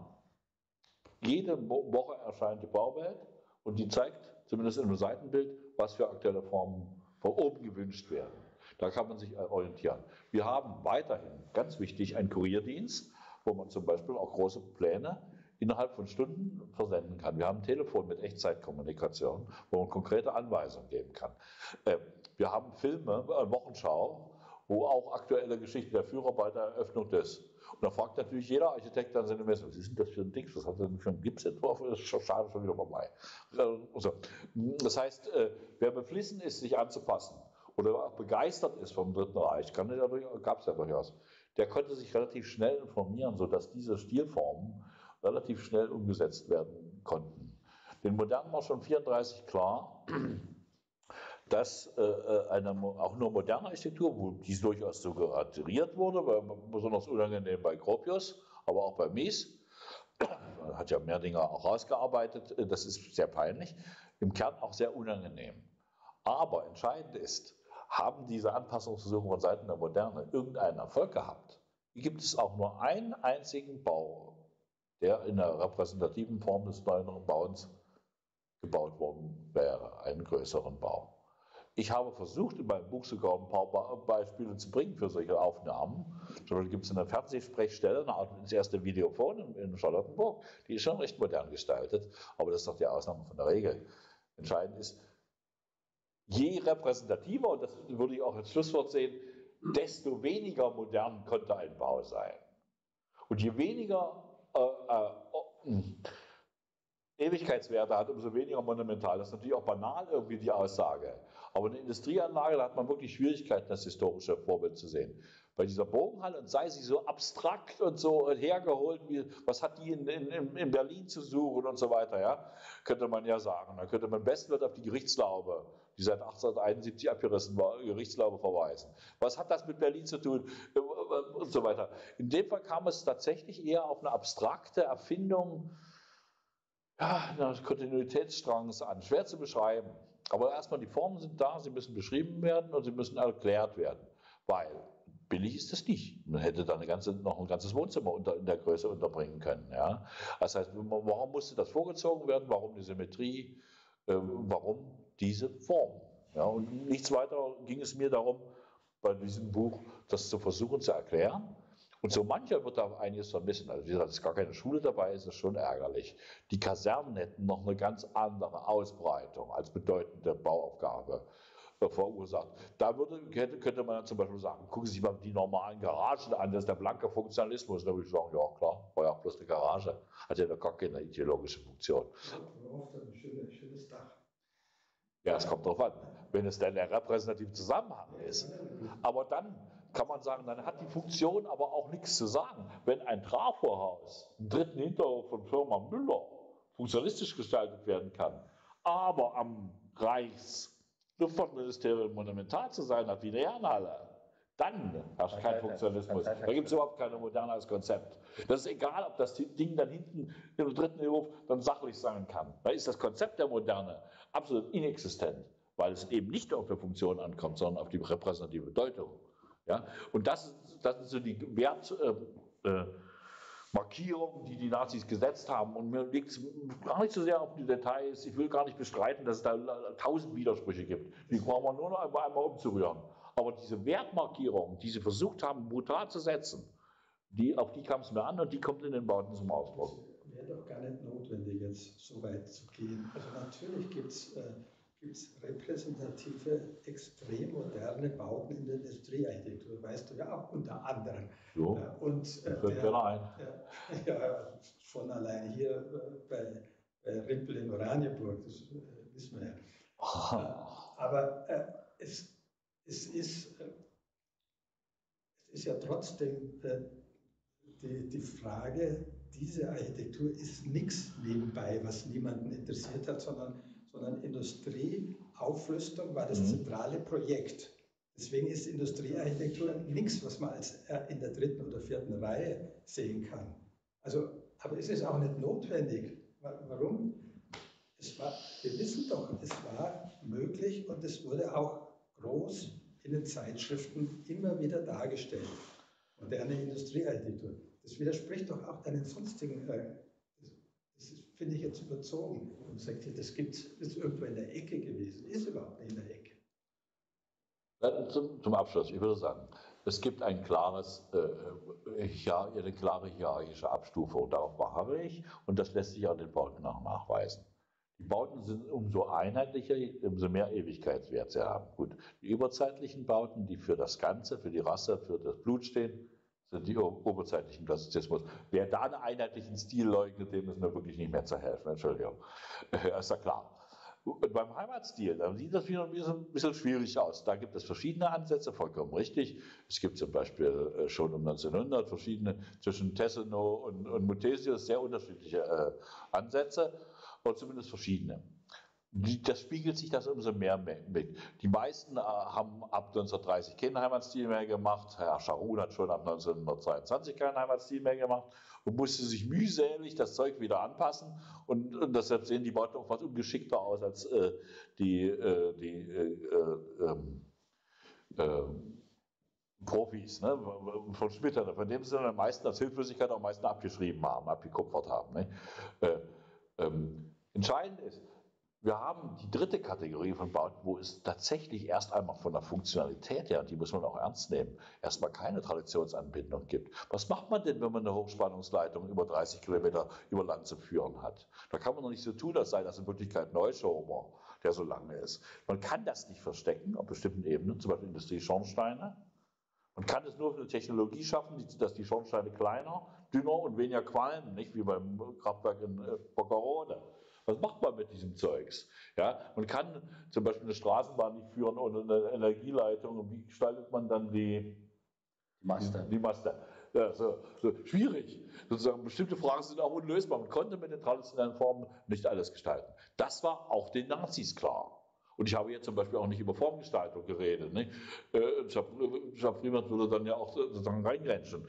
jede Woche erscheint die Bauwelt, und die zeigt, zumindest in einem Seitenbild, was für aktuelle Formen von oben gewünscht werden. Da kann man sich orientieren. Wir haben weiterhin, ganz wichtig, einen Kurierdienst, wo man zum Beispiel auch große Pläne innerhalb von Stunden versenden kann. Wir haben ein Telefon mit Echtzeitkommunikation, wo man konkrete Anweisungen geben kann. Wir haben Filme, Wochenschau, wo auch aktuelle Geschichten der Führer bei der Eröffnung des. Und da fragt natürlich jeder Architekt dann seine Messung, was ist denn das für ein Ding, was hat denn für ein Gipsentwurf, das ist schon schade, schon wieder vorbei. Also, das heißt, wer beflissen ist, sich anzupassen oder auch begeistert ist vom Dritten Reich, gab es ja durchaus, der konnte sich relativ schnell informieren, sodass diese Stilformen relativ schnell umgesetzt werden konnten. Den Modernen war schon neunzehnhundertvierunddreißig klar, dass äh, eine auch nur moderne Architektur, wo dies durchaus so aderiert wurde, besonders unangenehm bei Gropius, aber auch bei Mies, hat ja Merdinger auch rausgearbeitet, das ist sehr peinlich, im Kern auch sehr unangenehm. Aber entscheidend ist, haben diese Anpassungsversuche von Seiten der Moderne irgendeinen Erfolg gehabt? Gibt es auch nur einen einzigen Bau, der in der repräsentativen Form des neueren Bauens gebaut worden wäre, einen größeren Bau? Ich habe versucht, in meinem Buch sogar ein paar Beispiele zu bringen für solche Aufnahmen. Zum Beispiel gibt es eine Fernsehsprechstelle, das erste Videophon in Charlottenburg, die ist schon recht modern gestaltet, aber das ist doch die Ausnahme von der Regel. Entscheidend ist, je repräsentativer, und das würde ich auch als Schlusswort sehen, desto weniger modern konnte ein Bau sein. Und je weniger äh, äh, Ewigkeitswerte hat, umso weniger monumental. Das ist natürlich auch banal irgendwie die Aussage. Aber eine Industrieanlage, da hat man wirklich Schwierigkeiten, das historische Vorbild zu sehen. Bei dieser Bogenhalle, und sei sie so abstrakt und so hergeholt, wie, was hat die in, in, in Berlin zu suchen und so weiter, ja, könnte man ja sagen. Da könnte man am besten auf die Gerichtslaube, die seit achtzehnhunderteinundsiebzig abgerissen war, Gerichtslaube verweisen. Was hat das mit Berlin zu tun und so weiter. In dem Fall kam es tatsächlich eher auf eine abstrakte Erfindung, ja, eines Kontinuitätsstrangs an. Schwer zu beschreiben. Aber erstmal, die Formen sind da, sie müssen beschrieben werden und sie müssen erklärt werden. Weil billig ist das nicht. Man hätte da eine ganze, noch ein ganzes Wohnzimmer unter, in der Größe unterbringen können. Ja. Das heißt, warum musste das vorgezogen werden? Warum die Symmetrie? Äh, warum diese Form? Ja, und nichts weiter ging es mir darum, bei diesem Buch das zu versuchen zu erklären. Und so mancher wird da einiges vermissen. Also wie gesagt, dass gar keine Schule dabei ist, ist schon ärgerlich. Die Kasernen hätten noch eine ganz andere Ausbreitung als bedeutende Bauaufgabe äh, verursacht. Da würde, könnte man dann zum Beispiel sagen, gucken Sie sich mal die normalen Garagen an, das ist der blanke Funktionalismus. Da würde ich sagen, ja klar, war ja auch bloß eine Garage. Hat ja noch gar keine ideologische Funktion. Ein schönes Dach. Ja, es kommt darauf an, wenn es dann der repräsentative Zusammenhang ist. Aber dann kann man sagen, dann hat die Funktion aber auch nichts zu sagen. Wenn ein Trafohaus im dritten Hinterhof von Firma Müller funktionalistisch gestaltet werden kann, aber am Reichsluftfahrtministerium monumental zu sein hat wie eine Herrenhalle, dann herrscht kein Funktionalismus. Da gibt es überhaupt keine Moderne als Konzept. Das ist egal, ob das Ding dann hinten im dritten Hinterhof dann sachlich sein kann. Da ist das Konzept der Moderne absolut inexistent, weil es eben nicht auf die Funktion ankommt, sondern auf die repräsentative Deutung. Ja? Und das, das sind so die Wertmarkierungen, äh, äh, die die Nazis gesetzt haben. Und mir liegt es gar nicht so sehr auf die Details. Ich will gar nicht bestreiten, dass es da tausend Widersprüche gibt. Die brauchen wir nur noch einmal, einmal umzurühren. Aber diese Wertmarkierungen, die sie versucht haben, brutal zu setzen, die, auf die kam es mir an und die kommt in den Bauten zum Ausdruck. Es wäre doch gar nicht notwendig, jetzt so weit zu gehen. Also natürlich gibt es äh, repräsentative, extrem moderne Bauten in der Industriearchitektur, weißt du ja auch unter anderem. So, äh, und äh, fällt mir ein. Ja, ja, schon allein hier äh, bei, bei Rimpel in Oranienburg, das äh, wissen wir ja. äh, aber äh, es Es ist, es ist ja trotzdem die, die Frage, diese Architektur ist nichts nebenbei, was niemanden interessiert hat, sondern, sondern Industrieaufrüstung war das zentrale Projekt. Deswegen ist Industriearchitektur nichts, was man als in der dritten oder vierten Reihe sehen kann. Also, aber es ist auch nicht notwendig. Warum? Es war, wir wissen doch, es war möglich und es wurde auch groß in den Zeitschriften immer wieder dargestellt. Moderne Industriearchitektur. Das widerspricht doch auch deinen sonstigen, äh, das, das finde ich jetzt überzogen. Und sagt, das gibt es irgendwo in der Ecke gewesen. Ist überhaupt nicht in der Ecke. Zum, zum Abschluss, ich würde sagen, es gibt ein klares, äh, ja, eine klare hierarchische Abstufung, darauf beharre ich, und das lässt sich an den Bauten nach nachweisen. Die Bauten sind umso einheitlicher, umso mehr Ewigkeitswert sie haben. Gut, die überzeitlichen Bauten, die für das Ganze, für die Rasse, für das Blut stehen, sind die oberzeitlichen Klassizismus. Wer da einen einheitlichen Stil leugnet, dem ist mir wirklich nicht mehr zu helfen. Entschuldigung. Ist ja klar. Und beim Heimatstil, da sieht das wieder ein bisschen, ein bisschen schwierig aus. Da gibt es verschiedene Ansätze, vollkommen richtig. Es gibt zum Beispiel schon um neunzehnhundert verschiedene, zwischen Tessenow und, und Muthesius, sehr unterschiedliche äh, Ansätze. Oder zumindest verschiedene. Das spiegelt sich das umso mehr mit. Die meisten haben ab neunzehnhundertdreißig keinen Heimatstil mehr gemacht. Herr Scharun hat schon ab neunzehnhundertzweiundzwanzig keinen Heimatstil mehr gemacht und musste sich mühselig das Zeug wieder anpassen. Und, und deshalb sehen die Bauten auch was ungeschickter aus als äh, die, äh, die äh, äh, äh, Profis, ne, von Schmitter, von dem sie am meisten als Hilflosigkeit am meisten abgeschrieben haben, abgekupfert haben. Ne. Äh, ähm, entscheidend ist, wir haben die dritte Kategorie von Bauten, wo es tatsächlich erst einmal von der Funktionalität her, die muss man auch ernst nehmen, erstmal keine Traditionsanbindung gibt. Was macht man denn, wenn man eine Hochspannungsleitung über dreißig Kilometer über Land zu führen hat? Da kann man doch nicht so tun, als sei das in Wirklichkeit Neuschober, der so lange ist. Man kann das nicht verstecken auf bestimmten Ebenen, zum Beispiel Industrieschornsteine. Man kann es nur für eine Technologie schaffen, dass die Schornsteine kleiner, dünner und weniger qualmen, nicht wie beim Kraftwerk in Boccarone. Was macht man mit diesem Zeugs? Ja, man kann zum Beispiel eine Straßenbahn nicht führen ohne eine Energieleitung. Und wie gestaltet man dann die Maste? Die, die Maste. Ja, so, so. Schwierig. Sozusagen, bestimmte Fragen sind auch unlösbar. Man konnte mit den traditionellen Formen nicht alles gestalten. Das war auch den Nazis klar. Und ich habe jetzt zum Beispiel auch nicht über Formgestaltung geredet. Ne? Chabriment würde dann ja auch sozusagen reingrenzen.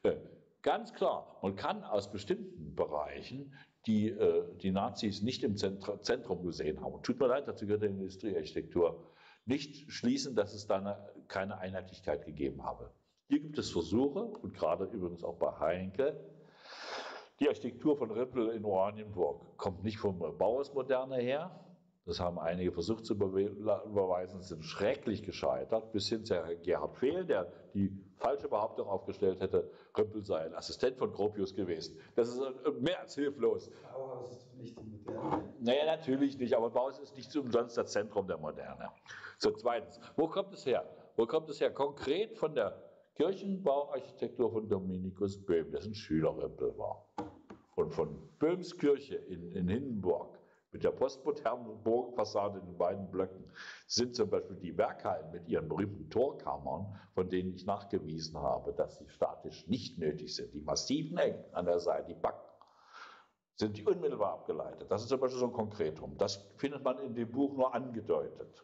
Ganz klar, man kann aus bestimmten Bereichen, die äh, die Nazis nicht im Zentrum gesehen haben, und tut mir leid, dazu gehört die Industriearchitektur, nicht schließen, dass es da eine, keine Einheitlichkeit gegeben habe. Hier gibt es Versuche, und gerade übrigens auch bei Heinke, die Architektur von Rippel in Oranienburg kommt nicht vom Bauhausmoderne her. Das haben einige versucht zu überweisen, sind schrecklich gescheitert, bis hin zu Gerhard Fehl, der die falsche Behauptung aufgestellt hätte, Rippel sei ein Assistent von Gropius gewesen. Das ist mehr als hilflos. Bauhaus ist doch nicht die Moderne. Naja, natürlich nicht, aber Bauhaus ist nicht umsonst das Zentrum der Moderne. So, zweitens, wo kommt es her? Wo kommt es her? Konkret von der Kirchenbauarchitektur von Dominikus Böhm, dessen Schüler Rippel war. Und von Böhms Kirche in, in Hindenburg mit der postmodernen Burgfassade in den beiden Blöcken sind zum Beispiel die Werkhallen mit ihren berühmten Torkammern, von denen ich nachgewiesen habe, dass sie statisch nicht nötig sind. Die massiven Ecken an der Seite, die Backen, sind die unmittelbar abgeleitet. Das ist zum Beispiel so ein Konkretum. Das findet man in dem Buch nur angedeutet.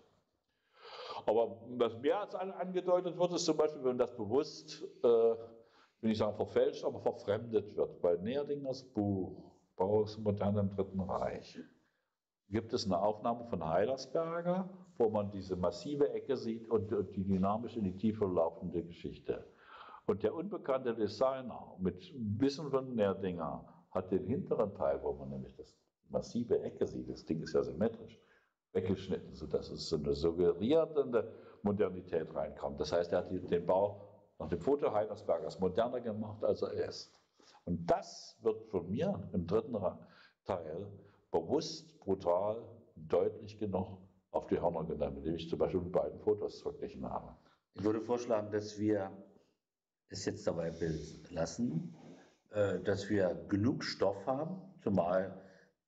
Aber was mehr als angedeutet wird, ist zum Beispiel, wenn das bewusst, äh, will ich sagen verfälscht, aber verfremdet wird. Bei Nerdingers Buch, Bauhaus Moderne im Dritten Reich, gibt es eine Aufnahme von Heilersberger, wo man diese massive Ecke sieht und die dynamisch in die Tiefe laufende Geschichte. Und der unbekannte Designer mit Wissen von Nerdinger hat den hinteren Teil, wo man nämlich das massive Ecke sieht, das Ding ist ja symmetrisch, weggeschnitten, sodass es so eine suggerierende Modernität reinkommt. Das heißt, er hat den Bau nach dem Foto Heilersbergers moderner gemacht, als er ist. Und das wird von mir im dritten Teil bewusst, brutal, deutlich genug auf die Hörner genommen, indem ich zum Beispiel mit beiden Fotos verglichen habe. Ich würde vorschlagen, dass wir es jetzt dabei belassen, dass wir genug Stoff haben, zumal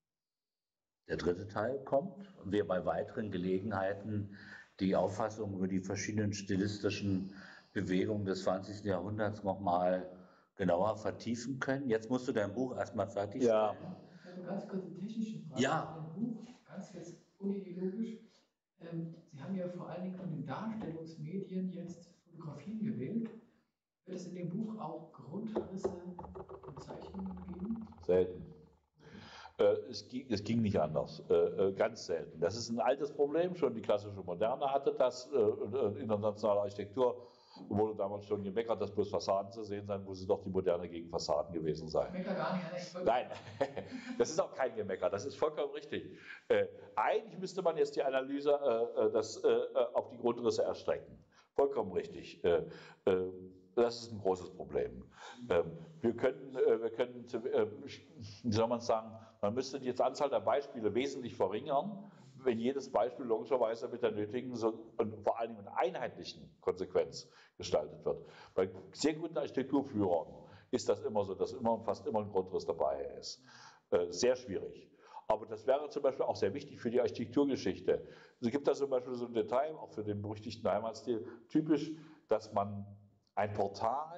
der dritte Teil kommt und wir bei weiteren Gelegenheiten die Auffassung über die verschiedenen stilistischen Bewegungen des zwanzigsten Jahrhunderts nochmal genauer vertiefen können. Jetzt musst du dein Buch erstmal fertigstellen. Ja. Eine ganz kurze technische Frage. Ja. Ein Buch, ganz jetzt unideologisch. Ähm, Sie haben ja vor allen Dingen von den Darstellungsmedien jetzt Fotografien gewählt. Wird es in dem Buch auch Grundrisse und Zeichnungen geben? Selten. Äh, es, ging, es ging nicht anders. Äh, ganz selten. Das ist ein altes Problem. Schon die klassische Moderne hatte das. Äh, internationale Architektur wurde damals schon gemeckert, dass bloß Fassaden zu sehen seien, wo sie doch die Moderne gegen Fassaden gewesen seien. Mecker gar nicht. Nein, das ist auch kein Gemecker, das ist vollkommen richtig. Äh, eigentlich müsste man jetzt die Analyse äh, das, äh, auf die Grundrisse erstrecken. Vollkommen richtig. Äh, äh, das ist ein großes Problem. Äh, wir können, äh, wir können äh, wie soll man sagen, man müsste die Anzahl der Beispiele wesentlich verringern, wenn jedes Beispiel logischerweise mit der nötigen so, und vor allen Dingen mit einheitlichen Konsequenz gestaltet wird. Bei sehr guten Architekturführern ist das immer so, dass immer, fast immer ein Grundriss dabei ist. Äh, sehr schwierig. Aber das wäre zum Beispiel auch sehr wichtig für die Architekturgeschichte. Es gibt da zum Beispiel so ein Detail, auch für den berüchtigten Heimatstil, typisch, dass man ein Portal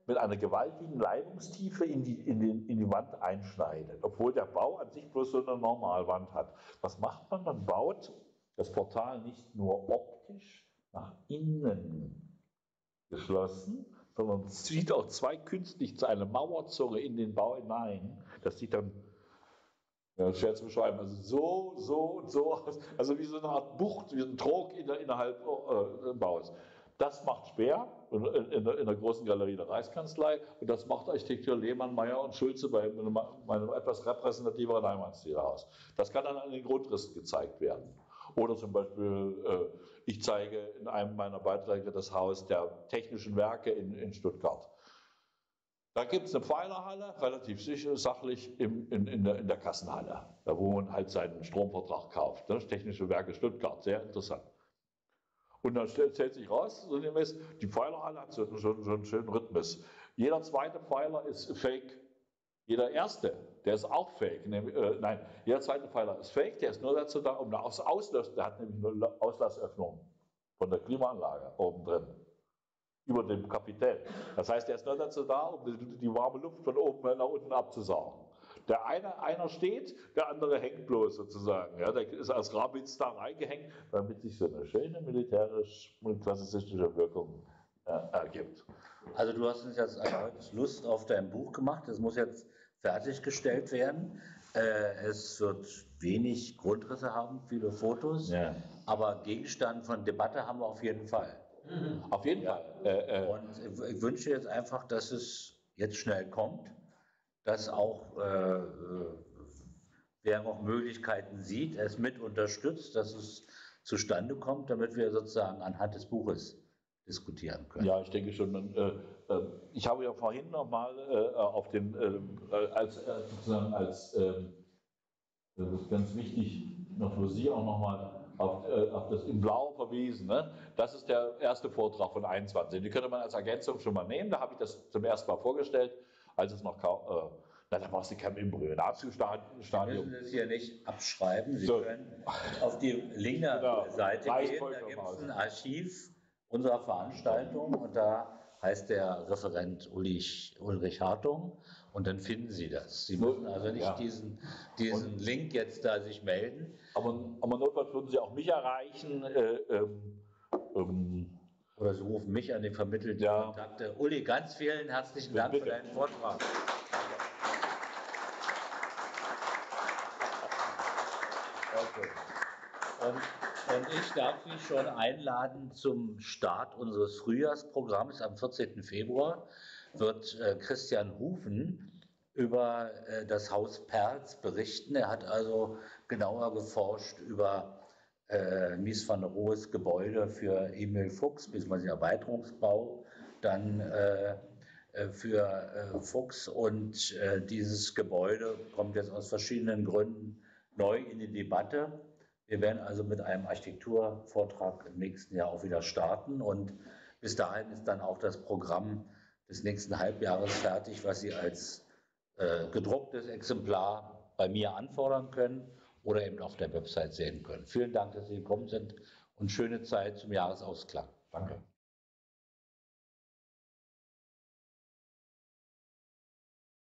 mit einer gewaltigen Leibungstiefe in die, in, den, in die Wand einschneidet, obwohl der Bau an sich bloß so eine Normalwand hat. Was macht man? Man baut das Portal nicht nur optisch nach innen geschlossen, sondern zieht auch zwei künstlich zu einer Mauerzunge in den Bau hinein. Das sieht dann, ja, schwer zu beschreiben, also so, so und so aus, also wie so eine Art Bucht, wie ein Trog innerhalb äh, des Baus. Das macht Speer in, in, der, in der großen Galerie der Reichskanzlei und das macht Architektur Lehmann, Meyer und Schulze bei meinem etwas repräsentativeren Heimatstilhaus. Das kann dann an den Grundrissen gezeigt werden. Oder zum Beispiel, äh, ich zeige in einem meiner Beiträge das Haus der Technischen Werke in, in Stuttgart. Da gibt es eine Pfeilerhalle, relativ sicher, sachlich im, in, in, der, in der Kassenhalle, da wo man halt seinen Stromvertrag kauft. Ne? Technische Werke Stuttgart, sehr interessant. Und dann stellt, stellt sich raus, so die Pfeilerhalle hat so, so, so einen schönen Rhythmus. Jeder zweite Pfeiler ist fake. Jeder erste, der ist auch fake. Nämlich, äh, nein, jeder zweite Pfeiler ist fake, der ist nur dazu da, um eine Auslösung, der hat nämlich eine Auslassöffnung von der Klimaanlage oben drin. Über dem Kapitän. Das heißt, er ist nur dazu da, um die, die warme Luft von oben nach unten abzusaugen. Der eine, einer steht, der andere hängt bloß sozusagen. Ja, der ist als Rabitz da reingehängt, damit sich so eine schöne militärisch-klassizistische Wirkung äh, ergibt. Also du hast uns jetzt erneut Lust auf dein Buch gemacht. Es muss jetzt fertiggestellt werden. Äh, es wird wenig Grundrisse haben, viele Fotos, Ja. aber Gegenstand von Debatte haben wir auf jeden Fall. Mhm. Auf jeden Ja. Fall. Äh, äh. Und ich wünsche jetzt einfach, dass es jetzt schnell kommt, dass auch, äh, wer noch Möglichkeiten sieht, es mit unterstützt, dass es zustande kommt, damit wir sozusagen anhand des Buches diskutieren können. Ja, ich denke schon. Äh, äh, ich habe ja vorhin noch mal äh, auf den, äh, als, äh, sozusagen als, äh, das ist ganz wichtig, noch für Sie auch noch mal auf, äh, auf das in Blau verwiesen. Ne? Das ist der erste Vortrag von einundzwanzig. Die könnte man als Ergänzung schon mal nehmen. Da habe ich das zum ersten Mal vorgestellt, als es noch kaum, äh, na, da war es kein Embryonalstadium. Sie müssen das hier nicht abschreiben. Sie so. können auf die linke Genau. Seite gehen. Da gibt es ein Archiv unserer Veranstaltung und da heißt der Referent Ulrich, Ulrich Hartung und dann finden Sie das. Sie müssen also nicht ja. diesen, diesen Link jetzt da sich melden. Aber, aber notfalls würden Sie auch mich erreichen. Äh, ähm, ähm, Oder Sie rufen mich an, die vermittelten ja. Kontakte. Uli, ganz vielen herzlichen Dank bitte. für deinen Vortrag. Und, und ich darf Sie schon einladen zum Start unseres Frühjahrsprogramms. Am vierzehnten Februar wird äh, Christian Hufen über äh, das Haus Perls berichten. Er hat also genauer geforscht über äh, Mies van der Rohes Gebäude für Emil Fuchs, bzw. Erweiterungsbau, dann äh, für äh, Fuchs. Und äh, dieses Gebäude kommt jetzt aus verschiedenen Gründen neu in die Debatte. Wir werden also mit einem Architekturvortrag im nächsten Jahr auch wieder starten und bis dahin ist dann auch das Programm des nächsten Halbjahres fertig, was Sie als äh, gedrucktes Exemplar bei mir anfordern können oder eben auf der Website sehen können. Vielen Dank, dass Sie gekommen sind und schöne Zeit zum Jahresausklang. Danke.